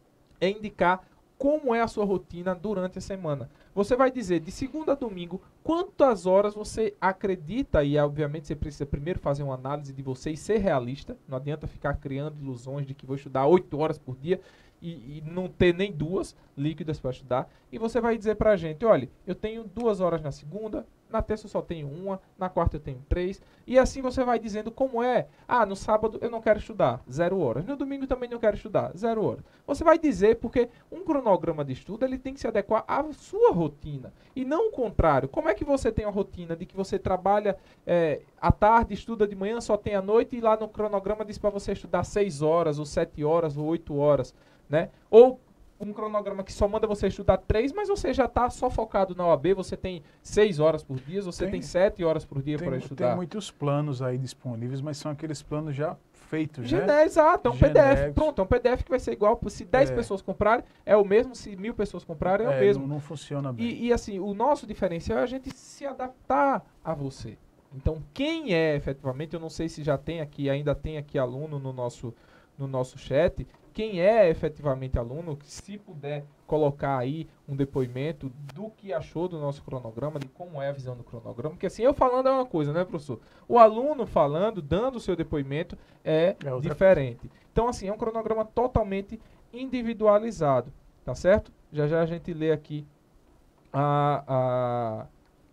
é indicar como é a sua rotina durante a semana. Você vai dizer de segunda a domingo quantas horas você acredita, e obviamente você precisa primeiro fazer uma análise de você e ser realista. Não adianta ficar criando ilusões de que vou estudar oito horas por dia e, e não ter nem duas líquidas para estudar. E você vai dizer para a gente, olha, eu tenho duas horas na segunda, na terça eu só tenho uma, na quarta eu tenho três, e assim você vai dizendo como é. Ah, no sábado eu não quero estudar, zero horas. No domingo também não quero estudar, zero horas. Você vai dizer porque um cronograma de estudo ele tem que se adequar à sua rotina, e não o contrário. Como é que você tem a rotina de que você trabalha é, à tarde, estuda de manhã, só tem à noite, e lá no cronograma diz para você estudar seis horas, ou sete horas, ou oito horas, né? Ou um cronograma que só manda você estudar três, mas você já está só focado na O A B, você tem seis horas por dia, você tem, tem sete horas por dia para estudar. Tem muitos planos aí disponíveis, mas são aqueles planos já feitos, Gené, né? Exato, é um Genéricos. P D F, pronto, é um P D F que vai ser igual, se dez é. pessoas comprarem, é o mesmo, se mil pessoas comprarem, é, é o mesmo. Não, não funciona bem. E, e assim, o nosso diferencial é a gente se adaptar a você. Então, quem é efetivamente, eu não sei se já tem aqui, ainda tem aqui aluno no nosso no nosso chat quem é efetivamente aluno, que se puder colocar aí um depoimento do que achou do nosso cronograma, de como é a visão do cronograma, porque assim, eu falando é uma coisa, né, professor? O aluno falando, dando o seu depoimento é, É outra diferente. Então, assim, é um cronograma totalmente individualizado, tá certo? Já já a gente lê aqui a, a,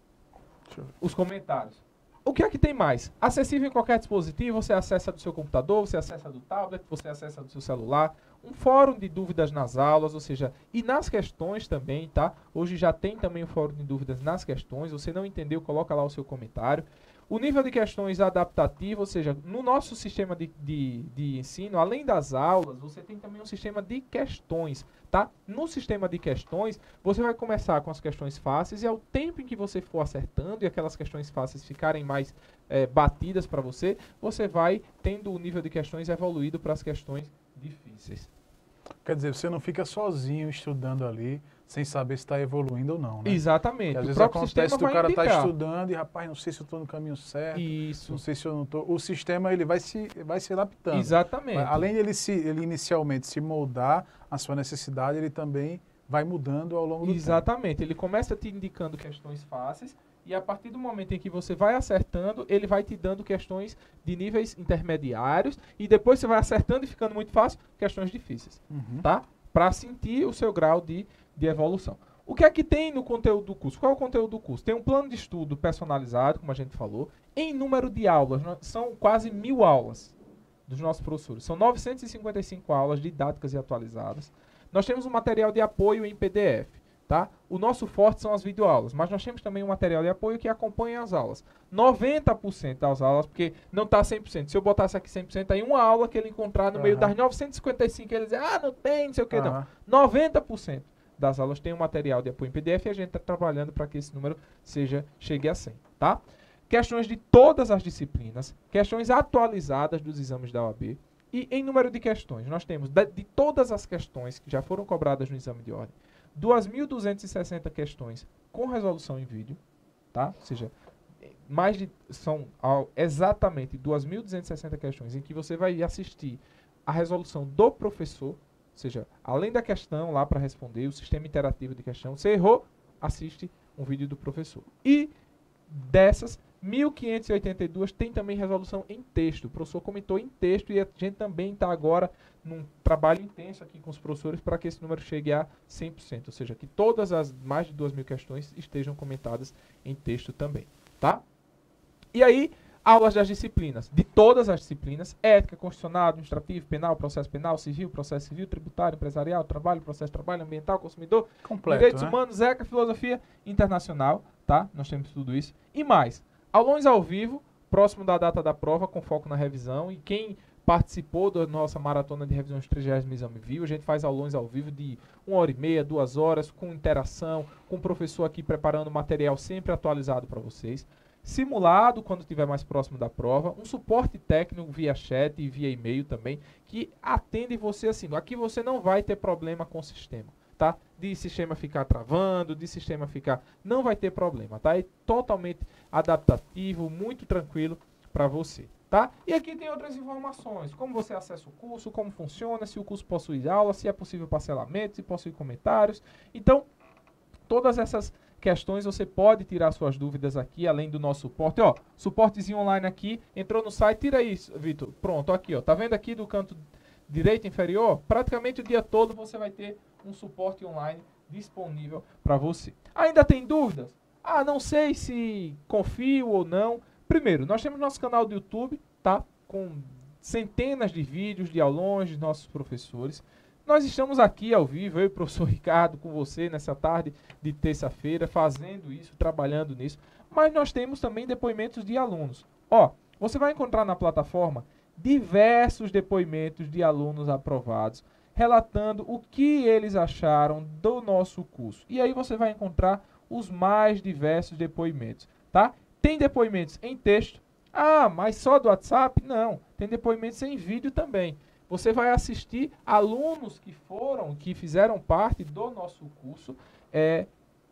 os comentários. O que é que tem mais? Acessível em qualquer dispositivo, você acessa do seu computador, você acessa do tablet, você acessa do seu celular. Um fórum de dúvidas nas aulas, ou seja, e nas questões também, tá? Hoje já tem também o fórum de dúvidas nas questões. Você não entendeu, coloca lá o seu comentário. O nível de questões adaptativo, ou seja, no nosso sistema de, de, de ensino, além das aulas, você tem também um sistema de questões, tá? No sistema de questões, você vai começar com as questões fáceis e ao tempo em que você for acertando e aquelas questões fáceis ficarem mais é, batidas para você, você vai tendo o nível de questões evoluído para as questões difíceis. Quer dizer, você não fica sozinho estudando ali, sem saber se está evoluindo ou não, né? Exatamente. Porque às o vezes próprio acontece sistema que o vai cara está indicar. estudando e, rapaz, não sei se eu estou no caminho certo, Isso. não sei se eu não estou. O sistema ele vai se, vai se adaptando. Exatamente. Além de ele, se, ele inicialmente se moldar à sua necessidade, ele também vai mudando ao longo do Exatamente. tempo. Ele começa te indicando questões fáceis e a partir do momento em que você vai acertando, ele vai te dando questões de níveis intermediários e depois você vai acertando e ficando muito fácil, questões difíceis, Uhum. tá? Para sentir o seu grau de, de evolução. O que é que tem no conteúdo do curso? Qual é o conteúdo do curso? Tem um plano de estudo personalizado, como a gente falou, em número de aulas. São quase mil aulas dos nossos professores. São novecentas e cinquenta e cinco aulas didáticas e atualizadas. Nós temos um material de apoio em P D F. Tá? O nosso forte são as videoaulas, mas nós temos também um material de apoio que acompanha as aulas. noventa por cento das aulas, porque não está cem por cento. Se eu botasse aqui cem por cento, aí uma aula que ele encontrar no Uhum. meio das novecentas e cinquenta e cinco, ele diz, ah, não tem, não sei o que, Uhum. não. noventa por cento das aulas tem um material de apoio em P D F e a gente está trabalhando para que esse número seja, chegue a cem, tá? Questões de todas as disciplinas, questões atualizadas dos exames da O A B e em número de questões. Nós temos, de, de todas as questões que já foram cobradas no exame de ordem, duas mil duzentas e sessenta questões com resolução em vídeo, tá? Ou seja, mais de, são ao, exatamente duas mil duzentas e sessenta questões em que você vai assistir a resolução do professor, ou seja, além da questão lá para responder, o sistema interativo de questão, você errou, assiste um vídeo do professor. E dessas, mil quinhentas e oitenta e duas tem também resolução em texto. O professor comentou em texto e a gente também está agora num trabalho intenso aqui com os professores para que esse número chegue a cem por cento. Ou seja, que todas as mais de duas mil questões estejam comentadas em texto também. Tá? E aí, aulas das disciplinas. De todas as disciplinas, ética, constitucional, administrativo, penal, processo penal, civil, processo civil, tributário, empresarial, trabalho, processo de trabalho, ambiental, consumidor, Completo, direitos né? humanos, ética, filosofia internacional. Tá? Nós temos tudo isso. E mais, aulões ao vivo, próximo da data da prova, com foco na revisão. E quem participou da nossa maratona de revisões trigésimo exame viu, a gente faz aulões ao vivo de uma hora e meia, duas horas, com interação, com o professor aqui preparando material sempre atualizado para vocês. Simulado, quando estiver mais próximo da prova. Um suporte técnico via chat e via e-mail também, que atende você assim. Aqui você não vai ter problema com o sistema. Tá? De sistema ficar travando, de sistema ficar... Não vai ter problema, tá? É totalmente adaptativo, muito tranquilo para você, tá? E aqui tem outras informações, como você acessa o curso, como funciona, se o curso possui aula, se é possível parcelamento, se possui comentários. Então, todas essas questões você pode tirar suas dúvidas aqui, além do nosso suporte. Ó, suportezinho online aqui, entrou no site, tira isso, Vitor. Pronto, aqui, ó. Tá vendo aqui do canto direito inferior? Praticamente o dia todo você vai ter um suporte online disponível para você. Ainda tem dúvidas? Ah, não sei se confio ou não. Primeiro, nós temos nosso canal do YouTube, tá? Com centenas de vídeos de aulões de nossos professores. Nós estamos aqui ao vivo, eu e o professor Ricardo, com você nessa tarde de terça-feira, fazendo isso, trabalhando nisso. Mas nós temos também depoimentos de alunos. Ó, você vai encontrar na plataforma diversos depoimentos de alunos aprovados, relatando o que eles acharam do nosso curso. E aí você vai encontrar os mais diversos depoimentos, tá? Tem depoimentos em texto. Ah, mas só do WhatsApp? Não. Tem depoimentos em vídeo também. Você vai assistir alunos que foram, que fizeram parte do nosso curso, é,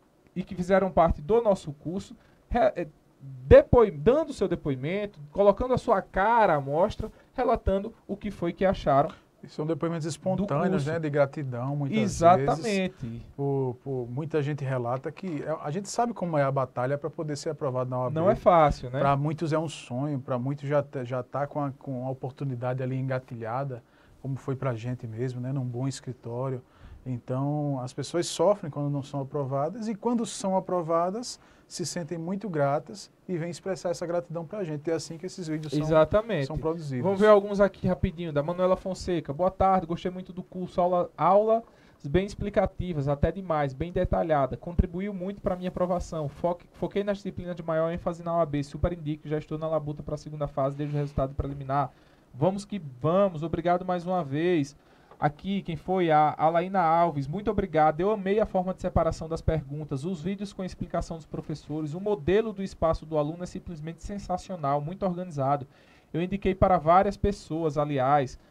e que fizeram parte do nosso curso, é, depoi, dando seu depoimento, colocando a sua cara à mostra, relatando o que foi que acharam. E são depoimentos espontâneos, né, de gratidão, muitas Exatamente. vezes. Exatamente. Por, por, muita gente relata que a gente sabe como é a batalha para poder ser aprovado na O A B. Não é fácil, né? Para muitos é um sonho, para muitos já já está com a, com a oportunidade ali engatilhada, como foi para a gente mesmo, né, num bom escritório. Então, as pessoas sofrem quando não são aprovadas e quando são aprovadas, se sentem muito gratas e vêm expressar essa gratidão para a gente. É assim que esses vídeos são, Exatamente. são produzidos. Vamos ver alguns aqui rapidinho. Da Manuela Fonseca. Boa tarde, gostei muito do curso. Aula, aulas bem explicativas, até demais, bem detalhada. Contribuiu muito para a minha aprovação. Foque, foquei nas disciplinas de maior ênfase na O A B. Super indico, já estou na labuta para a segunda fase desde o resultado preliminar. Vamos que vamos. Obrigado mais uma vez. Aqui, quem foi? A Alaina Alves. Muito obrigado. Eu amei a forma de separação das perguntas, os vídeos com explicação dos professores, o modelo do espaço do aluno é simplesmente sensacional, muito organizado. Eu indiquei para várias pessoas, aliás.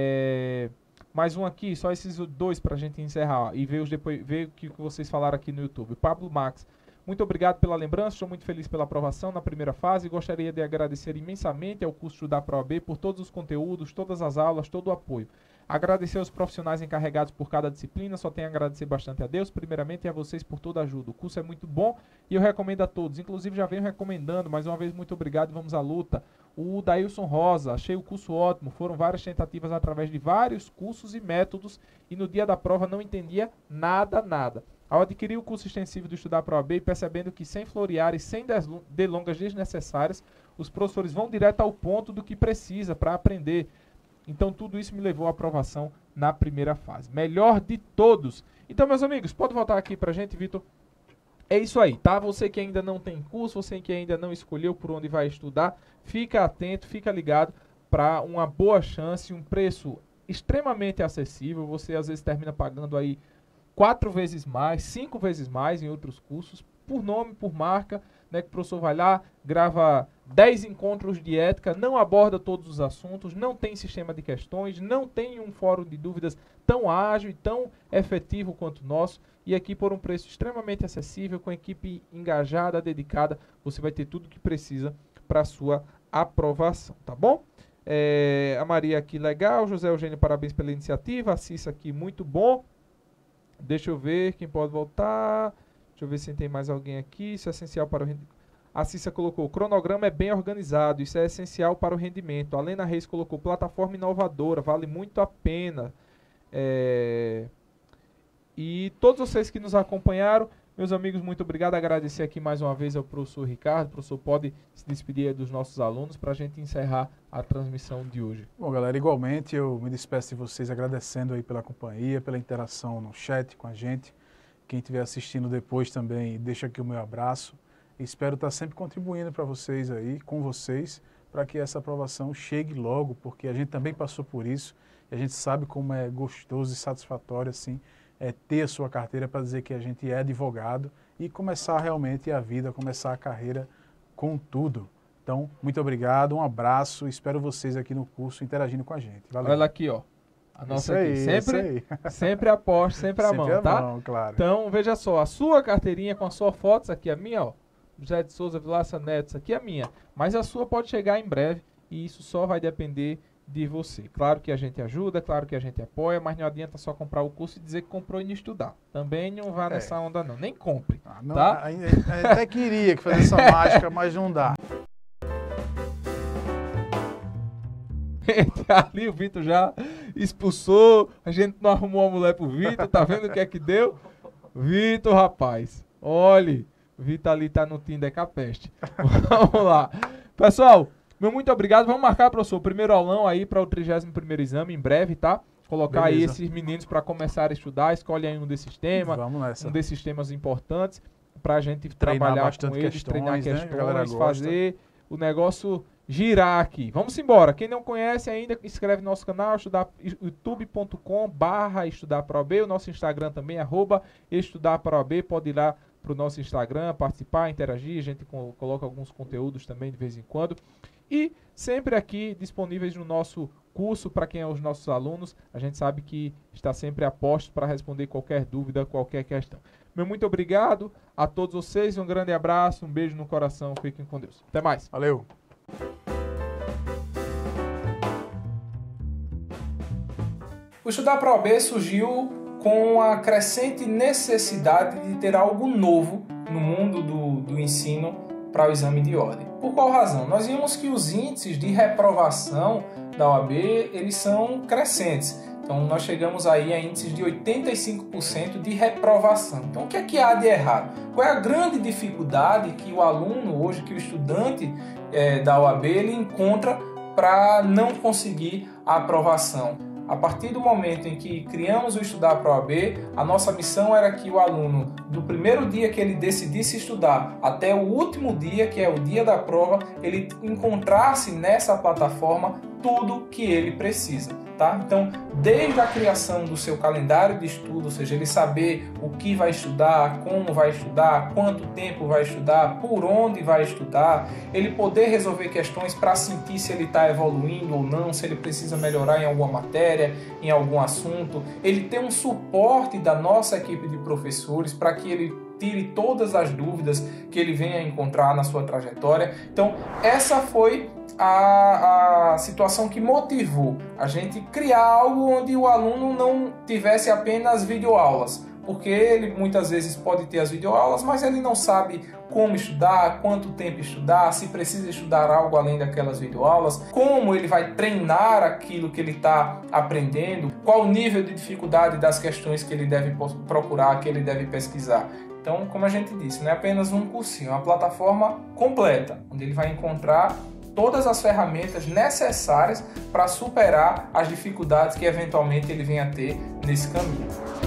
É... Mais um aqui, só esses dois para a gente encerrar e ver, os depois, ver o que vocês falaram aqui no YouTube. Pablo Max. Muito obrigado pela lembrança, estou muito feliz pela aprovação na primeira fase e gostaria de agradecer imensamente ao curso da Pro A B por todos os conteúdos, todas as aulas, todo o apoio. Agradecer aos profissionais encarregados por cada disciplina, só tenho a agradecer bastante a Deus, primeiramente, e a vocês por toda a ajuda. O curso é muito bom e eu recomendo a todos, inclusive já venho recomendando, mais uma vez, muito obrigado e vamos à luta. O Dailson Rosa, achei o curso ótimo, foram várias tentativas através de vários cursos e métodos e no dia da prova não entendia nada, nada. Ao adquirir o curso extensivo do Estudar Pro A B, percebendo que sem florear e sem delongas desnecessárias, os professores vão direto ao ponto do que precisa para aprender. Então, tudo isso me levou à aprovação na primeira fase. Melhor de todos. Então, meus amigos, pode voltar aqui pra gente, Vitor. É isso aí, tá? Você que ainda não tem curso, você que ainda não escolheu por onde vai estudar, fica atento, fica ligado para uma boa chance, um preço extremamente acessível. Você, às vezes, termina pagando aí quatro vezes mais, cinco vezes mais em outros cursos, por nome, por marca, né, que o professor vai lá, grava dez encontros de ética, não aborda todos os assuntos, não tem sistema de questões, não tem um fórum de dúvidas tão ágil e tão efetivo quanto o nosso, e aqui por um preço extremamente acessível, com equipe engajada, dedicada, você vai ter tudo o que precisa para a sua aprovação, tá bom? É, a Maria aqui, legal, José Eugênio, parabéns pela iniciativa, a Cissa aqui, muito bom. Deixa eu ver quem pode voltar. Deixa eu ver se tem mais alguém aqui. Isso é essencial para o rendimento. A Cissa colocou, o cronograma é bem organizado, isso é essencial para o rendimento. A Lena Reis colocou, plataforma inovadora, vale muito a pena. É... E todos vocês que nos acompanharam, meus amigos, muito obrigado. Agradecer aqui mais uma vez ao professor Ricardo. O professor pode se despedir dos nossos alunos para a gente encerrar a transmissão de hoje. Bom, galera, igualmente eu me despeço de vocês agradecendo aí pela companhia, pela interação no chat com a gente. Quem estiver assistindo depois também, deixa aqui o meu abraço. Espero estar sempre contribuindo para vocês aí, com vocês, para que essa aprovação chegue logo, porque a gente também passou por isso e a gente sabe como é gostoso e satisfatório, assim, é ter a sua carteira para dizer que a gente é advogado e começar realmente a vida, começar a carreira com tudo. Então, muito obrigado, um abraço, espero vocês aqui no curso interagindo com a gente. Valeu. Olha aqui, ó. A nossa isso aqui. Aí, sempre, isso aí. sempre aposto, sempre à mão, sempre tá? À mão, claro. Então, veja só, a sua carteirinha com a sua foto, essa aqui é a minha, ó. José de Souza Vilaça Neto, essa aqui é a minha. Mas a sua pode chegar em breve e isso só vai depender de você. Claro que a gente ajuda, claro que a gente apoia, mas não adianta só comprar o curso e dizer que comprou e não estudar. Também não vá nessa é. onda não, nem compre, ah, não, tá? A, a, até queria que fizesse essa mágica, mas não dá. Ali o Vitor já expulsou, a gente não arrumou a mulher pro Vitor, tá vendo o que é que deu? Vitor, rapaz, olhe, o Vitor ali tá no Tinder capeste. Vamos lá. Pessoal, meu muito obrigado, vamos marcar, professor, o primeiro aulão aí para o trigésimo primeiro exame em breve, tá? Colocar Beleza. Aí esses meninos para começar a estudar, escolhe aí um desses temas, um desses temas importantes, pra gente treinar trabalhar com eles, questões, treinar né? questões, fazer o negócio girar aqui. Vamos embora. Quem não conhece ainda, inscreve no nosso canal, estudar, youtube ponto com barra estudar pro A B, o nosso Instagram também, arroba estudar pro A B, pode ir lá pro nosso Instagram, participar, interagir, a gente co coloca alguns conteúdos também de vez em quando. E sempre aqui disponíveis no nosso curso para quem é os nossos alunos. A gente sabe que está sempre a postos para responder qualquer dúvida, qualquer questão. Meu muito obrigado a todos vocês, um grande abraço, um beijo no coração, fiquem com Deus. Até mais. Valeu. O Estudar para a O A B surgiu com a crescente necessidade de ter algo novo no mundo do, do ensino para o exame de ordem. Por qual razão? Nós vimos que os índices de reprovação da O A B eles são crescentes. Então, nós chegamos aí a índices de oitenta e cinco por cento de reprovação. Então, o que é que há de errado? Qual é a grande dificuldade que o aluno hoje, que o estudante é, da O A B, ele encontra para não conseguir a aprovação? A partir do momento em que criamos o Estudar para a O A B, a nossa missão era que o aluno, do primeiro dia que ele decidisse estudar até o último dia, que é o dia da prova, ele encontrasse nessa plataforma tudo que ele precisa. Tá? Então, desde a criação do seu calendário de estudo, ou seja, ele saber o que vai estudar, como vai estudar, quanto tempo vai estudar, por onde vai estudar, ele poder resolver questões para sentir se ele está evoluindo ou não, se ele precisa melhorar em alguma matéria, em algum assunto, ele ter um suporte da nossa equipe de professores para que ele tire todas as dúvidas que ele venha encontrar na sua trajetória. Então, essa foi a, a situação que motivou a gente criar algo onde o aluno não tivesse apenas videoaulas, porque ele muitas vezes pode ter as videoaulas, mas ele não sabe como estudar, quanto tempo estudar, se precisa estudar algo além daquelas videoaulas, como ele vai treinar aquilo que ele está aprendendo, qual o nível de dificuldade das questões que ele deve procurar, que ele deve pesquisar. Então, como a gente disse, não é apenas um cursinho, é uma plataforma completa, onde ele vai encontrar todas as ferramentas necessárias para superar as dificuldades que eventualmente ele venha a ter nesse caminho.